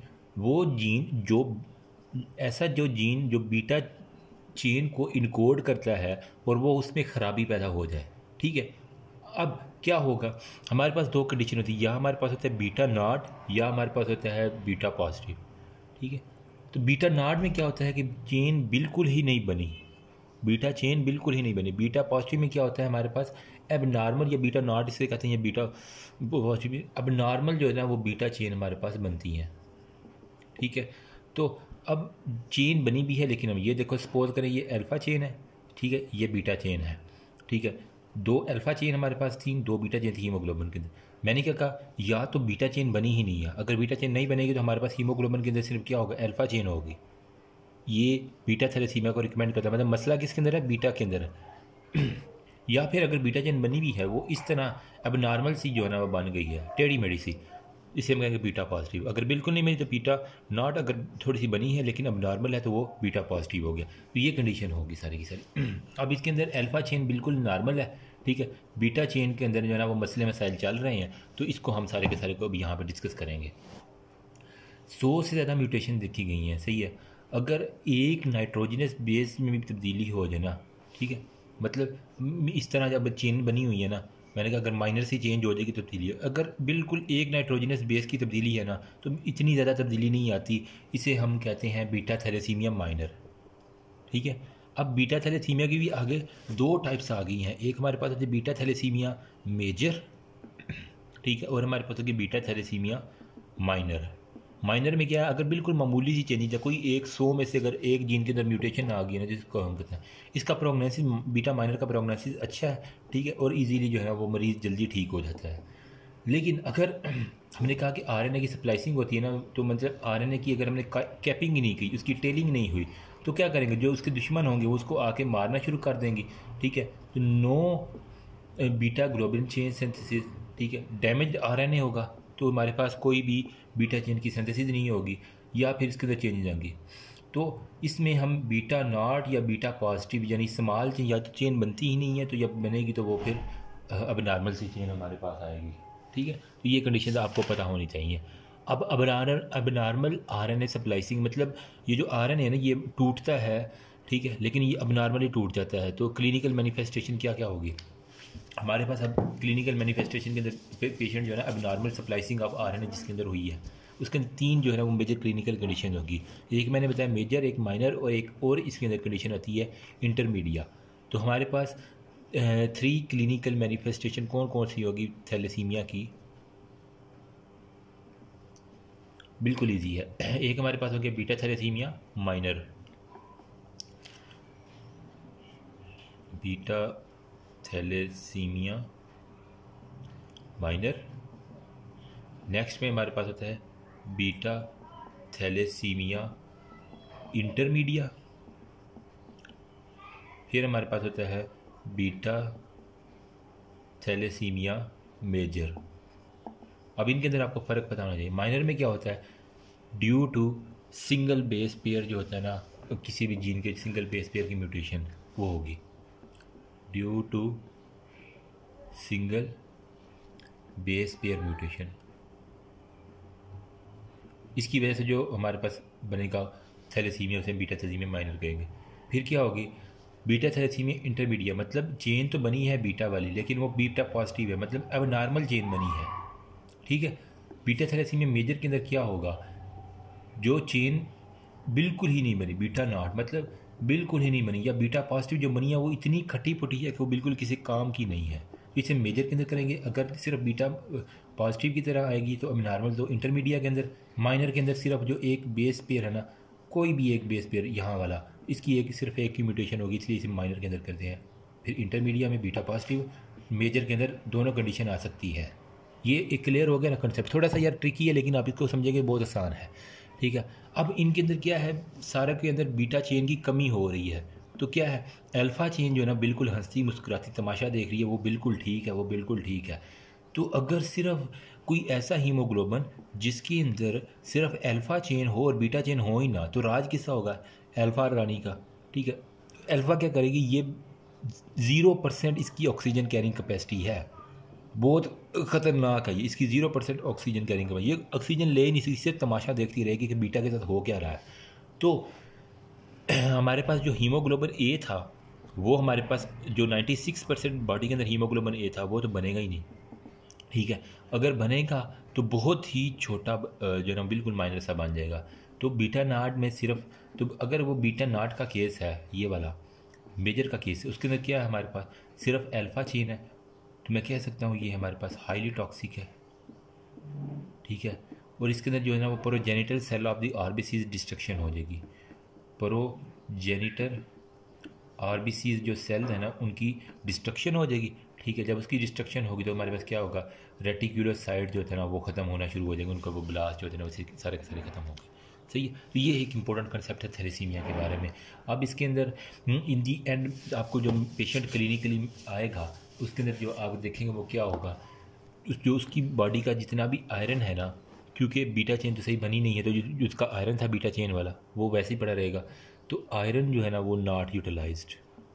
जीन जो ऐसा जो जीन जो बीटा चेन को इनकोड करता है और वो उसमें ख़राबी पैदा हो जाए। ठीक है, अब क्या होगा? हमारे पास 2 कंडीशन होती है, या हमारे पास होता है बीटा नॉट या हमारे पास होता है बीटा पॉजिटिव। ठीक है, तो बीटा नॉट में क्या होता है कि चेन बिल्कुल ही नहीं बनी, बीटा चेन बिल्कुल ही नहीं बनी। बीटा पॉजिटिव में क्या होता है हमारे पास? अब नॉर्मल या बीटा नॉट इसे कहते हैं, या बीटा पॉजिटिव। अब नॉर्मल जो है ना वो बीटा चेन हमारे पास बनती हैं। ठीक है, तो अब चेन बनी भी है, लेकिन हम ये देखो, सपोज करें ये अल्फ़ा चेन है, ठीक है, ये बीटा चेन है। ठीक है, 2 अल्फ़ा चेन हमारे पास थी, 2 बीटा चेन थी हीमोग्लोबिन के अंदर। मैंने क्या कहा, या तो बीटा चेन बनी ही नहीं है। अगर बीटा चेन नहीं बनेगी तो हमारे पास हीमोग्लोबिन के अंदर सिर्फ क्या होगा? अल्फ़ा चेन होगी। ये बीटा थैलेसीमिया को रिकमेंड करता है, मतलब मसला किसके अंदर है? बीटा के अंदर है। या फिर अगर बीटा चेन बनी भी है वो इस तरह अब नॉर्मल सी जो है ना वो बन गई है, टेढ़ी मेढ़ी सी, इसे हम कहेंगे बीटा पॉजिटिव। अगर बिल्कुल नहीं बनी तो बीटा नॉट, अगर थोड़ी सी बनी है लेकिन अब नॉर्मल है तो वो बीटा पॉजिटिव हो गया। तो ये कंडीशन होगी सारी की सारी। अब इसके अंदर अल्फ़ा चेन बिल्कुल नॉर्मल है। ठीक है, बीटा चेन के अंदर जो है ना वो मसले मसाइल चल रहे हैं, तो इसको हम सारे के सारे को अभी यहाँ पर डिस्कस करेंगे। 100 से ज़्यादा म्यूटेशन देखी गई हैं। सही है, अगर एक नाइट्रोजनस बेस में भी तब्दीली हो जाए ना, ठीक है, मतलब इस तरह जब चेन बनी हुई है ना, मैंने कहा अगर माइनर सी चेंज हो जाएगी तब्दीली, अगर बिल्कुल एक नाइट्रोजनस बेस की तब्दीली है ना तो इतनी ज़्यादा तब्दीली नहीं आती, इसे हम कहते हैं बीटा थैलेसीमिया माइनर। ठीक है, अब बीटा थैलेसीमिया की भी आगे 2 टाइप्स आ गई हैं। एक हमारे पास होती है बीटा थैलेसीमिया मेजर, ठीक है, और हमारे पास होती है बीटा थैलेसीमिया माइनर। माइनर में क्या है, अगर बिल्कुल मामूली सी चेंज है, कोई 100 में से अगर एक जीन के अंदर म्यूटेशन आ गई है ना, जिसको हम कहते हैं, इसका प्रोग्नोसिस, बीटा माइनर का प्रोग्नोसिस अच्छा है। ठीक है, और इजीली जो है वो मरीज़ जल्दी ठीक हो जाता है। लेकिन अगर हमने कहा कि RNA की स्प्लाइसिंग होती है ना, तो मतलब RNA की अगर हमने कैपिंग ही नहीं की, उसकी टेलिंग नहीं हुई, तो क्या करेंगे? जो उसके दुश्मन होंगे वो उसको आके मारना शुरू कर देंगे। ठीक है, तो no beta globin chain synthesis, ठीक है, डैमेज RNA होगा तो हमारे पास कोई भी बीटा चेन की सिंथेसिस नहीं होगी, या फिर इसके अंदर चेंजेस आएंगी। तो इसमें हम बीटा नॉट या बीटा पॉजिटिव यानी स्मॉल चेन, या तो चेन बनती ही नहीं है, तो जब बनेगी तो वो फिर अब नॉर्मल सी चेन हमारे पास आएगी। ठीक है, तो ये कंडीशन आपको पता होनी चाहिए। अब नॉर्मल RNA स्प्लाइसिंग, मतलब ये जो RNA है ना ये टूटता है, ठीक है, लेकिन ये अब नॉर्मली टूट जाता है, तो क्लिनिकल मैनिफेस्टेशन क्या क्या होगी हमारे पास? अब क्लिनिकल मैनिफेस्टेशन के अंदर पेशेंट जो है ना अब नॉर्मल स्प्लाइसिंग ऑफ RNA जिसके अंदर हुई है, उसके अंदर 3 जो है ना वो मेजर क्लिनिकल कंडीशन होगी। एक मैंने बताया मेजर, एक माइनर, और एक और इसके अंदर कंडीशन आती है इंटरमीडिया। तो हमारे पास 3 क्लिनिकल मैनिफेस्टेशन कौन कौन सी होगी थैलेसीमिया की? बिल्कुल ईजी है। एक हमारे पास हो गया beta thalassaemia minor, beta thalassaemia minor. Next में हमारे पास होता है बीटा थैलेसीमिया इंटरमीडिया। फिर हमारे पास होता है बीटा थैलेसीमिया मेजर। अब इनके अंदर आपको फ़र्क पता होना चाहिए। माइनर में क्या होता है? Due to single base pair जो होता है ना, किसी भी जीन के सिंगल बेस पेयर की म्यूटेशन वो होगी, due to single base pair mutation. इसकी वजह से जो हमारे पास बनेगा थैलेसीमिया, उसे बीटा थैलेसीमिया माइनर कहेंगे। फिर क्या होगी? बीटा थैलेसीमिया इंटरमीडिएट, मतलब चेन तो बनी है बीटा वाली लेकिन वो बीटा पॉजिटिव है, मतलब अब नॉर्मल चेन बनी है। ठीक है, बीटा थैलेसीमिया मेजर के अंदर क्या होगा? जो चेन बिल्कुल ही नहीं बनी बीटा नॉट, मतलब बिल्कुल ही नहीं बनी, या बीटा पॉजिटिव जो बनी है वो इतनी खटी पुटी है कि वो बिल्कुल किसी काम की नहीं है। तो इसे मेजर के अंदर करेंगे, अगर सिर्फ बीटा पॉजिटिव की तरह आएगी तो अब नॉर्मल, तो इंटरमीडिया के अंदर, माइनर के अंदर सिर्फ जो एक बेस पेयर है ना, कोई भी एक बेस पेयर यहाँ वाला, इसकी एक सिर्फ एक की म्यूटेशन होगी, इसलिए इसे माइनर के अंदर करते हैं। फिर इंटरमीडिया में बीटा पॉजिटिव, मेजर के अंदर दोनों कंडीशन आ सकती है। ये एक क्लियर हो गया ना कंसेप्ट, थोड़ा सा यार ट्रिकी है लेकिन आप इसको समझेंगे बहुत आसान है, ठीक है। अब इनके अंदर क्या है, सारे के अंदर बीटा चेन की कमी हो रही है, तो क्या है, अल्फ़ा चेन जो है ना बिल्कुल हंसती मुस्कुराती तमाशा देख रही है, वो बिल्कुल ठीक है, वो बिल्कुल ठीक है। तो अगर सिर्फ कोई ऐसा हीमोग्लोबन जिसके अंदर सिर्फ अल्फ़ा चेन हो और बीटा चेन हो ही ना, तो राज किसका होगा, अल्फ़ा रानी का, ठीक है। अल्फ़ा क्या करेगी, ये 0% इसकी ऑक्सीजन कैरिंग कैपेसिटी है, बहुत ख़तरनाक है ये, इसकी 0% ऑक्सीजन कैरिंग कैपेसिटी, ये ऑक्सीजन ले नहीं सकती, सिर्फ तमाशा देखती रहेगी कि बीटा के साथ हो क्या रहा है। तो हमारे पास जो हीमोग्लोबिन ए था, वो हमारे पास जो 96% बॉडी के अंदर हीमोग्लोबिन ए था वो तो बनेगा ही नहीं, ठीक है। अगर बनेगा तो बहुत ही छोटा जो ना बिल्कुल माइनर सा बन जाएगा। तो बीटा नाट में सिर्फ, तो अगर वो बीटा नाट का केस है, ये वाला मेजर का केस है, उसके अंदर क्या है, हमारे पास सिर्फ अल्फ़ा चेन है, तो मैं कह सकता हूँ ये हमारे पास हाईली टॉक्सिक है, ठीक है। और इसके अंदर जो है ना वो progenital cell of the RBCs destruction हो जाएगी, प्रोजेनिटर आरबीसीज जो सेल है ना उनकी डिस्ट्रक्शन हो जाएगी, ठीक है। जब उसकी डिस्ट्रक्शन होगी तो हमारे पास क्या होगा, रेटिक्यूलोसाइट जो थे ना वो ख़त्म होना शुरू हो जाएगा, उनका वो ब्लास्ट जो थे ना वो सारे के सारे ख़त्म हो गए, सही है। तो ये एक इंपॉर्टेंट कंसेप्ट है थैलेसीमिया के बारे में। अब इसके अंदर इन दी एंड आपको जो पेशेंट क्लिनिकली आएगा उसके अंदर जो आप देखेंगे वो क्या होगा, जो उसकी बॉडी का जितना भी आयरन है ना, क्योंकि बीटा चेन तो सही बनी नहीं है, तो जो उसका आयरन था बीटा चेन वाला वो वैसे ही पड़ा रहेगा, तो आयरन जो है ना वो नॉट यूटिलाइज्ड,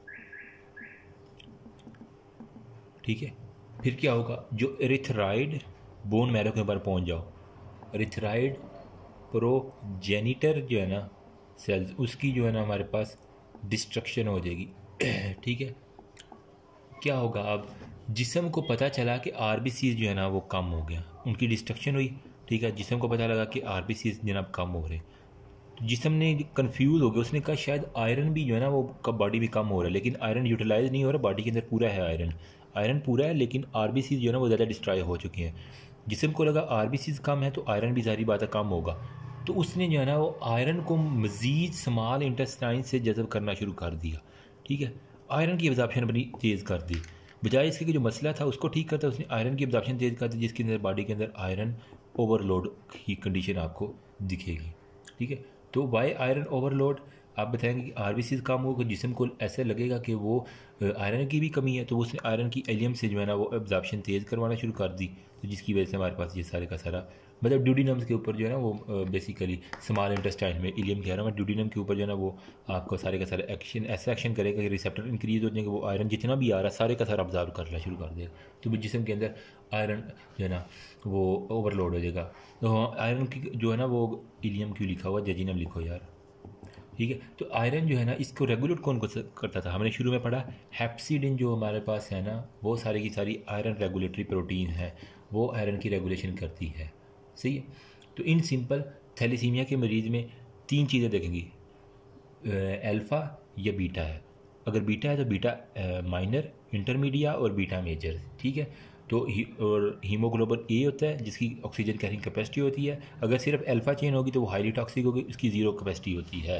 ठीक है। फिर क्या होगा, जो एरिथ्राइड बोन मैरो के ऊपर पहुंच जाओ, एरिथ्राइड प्रोजेनिटर जो है ना सेल्स, उसकी जो है ना हमारे पास डिस्ट्रक्शन हो जाएगी, ठीक है। क्या होगा, अब जिस्म को पता चला कि आरबीसीज जो है ना वो कम हो गया, उनकी डिस्ट्रक्शन हुई, ठीक है। जिस्म को पता लगा कि आरबीसीज जनाब कम हो रहे, तो जिस्म ने कंफ्यूज हो गया, उसने कहा शायद आयरन भी जो है ना वो बॉडी में कम हो रहा है, लेकिन आयरन यूटिलाइज नहीं हो रहा, बॉडी के अंदर पूरा है आयरन, आयरन पूरा है, लेकिन आरबीसीज जो है ना वो ज़्यादा डिस्ट्रॉय हो चुकी हैं। जिस्म को लगा आरबीसीज कम है तो आयरन भी ज़ाहिर बात है कम होगा, तो उसने जो है ना वो आयरन को मज़ीद स्मॉल इंटेस्टाइन से जज़ब करना शुरू कर दिया, ठीक है। आयरन की एब्जॉर्प्शन बड़ी तेज़ कर दी, बजाय इसके कि जो मसला था उसको ठीक करता, उसने आयरन की एब्जॉर्प्शन तेज़ कर दी, जिसके अंदर बॉडी के अंदर आयरन ओवरलोड की कंडीशन आपको दिखेगी, ठीक है। तो वाई आयरन ओवरलोड, आप बताएंगे कि आरबीसीज कम होगा, जिस्म को ऐसे लगेगा कि वो आयरन की भी कमी है, तो उसने आयरन की एलियम से जो है ना वो एब्जॉर्प्शन तेज़ करवाना शुरू कर दी, तो जिसकी वजह से हमारे पास ये सारे का सारा, मतलब ड्यूडिनम्स के ऊपर जो है ना वो बेसिकली स्मॉल इंटेस्टाइन में, इलियम कह रहा हूँ मैं, ड्यूडिनम के ऊपर जो है ना वो आपको सारे का सारा एक्शन ऐसा एक्शन करेगा कि रिसेप्टर इंक्रीज हो जाएंगे, वो आयरन जितना भी आ रहा है सारे का सारा ऑब्जर्व करना शुरू कर देगा, तो जिस्म के अंदर आयरन जो है ना वो ओवरलोड हो जाएगा। तो आयरन की जो है ना वो इलियम क्यों लिखा हुआ, जजीनम लिखो यार, ठीक है। तो आयरन जो है ना इसको रेगुलेट कौन करता था, हमने शुरू में पढ़ा, हेप्सिडिन जो हमारे पास है ना वो सारी की सारी आयरन रेगुलेटरी प्रोटीन है, वो आयरन की रेगुलेशन करती है, सही है। तो इन सिंपल थैलेसीमिया के मरीज़ में तीन चीज़ें देखेंगी, अल्फ़ा या बीटा है, अगर बीटा है तो बीटा माइनर, इंटरमीडिया और बीटा मेजर, ठीक है। तो और हीमोग्लोबिन ए होता है जिसकी ऑक्सीजन कैरिंग कैपेसिटी होती है, अगर सिर्फ अल्फ़ा चेन होगी तो वो हाईली टॉक्सिक होगी, उसकी ज़ीरो कैपेसिटी होती है।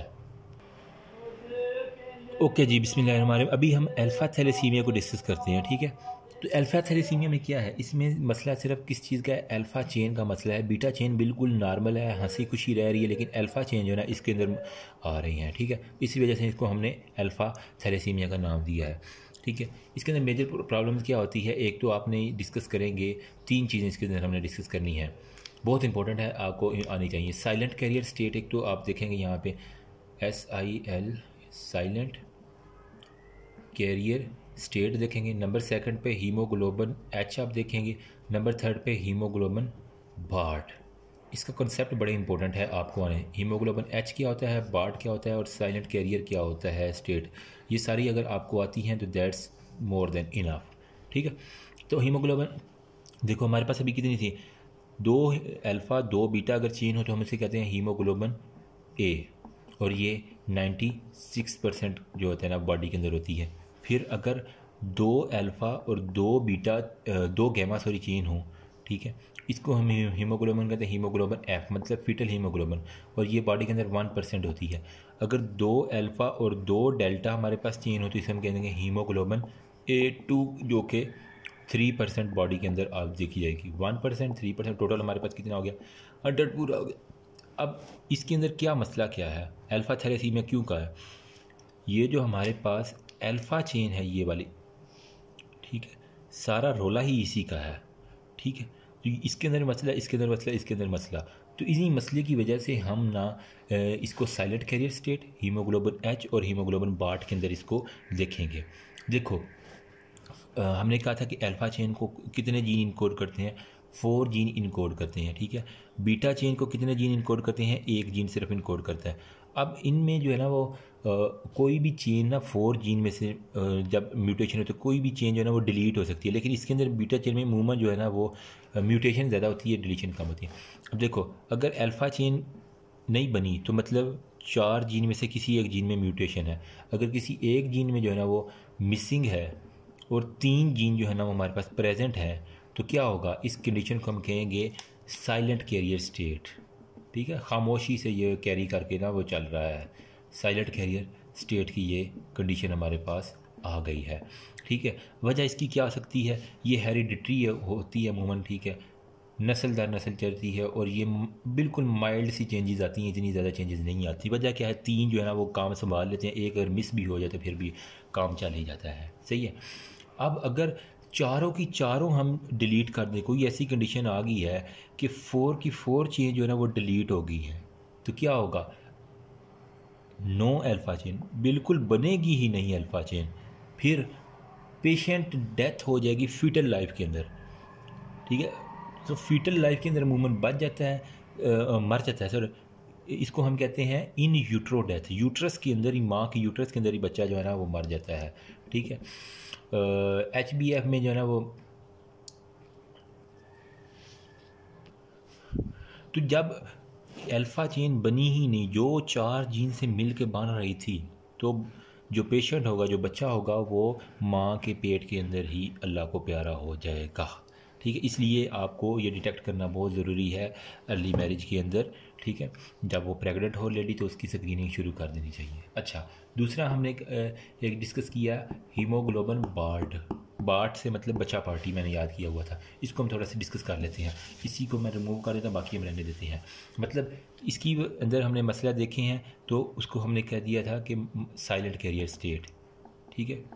ओके जी, बिस्मिल्लाह, हमारे अभी हम अल्फ़ा थैलेसीमिया को डिस्कस करते हैं, ठीक है। तो अल्फ़ा थैलेसीमिया में क्या है, इसमें मसला सिर्फ किस चीज़ का है, अल्फ़ा चेन का मसला है, बीटा चेन बिल्कुल नॉर्मल है, हंसी खुशी रह रही है, लेकिन अल्फ़ा चेन जो है ना इसके अंदर आ रही हैं, ठीक है। इसी वजह से इसको हमने अल्फ़ा थैलेसीमिया का नाम दिया है, ठीक है। इसके अंदर मेजर प्रॉब्लम क्या होती है, एक तो आपने डिस्कस करेंगे, तीन चीज़ें इसके अंदर हमने डिस्कस करनी है, बहुत इंपॉर्टेंट है, आपको आनी चाहिए। साइलेंट कैरियर स्टेट, एक तो आप देखेंगे यहाँ पे SIL साइलेंट कैरियर स्टेट देखेंगे, नंबर सेकंड पे हीमोग्लोबिन H आप देखेंगे, नंबर थर्ड पे हीमोग्लोबिन बार्ट। इसका कॉन्सेप्ट बड़े इंपॉर्टेंट है आपको आने, हीमोग्लोबिन H क्या होता है, बार्ट क्या होता है, और साइलेंट कैरियर क्या होता है स्टेट, ये सारी अगर आपको आती हैं तो दैट्स मोर देन इनफ, ठीक है। तो हीमोग्लोबिन देखो हमारे पास अभी कितनी थी, 2 अल्फ़ा 2 बीटा अगर चेन हो तो हम इसे कहते हैं हीमोग्लोबिन A, और ये 96% जो होता है ना बॉडी के अंदर होती है। फिर अगर 2 अल्फ़ा और 2 बीटा 2 गैमा सॉरी चेन हो, ठीक है, इसको हम हीमोग्लोबिन कहते हैं, हीमोग्लोबिन एफ मतलब फीटल हीमोग्लोबिन, और ये बॉडी के अंदर 1% होती है। अगर 2 अल्फ़ा और 2 डेल्टा हमारे पास चेन हो तो इसे हम कह देंगे हीमोग्लोबिन A2, जो कि 3% बॉडी के अंदर आप देखी जाएगी। 1% 3% टोटल हमारे पास कितना हो गया, 100 पूरा हो गया। अब इसके अंदर क्या मसला क्या है, अल्फ़ा थैलेसीमिया क्यों का है? ये जो हमारे पास अल्फ़ा चेन है ये वाली, ठीक है, सारा रोला ही इसी का है, ठीक है। तो इसके अंदर मसला, इसके अंदर मसला, इसके अंदर मसला, तो इसी मसले की वजह से हम ना इसको silent carrier state, haemoglobin H और हीमोग्लोबिन बाट के अंदर इसको देखेंगे। देखो हमने कहा था कि अल्फ़ा चेन को कितने जीन इनकोड करते हैं, 4 जीन इनकोड करते हैं, ठीक है। बीटा चेन को कितने जीन इनकोड करते हैं, 1 जीन सिर्फ इनकोड करता है। अब इनमें जो है ना वो कोई भी चेन ना 4 जीन में से जब म्यूटेशन हो तो कोई भी चेन जो है ना वो डिलीट हो सकती है, लेकिन इसके अंदर बीटा चेन में मूवमेंट जो है ना वो म्यूटेशन ज़्यादा होती है, डिलीशन कम होती है। अब देखो अगर अल्फ़ा चेन नहीं बनी तो मतलब 4 जीन में से किसी एक जीन में म्यूटेशन है। अगर किसी एक जीन में जो है ना वो मिसिंग है और 3 जीन जो है ना वो हमारे पास प्रेजेंट है, तो क्या होगा, इस कंडीशन को हम कहेंगे साइलेंट कैरियर स्टेट, ठीक है। खामोशी से ये कैरी करके ना वो चल रहा है, साइलेंट कैरियर स्टेट की ये कंडीशन हमारे पास आ गई है, ठीक है। वजह इसकी क्या हो सकती है, ये हेरिडिटरी होती है मूवमेंट, ठीक है, नस्ल दर नस्ल चलती है और ये बिल्कुल माइल्ड सी चेंजेस आती हैं, इतनी ज़्यादा चेंजेस नहीं आती। वजह क्या है, 3 जो है ना वो काम संभाल लेते हैं, एक अगर मिस भी हो जाए तो फिर भी काम चल ही जाता है, सही है। अब अगर चारों की चारों हम डिलीट कर दें, कोई ऐसी कंडीशन आ गई है कि 4 की 4 चेन जो है ना वो डिलीट हो गई है, तो क्या होगा, नो अल्फ़ा चेन, बिल्कुल बनेगी ही नहीं अल्फ़ा चेन। फिर पेशेंट डेथ हो जाएगी फीटल लाइफ के अंदर, ठीक है। तो फीटल लाइफ के अंदर मूवमेंट बच जाता है, मर जाता है सर, इसको हम कहते हैं इन यूट्रो डेथ, यूट्रस के अंदर ही, माँ की यूट्रस के अंदर ही बच्चा जो है ना वो मर जाता है, ठीक है। HbF में जो है ना वो, तो जब अल्फ़ा चेन बनी ही नहीं, जो 4 जीन से मिल के बन रही थी, तो जो पेशेंट होगा, जो बच्चा होगा, वो माँ के पेट के अंदर ही अल्लाह को प्यारा हो जाएगा, ठीक है। इसलिए आपको ये डिटेक्ट करना बहुत ज़रूरी है अर्ली मैरिज के अंदर, ठीक है। जब वो प्रेग्नेंट हो लेडी तो उसकी स्क्रीनिंग शुरू कर देनी चाहिए। अच्छा, दूसरा हमने एक डिस्कस किया हीमोग्लोबिन बाट से मतलब बच्चा पार्टी, मैंने याद किया हुआ था, इसको हम थोड़ा सा डिस्कस कर लेते हैं। इसी को मैं रिमूव कर देता हूँ, बाकी हम रहने देते हैं। मतलब इसकी अंदर हमने मसला देखे हैं, तो उसको हमने कह दिया था कि साइलेंट कैरियर स्टेट, ठीक है।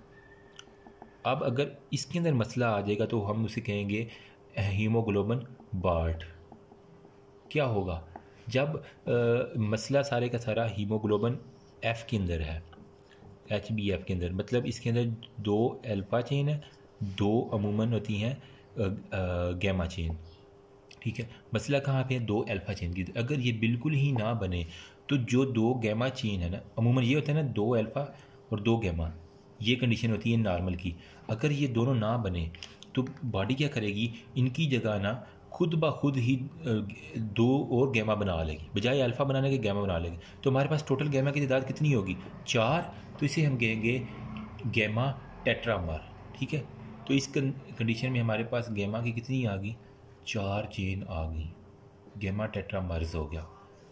अब अगर इसके अंदर मसला आ जाएगा तो हम उसे कहेंगे हीमोग्लोबिन बाट। क्या होगा जब मसला सारे का सारा हीमोग्लोबिन एफ के अंदर है, HbF के अंदर, मतलब इसके अंदर 2 अल्फ़ा चेन है, 2 अमूमन होती हैं गैमा चेन, ठीक है। मसला कहाँ पे है, 2 अल्फ़ा चेन की। अगर ये बिल्कुल ही ना बने तो जो 2 गैमा चेन है ना, अमूमन ये होता है ना 2 अल्फ़ा और 2 गैमा, ये कंडीशन होती है नॉर्मल की। अगर ये दोनों ना बने तो बॉडी क्या करेगी, इनकी जगह ना खुद ब खुद ही 2 और गैमा बना लेगी, बजाय अल्फ़ा बनाने के गैमा बना लेगी। तो हमारे पास टोटल गैमा की तादाद कितनी होगी, 4। तो इसे हम कहेंगे गैमा टेट्रामर, ठीक है। तो इस कंडीशन में हमारे पास गैमा की कितनी आ गई, 4 चेन आ गई, गैमा टेट्रामर्स हो गया।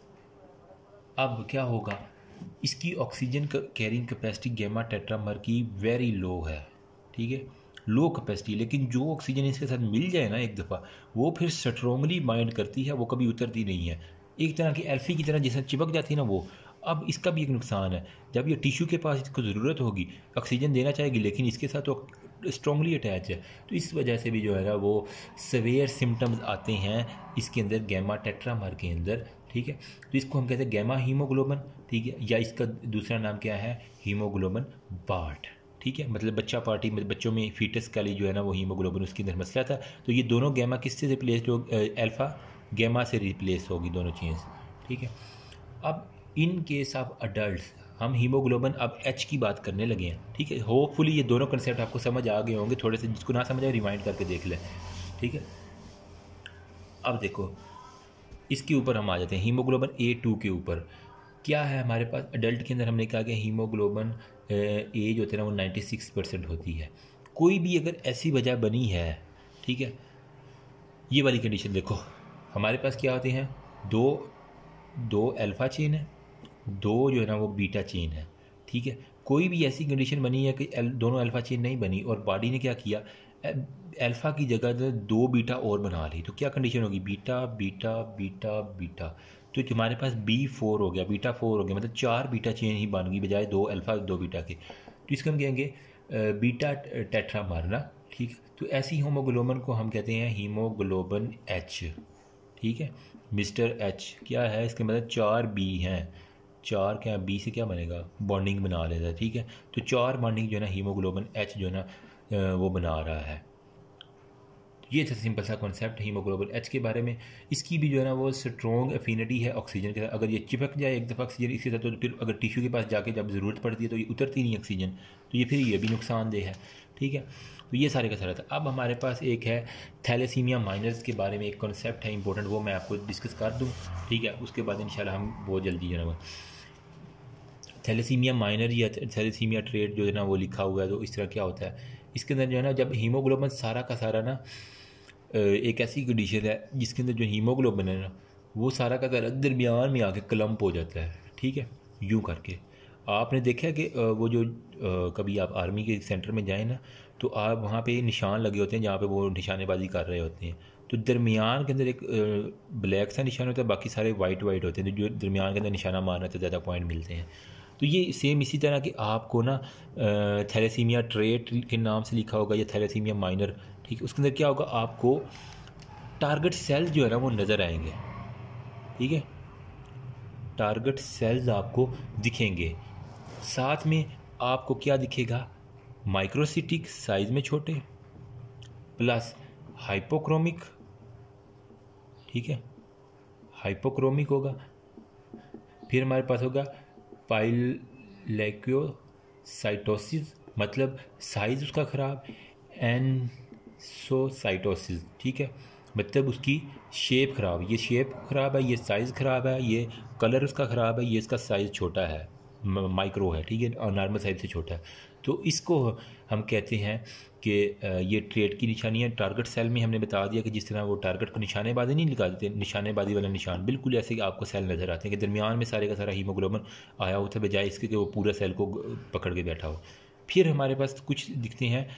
अब क्या होगा, इसकी oxygen carrying capacity gamma tetramer की वेरी लो है, ठीक है, लो कैपेसिटी। लेकिन जो ऑक्सीजन इसके साथ मिल जाए ना एक दफ़ा, वो फिर स्ट्रॉन्गली बाइंड करती है, वो कभी उतरती नहीं है, एक तरह की एल्फी की तरह जैसे चिपक जाती है ना वो। अब इसका भी एक नुकसान है, जब ये टिश्यू के पास इसको ज़रूरत होगी ऑक्सीजन देना चाहेगी, लेकिन इसके साथ तो स्ट्रॉन्गली अटैच है, तो इस वजह से भी जो है ना वो सवेयर सिम्टम्स आते हैं इसके अंदर गैमा टेट्रामर के अंदर, ठीक है। तो इसको हम कहते हैं गैमा हीमोग्लोबिन, ठीक है, या इसका दूसरा नाम क्या है, हीमोग्लोबिन बाट, ठीक है। मतलब बच्चा पार्टी में बच्चों में फीटस का जो है ना वो हीमोग्लोबिन उसके अंदर मसला था, तो ये दोनों गैमा किससे रिप्लेस हो, अल्फ़ा गैमा से रिप्लेस होगी दोनों चेंज, ठीक है। अब इन केस ऑफ अडल्ट हम हीमोग्लोबिन अब एच की बात करने लगे हैं, ठीक है। होपफुली ये दोनों कंसेप्ट आपको समझ आ गए होंगे, थोड़े से जिसको ना समझ आए रिमाइंड करके देख लें, ठीक है। अब देखो इसके ऊपर हम आ जाते हैं हीमोग्लोबिन A2 के ऊपर। क्या है हमारे पास अडल्ट के अंदर, हमने कहा कि हीमोग्लोबिन एज होती है ना वो 96% होती है। कोई भी अगर ऐसी वजह बनी है, ठीक है, ये वाली कंडीशन देखो, हमारे पास क्या होते हैं, दो अल्फ़ा चेन है, दो जो है ना वो बीटा चेन है, ठीक है। कोई भी ऐसी कंडीशन बनी है कि दोनों अल्फ़ा चेन नहीं बनी और बॉडी ने क्या किया, अल्फ़ा की जगह दो बीटा और बना ली, तो क्या कंडीशन होगी, बीटा बीटा बीटा बीटा, तो हमारे पास B4 हो गया, बीटा 4 हो गया, मतलब 4 बीटा चेन ही बन गई बजाय दो अल्फ़ा दो बीटा के। तो इसको हम कहेंगे बीटा टेट्रामर, ठीक है। तो ऐसी हीमोग्लोबिन को हम कहते हैं हीमोग्लोबिन H, ठीक है। मिस्टर H क्या है, इसके मतलब 4 B हैं, 4 क्या B से क्या बनेगा, बॉन्डिंग बना लेता है, ठीक है। तो 4 बॉन्डिंग जो है ना हीमोग्लोबिन H जो है ना वो बना रहा है। ये था सिंपल सा कॉन्सेप्ट हीमोग्लोबिन H के बारे में। इसकी भी जो है ना वो स्ट्रॉन्ग एफिनिटी है ऑक्सीजन के साथ। अगर ये चिपक जाए एक दफ़ा ऑक्सीजन इसके साथ, तो फिर अगर टिश्यू के पास जाके जब ज़रूरत पड़ती है तो ये उतरती नहीं ऑक्सीजन, तो ये फिर ये भी नुकसानदेह है, ठीक है। तो ये सारे का सारा था। अब हमारे पास एक है थैलेसीमिया माइनर्स के बारे में एक कॉन्सेप्ट है इंपॉर्टेंट, वो मैं आपको डिस्कस कर दूँ, ठीक है। उसके बाद इंशाल्लाह हम बहुत जल्दी जो है ना थैलेसीमिया माइनर या थैलेसीमिया ट्रेट जो है ना वो लिखा हुआ है। तो इस तरह क्या होता है इसके अंदर जो है ना, जब हीमोग्लोबिन सारा का सारा ना एक ऐसी कंडीशन है जिसके अंदर जो हीमोग्लोबिन है ना वो सारा का सारा दरमियान में आके क्लम्प हो जाता है, ठीक है। यूँ करके आपने देखा कि वो जो कभी आप आर्मी के सेंटर में जाएँ ना, तो आप वहाँ पे निशान लगे होते हैं जहाँ पे वो निशानेबाजी कर रहे होते हैं, तो दरमियान के अंदर एक ब्लैक सा निशान होता है, बाकी सारे वाइट होते हैं, तो जो दरमियान के अंदर निशाना मारने से ज़्यादा पॉइंट मिलते हैं। तो ये सेम इसी तरह कि आपको ना थैलेसीमिया ट्रेट के नाम से लिखा होगा या थैलेसीमिया माइनर, ठीक है। उसके अंदर क्या होगा, आपको टारगेट सेल्स जो है ना वो नज़र आएंगे, ठीक है। टारगेट सेल्स आपको दिखेंगे, साथ में आपको क्या दिखेगा, माइक्रोसिटिक साइज में छोटे, प्लस हाइपोक्रोमिक, ठीक है, हाइपोक्रोमिक होगा। फिर हमारे पास होगा पाइलेक्योसाइटोसिस, मतलब साइज़ उसका ख़राब, एनसोसाइटोसिस, ठीक है, मतलब उसकी शेप ख़राब, ये शेप ख़राब है, ये साइज़ ख़राब है, ये कलर उसका ख़राब है, ये इसका साइज़ छोटा है, माइक्रो है, ठीक है, और नॉर्मल साइज से छोटा है। तो इसको हम कहते हैं कि ये ट्रेट की निशानी है। टारगेट सेल में हमने बता दिया कि जिस तरह वो टारगेट को निशानेबाजी नहीं लगा देते, निशानेबाजी वाला निशान बिल्कुल ऐसे ही आपको सेल नज़र आते हैं कि दरमियान में सारे का सारा हीमोग्लोबिन आया होता है, बजाय इसके कि वो पूरा सेल को पकड़ के बैठा हो। फिर हमारे पास कुछ दिखते हैं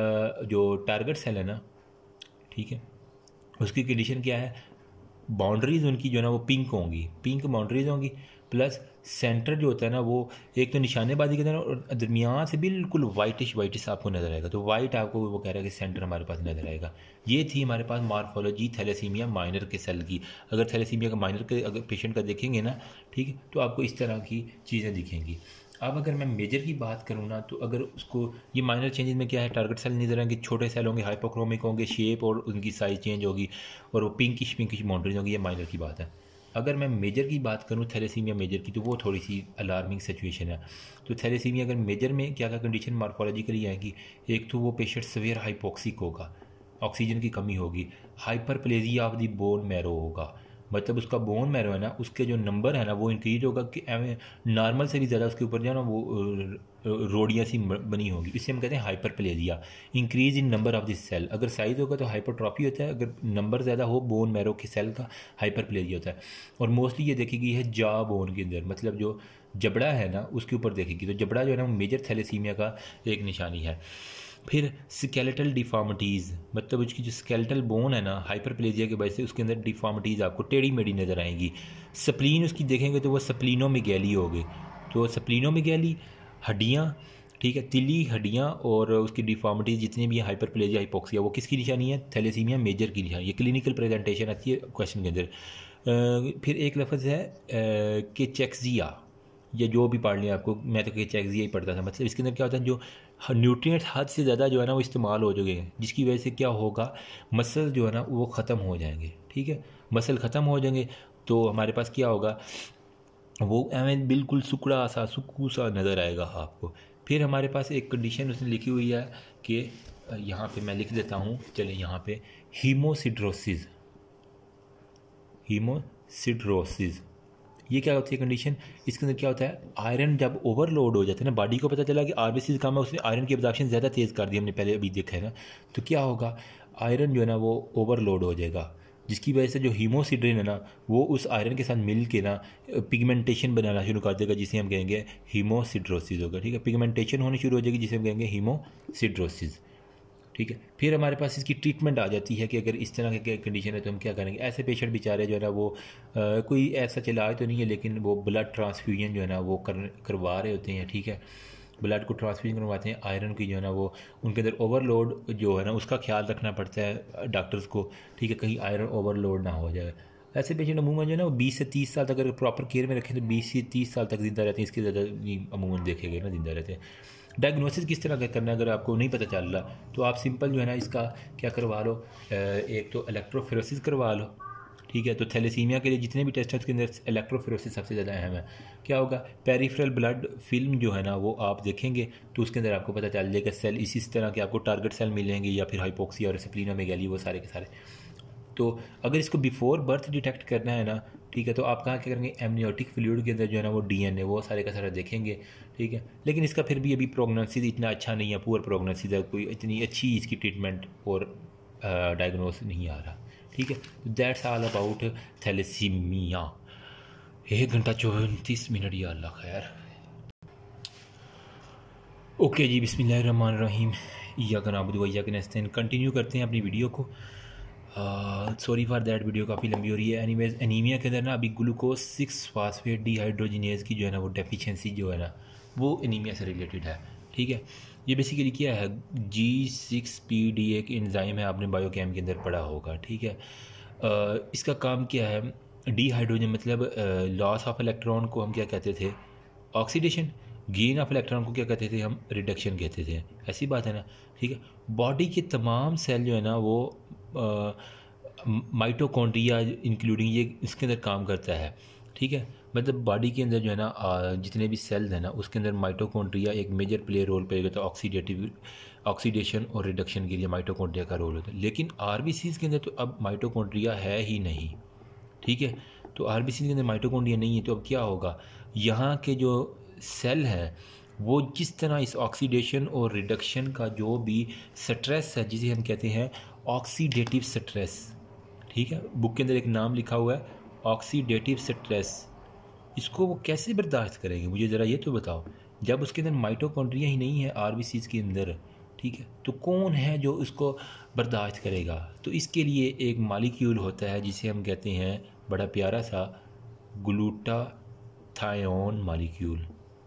जो टारगेट सेल है ना, ठीक है, उसकी कंडीशन क्या है, बाउंड्रीज़ उनकी जो है ना वो पिंक होंगी, पिंक बाउंड्रीज़ होंगी, प्लस सेंटर जो होता है ना वो एक तो निशानेबाजी के अंदर और दरमियान से बिल्कुल वाइटिश आपको नज़र आएगा। तो वाइट आपको वो कह रहा है कि सेंटर हमारे पास नज़र आएगा। ये थी हमारे पास मॉर्फोलॉजी थैलेसीमिया माइनर के सेल की। अगर थैलेसीमिया का माइनर के अगर पेशेंट का देखेंगे ना, ठीक है, तो आपको इस तरह की चीज़ें दिखेंगी। अब अगर मैं मेजर की बात करूँ ना, तो अगर उसको ये माइनर चेंजेस में क्या है, टारगेट सेल नज़र आएंगे, छोटे सेल होंगे, हाइपोक्रोमिक होंगे, शेप और उनकी साइज़ चेंज होगी, और वो पिंकिश बाउंड्रीज होंगी। ये माइनर की बात है। अगर मैं मेजर की बात करूं थैलेसीमिया मेजर की, तो वो थोड़ी सी अलार्मिंग सिचुएशन है। तो थैलेसीमिया अगर मेजर में क्या क्या कंडीशन मार्फोलॉजिकली आएंगी, एक तो वो पेशेंट सवेयर हाइपोक्सिक होगा, ऑक्सीजन की कमी होगी, hyperplasia of the bone marrow होगा, मतलब उसका बोन मैरो है ना उसके जो नंबर है ना वो इंक्रीज होगा कि नॉर्मल से भी ज़्यादा उसके ऊपर जो है ना वो रोडियाँ सी बनी होगी, इसे हम कहते हैं hyperplasia. Increase in number of this cell, अगर साइज होगा तो हाइपरट्रॉफी होता है, अगर नंबर ज़्यादा हो बोन मैरो के सेल का हाइपरप्लेजिया होता है। और मोस्टली ये देखी गई है जा बोन के अंदर, मतलब जो जबड़ा है ना उसके ऊपर देखेगी, तो जबड़ा जो है ना मेजर थैलेसीमिया का एक निशानी है। फिर स्केलेटल डिफॉर्मिटीज़, मतलब उसकी जो स्केलेटल बोन है ना हाइपरप्लेजिया की वजह से उसके अंदर डिफॉर्मिटीज़ आपको टेढ़ी मेढ़ी नज़र आएंगी। स्प्लीन उसकी देखेंगे तो वो स्प्लीनोमेगैली होगी, तो स्प्लीनोमेगैली हड्डियाँ, ठीक है, तिली हड्डियाँ और उसकी डिफॉर्मिटीज़ जितनी भी हाइपरप्लेजिया हाइपोक्सिया, वो किसकी निशानी है, थैलेसीमिया मेजर की निशानी। ये क्लिनिकल प्रेजेंटेशन आती है क्वेश्चन के अंदर। फिर एक लफ्ज़ है केचेक्सिया, या जो भी पढ़ लिया आपको, मैं तो केचेक्सिया ही पढ़ता था, मतलब इसके अंदर क्या होता है जो न्यूट्रिएंट हद से ज़्यादा जो है ना वो इस्तेमाल हो जाएंगे, जिसकी वजह से क्या होगा, मसल जो है ना वो ख़त्म हो जाएंगे, ठीक है, मसल ख़त्म हो जाएंगे, तो हमारे पास क्या होगा, वो हमें बिल्कुल सुकड़ा सा सुक्कू सा नज़र आएगा आपको। फिर हमारे पास एक कंडीशन उसने लिखी हुई है कि यहाँ पे मैं लिख देता हूँ, चले यहाँ पे हीमोसिड्रोसिस, हीमोसिड्रोसिस ये क्या होती है कंडीशन, इसके अंदर क्या होता है, आयरन जब ओवरलोड हो जाता है ना, बॉडी को पता चला कि आरबीसी कम है, उसने आयरन की एब्जॉर्प्शन ज़्यादा तेज़ कर दी, हमने पहले अभी देखा है ना, तो क्या होगा, आयरन जो है ना वो ओवरलोड हो जाएगा, जिसकी वजह से जो हीमोसिड्रिन है ना वो उस आयरन के साथ मिल के ना पिगमेंटेशन बनाना शुरू कर देगा, जिसे हम कहेंगे हीमोसिड्रोसिस होगा। ठीक है, पिगमेंटेशन होनी शुरू हो जाएगी जिसे हम कहेंगे हीमोसिड्रोसिस। ठीक है, फिर हमारे पास इसकी ट्रीटमेंट आ जाती है कि अगर इस तरह के कंडीशन है तो हम क्या करेंगे। ऐसे पेशेंट बेचारे जो है ना वो कोई ऐसा इलाज तो नहीं है, लेकिन वो ब्लड ट्रांसफ्यूजन जो है ना वो करवा रहे होते हैं। ठीक है, ब्लड को ट्रांसफ्यूजन करवाते हैं, आयरन की जो है ना वो उनके अंदर ओवरलोड जो है ना उसका ख्याल रखना पड़ता है डॉक्टर्स को। ठीक है, कहीं आयरन ओवरलोड ना हो जाए। ऐसे पेशेंट अमूमन जो है ना वो 20 से 30 साल तक अगर प्रॉपर केयर में रखें तो 20 से 30 साल तक ज़िंदा रहते हैं, इसके ज़्यादा नहीं अमूमन देखे गए ना ज़िंदा रहते हैं। डायग्नोसिस किस तरह का करना है, अगर आपको नहीं पता चल रहा तो आप सिंपल जो है ना इसका क्या करवा लो, एक तो इलेक्ट्रोफोरेसिस करवा लो। ठीक है, तो थैलेसीमिया के लिए जितने भी टेस्ट हैं उसके अंदर इलेक्ट्रोफोरेसिस सबसे ज़्यादा अहम है। क्या होगा, पेरिफेरल ब्लड फिल्म जो है ना वो आप देखेंगे तो उसके अंदर आपको पता चल जाएगा सेल इसी तरह के आपको टारगेट सेल मिलेंगे या फिर हाइपोक्सिया और स्प्लीनोमेगाली, वो सारे के सारे। तो अगर इसको बिफोर बर्थ डिटेक्ट करना है ना, ठीक है, तो आप कहाँ क्या करेंगे, एमनियोटिक फ्लूइड के अंदर जो है ना वो डीएनए वो सारे का सारा देखेंगे। ठीक है, लेकिन इसका फिर भी अभी प्रोग्नोसिस इतना अच्छा नहीं है, पुअर प्रोग्नोसिस है, कोई इतनी अच्छी इसकी ट्रीटमेंट और डायग्नोस नहीं आ रहा। ठीक है, दैट्स ऑल अबाउट थैलेसीमिया। 1 घंटा 34 मिनट, या अल्लाह खैर। ओके जी, बिस्मिल्लाहिर्रहमानिर्रहीम, इय्याका नअबुदु व इय्याका नस्तईन। कंटिन्यू करते हैं अपनी वीडियो को। सॉरी फॉर दैट, वीडियो काफ़ी लंबी हो रही है। एनीवेज, एनीमिया के अंदर ना अभी ग्लूकोज 6 फास्फेट डिहाइड्रोजिनेज की जो है ना वो डेफिशिएंसी जो है ना वो एनीमिया से रिलेटेड है। ठीक है, ये बेसिकली क्या है, G6PD एक एंजाइम है, आपने बायोकेम के अंदर पढ़ा होगा। ठीक है, इसका काम क्या है, डिहाइड्रोजन मतलब लॉस ऑफ इलेक्ट्रॉन को हम क्या कहते थे, ऑक्सीडेशन। गेन ऑफ इलेक्ट्रॉन को क्या कहते थे हम, रिडक्शन कहते थे। ऐसी बात है ना। ठीक है, बॉडी के तमाम सेल जो है ना वो माइटोकॉन्ड्रिया इंक्लूडिंग ये इसके अंदर काम करता है। ठीक है, मतलब बॉडी के अंदर जो है ना जितने भी सेल्स हैं ना उसके अंदर माइटोकॉन्ड्रिया एक मेजर प्ले रोल प्ले करता है। ऑक्सीडेशन और रिडक्शन के लिए माइटोकॉन्ड्रिया का रोल होता है। लेकिन आरबीसीज़ के अंदर तो अब माइटोकॉन्ड्रिया है ही नहीं। ठीक है, तो आरबीसी के अंदर माइटोकॉन्ड्रिया नहीं है, तो अब क्या होगा, यहाँ के जो सेल हैं वो जिस तरह इस ऑक्सीडेशन और रिडक्शन का जो भी स्ट्रेस है जिसे हम कहते हैं ऑक्सीडेटिव स्ट्रेस। ठीक है, बुक के अंदर एक नाम लिखा हुआ है ऑक्सीडेटिव स्ट्रेस, इसको वो कैसे बर्दाश्त करेंगे, मुझे ज़रा ये तो बताओ। जब उसके अंदर माइटोकॉन्ड्रिया ही नहीं है आरबीसीज़ के अंदर, ठीक है, तो कौन है जो उसको बर्दाश्त करेगा। तो इसके लिए एक मालिक्यूल होता है जिसे हम कहते हैं बड़ा प्यारा सा ग्लूटाथायोन मालिक्यूल।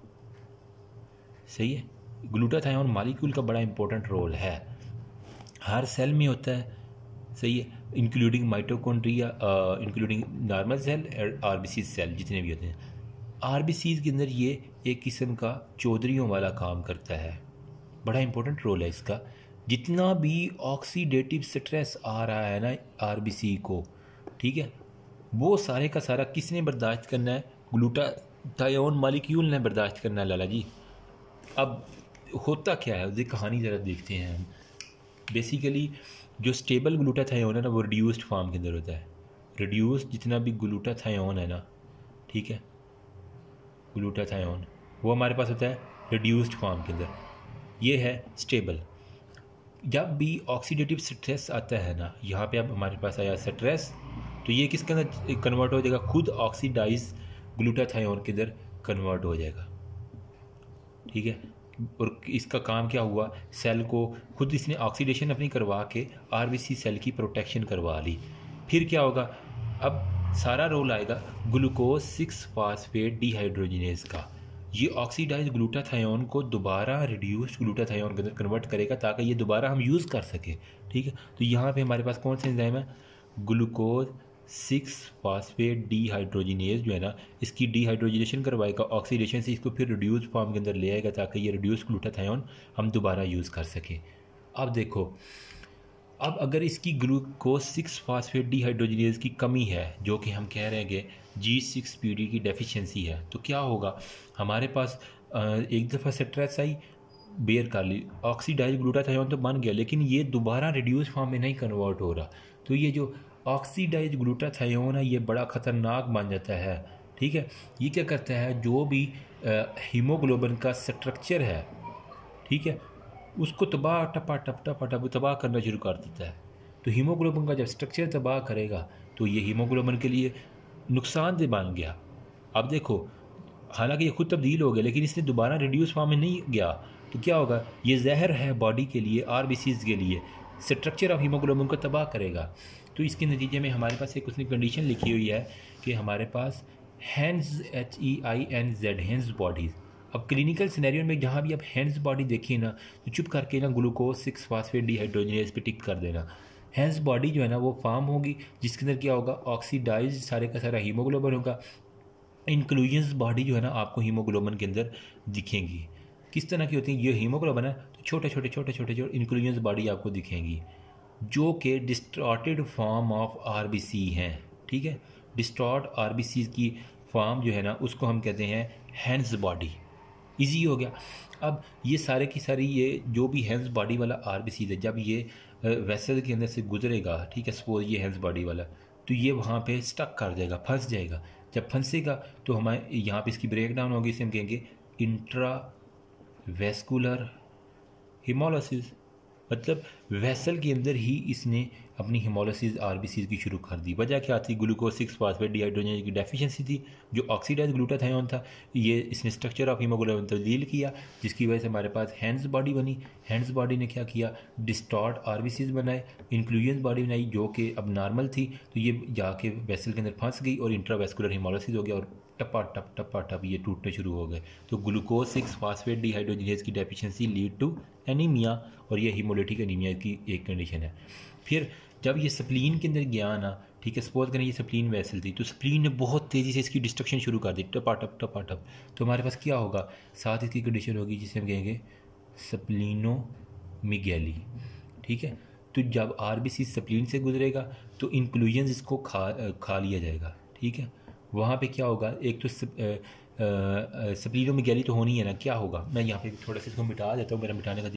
सही है, ग्लूटाथायोन मालिक्यूल का बड़ा इंपॉर्टेंट रोल है, हर सेल में होता है। सही है, including mitochondria, including normal cell और आरबीसी सेल जितने भी होते हैं। आरबीसीज़ के अंदर ये एक किस्म का चौधरियों वाला काम करता है, बड़ा इंपॉर्टेंट रोल है इसका। जितना भी ऑक्सीडेटिव स्ट्रेस आ रहा है ना आरबीसी को, ठीक है, वो सारे का सारा किसने बर्दाश्त करना है, ग्लूटाथायोन मालिक्यूल ने बर्दाश्त करना है लाला जी। अब होता क्या है उसकी कहानी ज़रा देखते हैं हम। बेसिकली जो स्टेबल ग्लूटाथायोन है ना वो रिड्यूस्ड फॉर्म के अंदर होता है। रिड्यूस्ड जितना भी ग्लूटाथायोन है ना, ठीक है, ग्लूटाथायोन वो हमारे पास होता है रिड्यूस्ड फॉर्म के अंदर, ये है स्टेबल। जब भी ऑक्सीडेटिव स्ट्रेस आता है ना, यहाँ पे अब हमारे पास आया स्ट्रेस, तो ये किसके अंदर कन्वर्ट हो जाएगा, खुद ऑक्सीडाइज ग्लूटाथायोन के अंदर कन्वर्ट हो जाएगा। ठीक है, और इसका काम क्या हुआ, सेल को खुद इसने ऑक्सीडेशन अपनी करवा के आरबीसी सेल की प्रोटेक्शन करवा ली। फिर क्या होगा, अब सारा रोल आएगा ग्लूकोज 6 फास्फेट डिहाइड्रोजिनेज का। ये ऑक्सीडाइज ग्लूटाथायोन को दोबारा रिड्यूस्ड ग्लूटाथायोन के अंदर कन्वर्ट करेगा ताकि ये दोबारा हम यूज़ कर सकें। ठीक है, तो यहाँ पे हमारे पास कौन सा एंजाइम है, ग्लूकोज 6 फास्फेट डिहाइड्रोजिनेज जो है ना, इसकी डिहाइड्रोजिनेशन करवाएगा ऑक्सीडेशन से, इसको फिर रिड्यूस फॉर्म के अंदर ले आएगा ताकि ये रिड्यूस ग्लूटाथायोन हम दोबारा यूज़ कर सकें। अब देखो, अब अगर इसकी ग्लूकोज 6 फास्फेट डिहाइड्रोजिनेज की कमी है, जो कि हम कह रहे हैं कि G6PD की डेफिशिएंसी है, तो क्या होगा, हमारे पास एक दफ़ा स्ट्रेस आई, बेयर कर ली, ऑक्सीडाइज ग्लूटाथायोन तो बन गया, लेकिन ये दोबारा रिड्यूस फॉर्म में नहीं कन्वर्ट हो रहा। तो ये जो ऑक्सीडाइज ग्लूटाथायोन है ये बड़ा ख़तरनाक बन जाता है। ठीक है। ये क्या करता है, जो भी हीमोग्लोबिन का स्ट्रक्चर है, ठीक है, उसको तबाह टपा तबाह करना शुरू कर देता है। तो हीमोग्लोबिन का जब स्ट्रक्चर तबाह करेगा तो ये हीमोग्लोबिन के लिए नुकसानदेह बन गया। अब देखो, हालांकि ये खुद तब्दील हो गया, लेकिन इसने दोबारा रिड्यूस फॉर्म में नहीं गया, तो क्या होगा, ये जहर है बॉडी के लिए, आरबीसीज के लिए, स्ट्रक्चर ऑफ हीमोग्लोबिन को तबाह करेगा। तो इसके नतीजे में हमारे पास एक उसने कंडीशन लिखी हुई है कि हमारे पास हैंड्स HEINZ हैंड्स बॉडीज़। अब क्लिनिकल सिनेरियो में जहाँ भी आप हैंड्स बॉडी देखिए ना, तो चुप करके ना ग्लूकोज 6 फास्फेट डिहाइड्रोजनेज पे टिक कर देना। हैंड्स बॉडी जो है ना वो फॉर्म होगी, जिसके अंदर क्या होगा, ऑक्सीडाइज सारे का सारा हीमोग्लोबिन होगा। इंक्लूजन्स बॉडी जो है ना आपको हीमोग्लोबिन के अंदर दिखेंगी। किस तरह की होती है ये हीमोग्लोबिन है, तो छोटे छोटे इंक्लूजन्स बॉडी आपको दिखेंगी, जो कि डिस्टॉर्टेड फॉर्म ऑफ आरबीसी हैं। ठीक है, डिस्टॉर्ट आरबीसी की फॉर्म जो है ना उसको हम कहते हैं हैंड्स बॉडी। इजी हो गया। अब ये सारे की सारी ये जो भी हैंड्स बॉडी वाला आरबीसी है, जब ये वेसल के अंदर से गुजरेगा, ठीक है, सपोज ये हैंड्स बॉडी वाला, तो ये वहाँ पे स्टक कर जाएगा, फंस जाएगा। जब फंसेगा तो हमारे यहाँ पे इसकी ब्रेक डाउन होगी, इसे हम कहेंगे इंट्रा वेस्कुलर हीमोलाइसिस। मतलब वेसल के अंदर ही इसने अपनी हीमोलाइसिस आरबीसी की शुरू कर दी। वजह क्या थी, ग्लूकोज 6 फास्फेट डिहाइड्रोजनेज की डेफिशिएंसी थी, जो ऑक्सीडाइज ग्लूटाथायोन था, ये इसने स्ट्रक्चर ऑफ हीमोग्लोबिन तब्दील किया, जिसकी वजह से हमारे पास हैंड्स बॉडी बनी। हैंड्स बॉडी ने क्या किया, डिस्टॉर्ट आरबीसी बनाए, इंक्लूजन बॉडी बनाई जो कि अब नॉर्मल थी, तो ये जाके वेसल के अंदर फंस गई और इंट्रावेस्कुलर हीमोलाइसिस हो गया और टपा टप ये टूटने शुरू हो गए। तो ग्लूकोज 6 फास्फेट डिहाइड्रोजनेज की डेफिशिएंसी लीड टू एनीमिया, और ये हीमोलिटिक एनीमिया की एक कंडीशन है। फिर जब ये स्प्लीन के अंदर गया ना, ठीक है, सपोज करें ये स्प्लीन वेसल थी, तो स्प्लीन ने बहुत तेज़ी से इसकी डिस्ट्रक्शन शुरू कर दी, टपा टप। तो हमारे पास क्या होगा, साथ इसकी कंडीशन होगी जिसे हम कहेंगे स्प्लीनोमीगैली। ठीक है, तो जब आरबीसी स्प्लीन से गुजरेगा तो इंक्लूजन इसको खा लिया जाएगा। ठीक है, वहाँ पे क्या होगा, एक तो स्प्लीनोमीगैली तो होनी है ना, क्या होगा, मैं यहाँ पे थोड़ा सा इसको मिटा देता हूँ, मेरा मिटाने का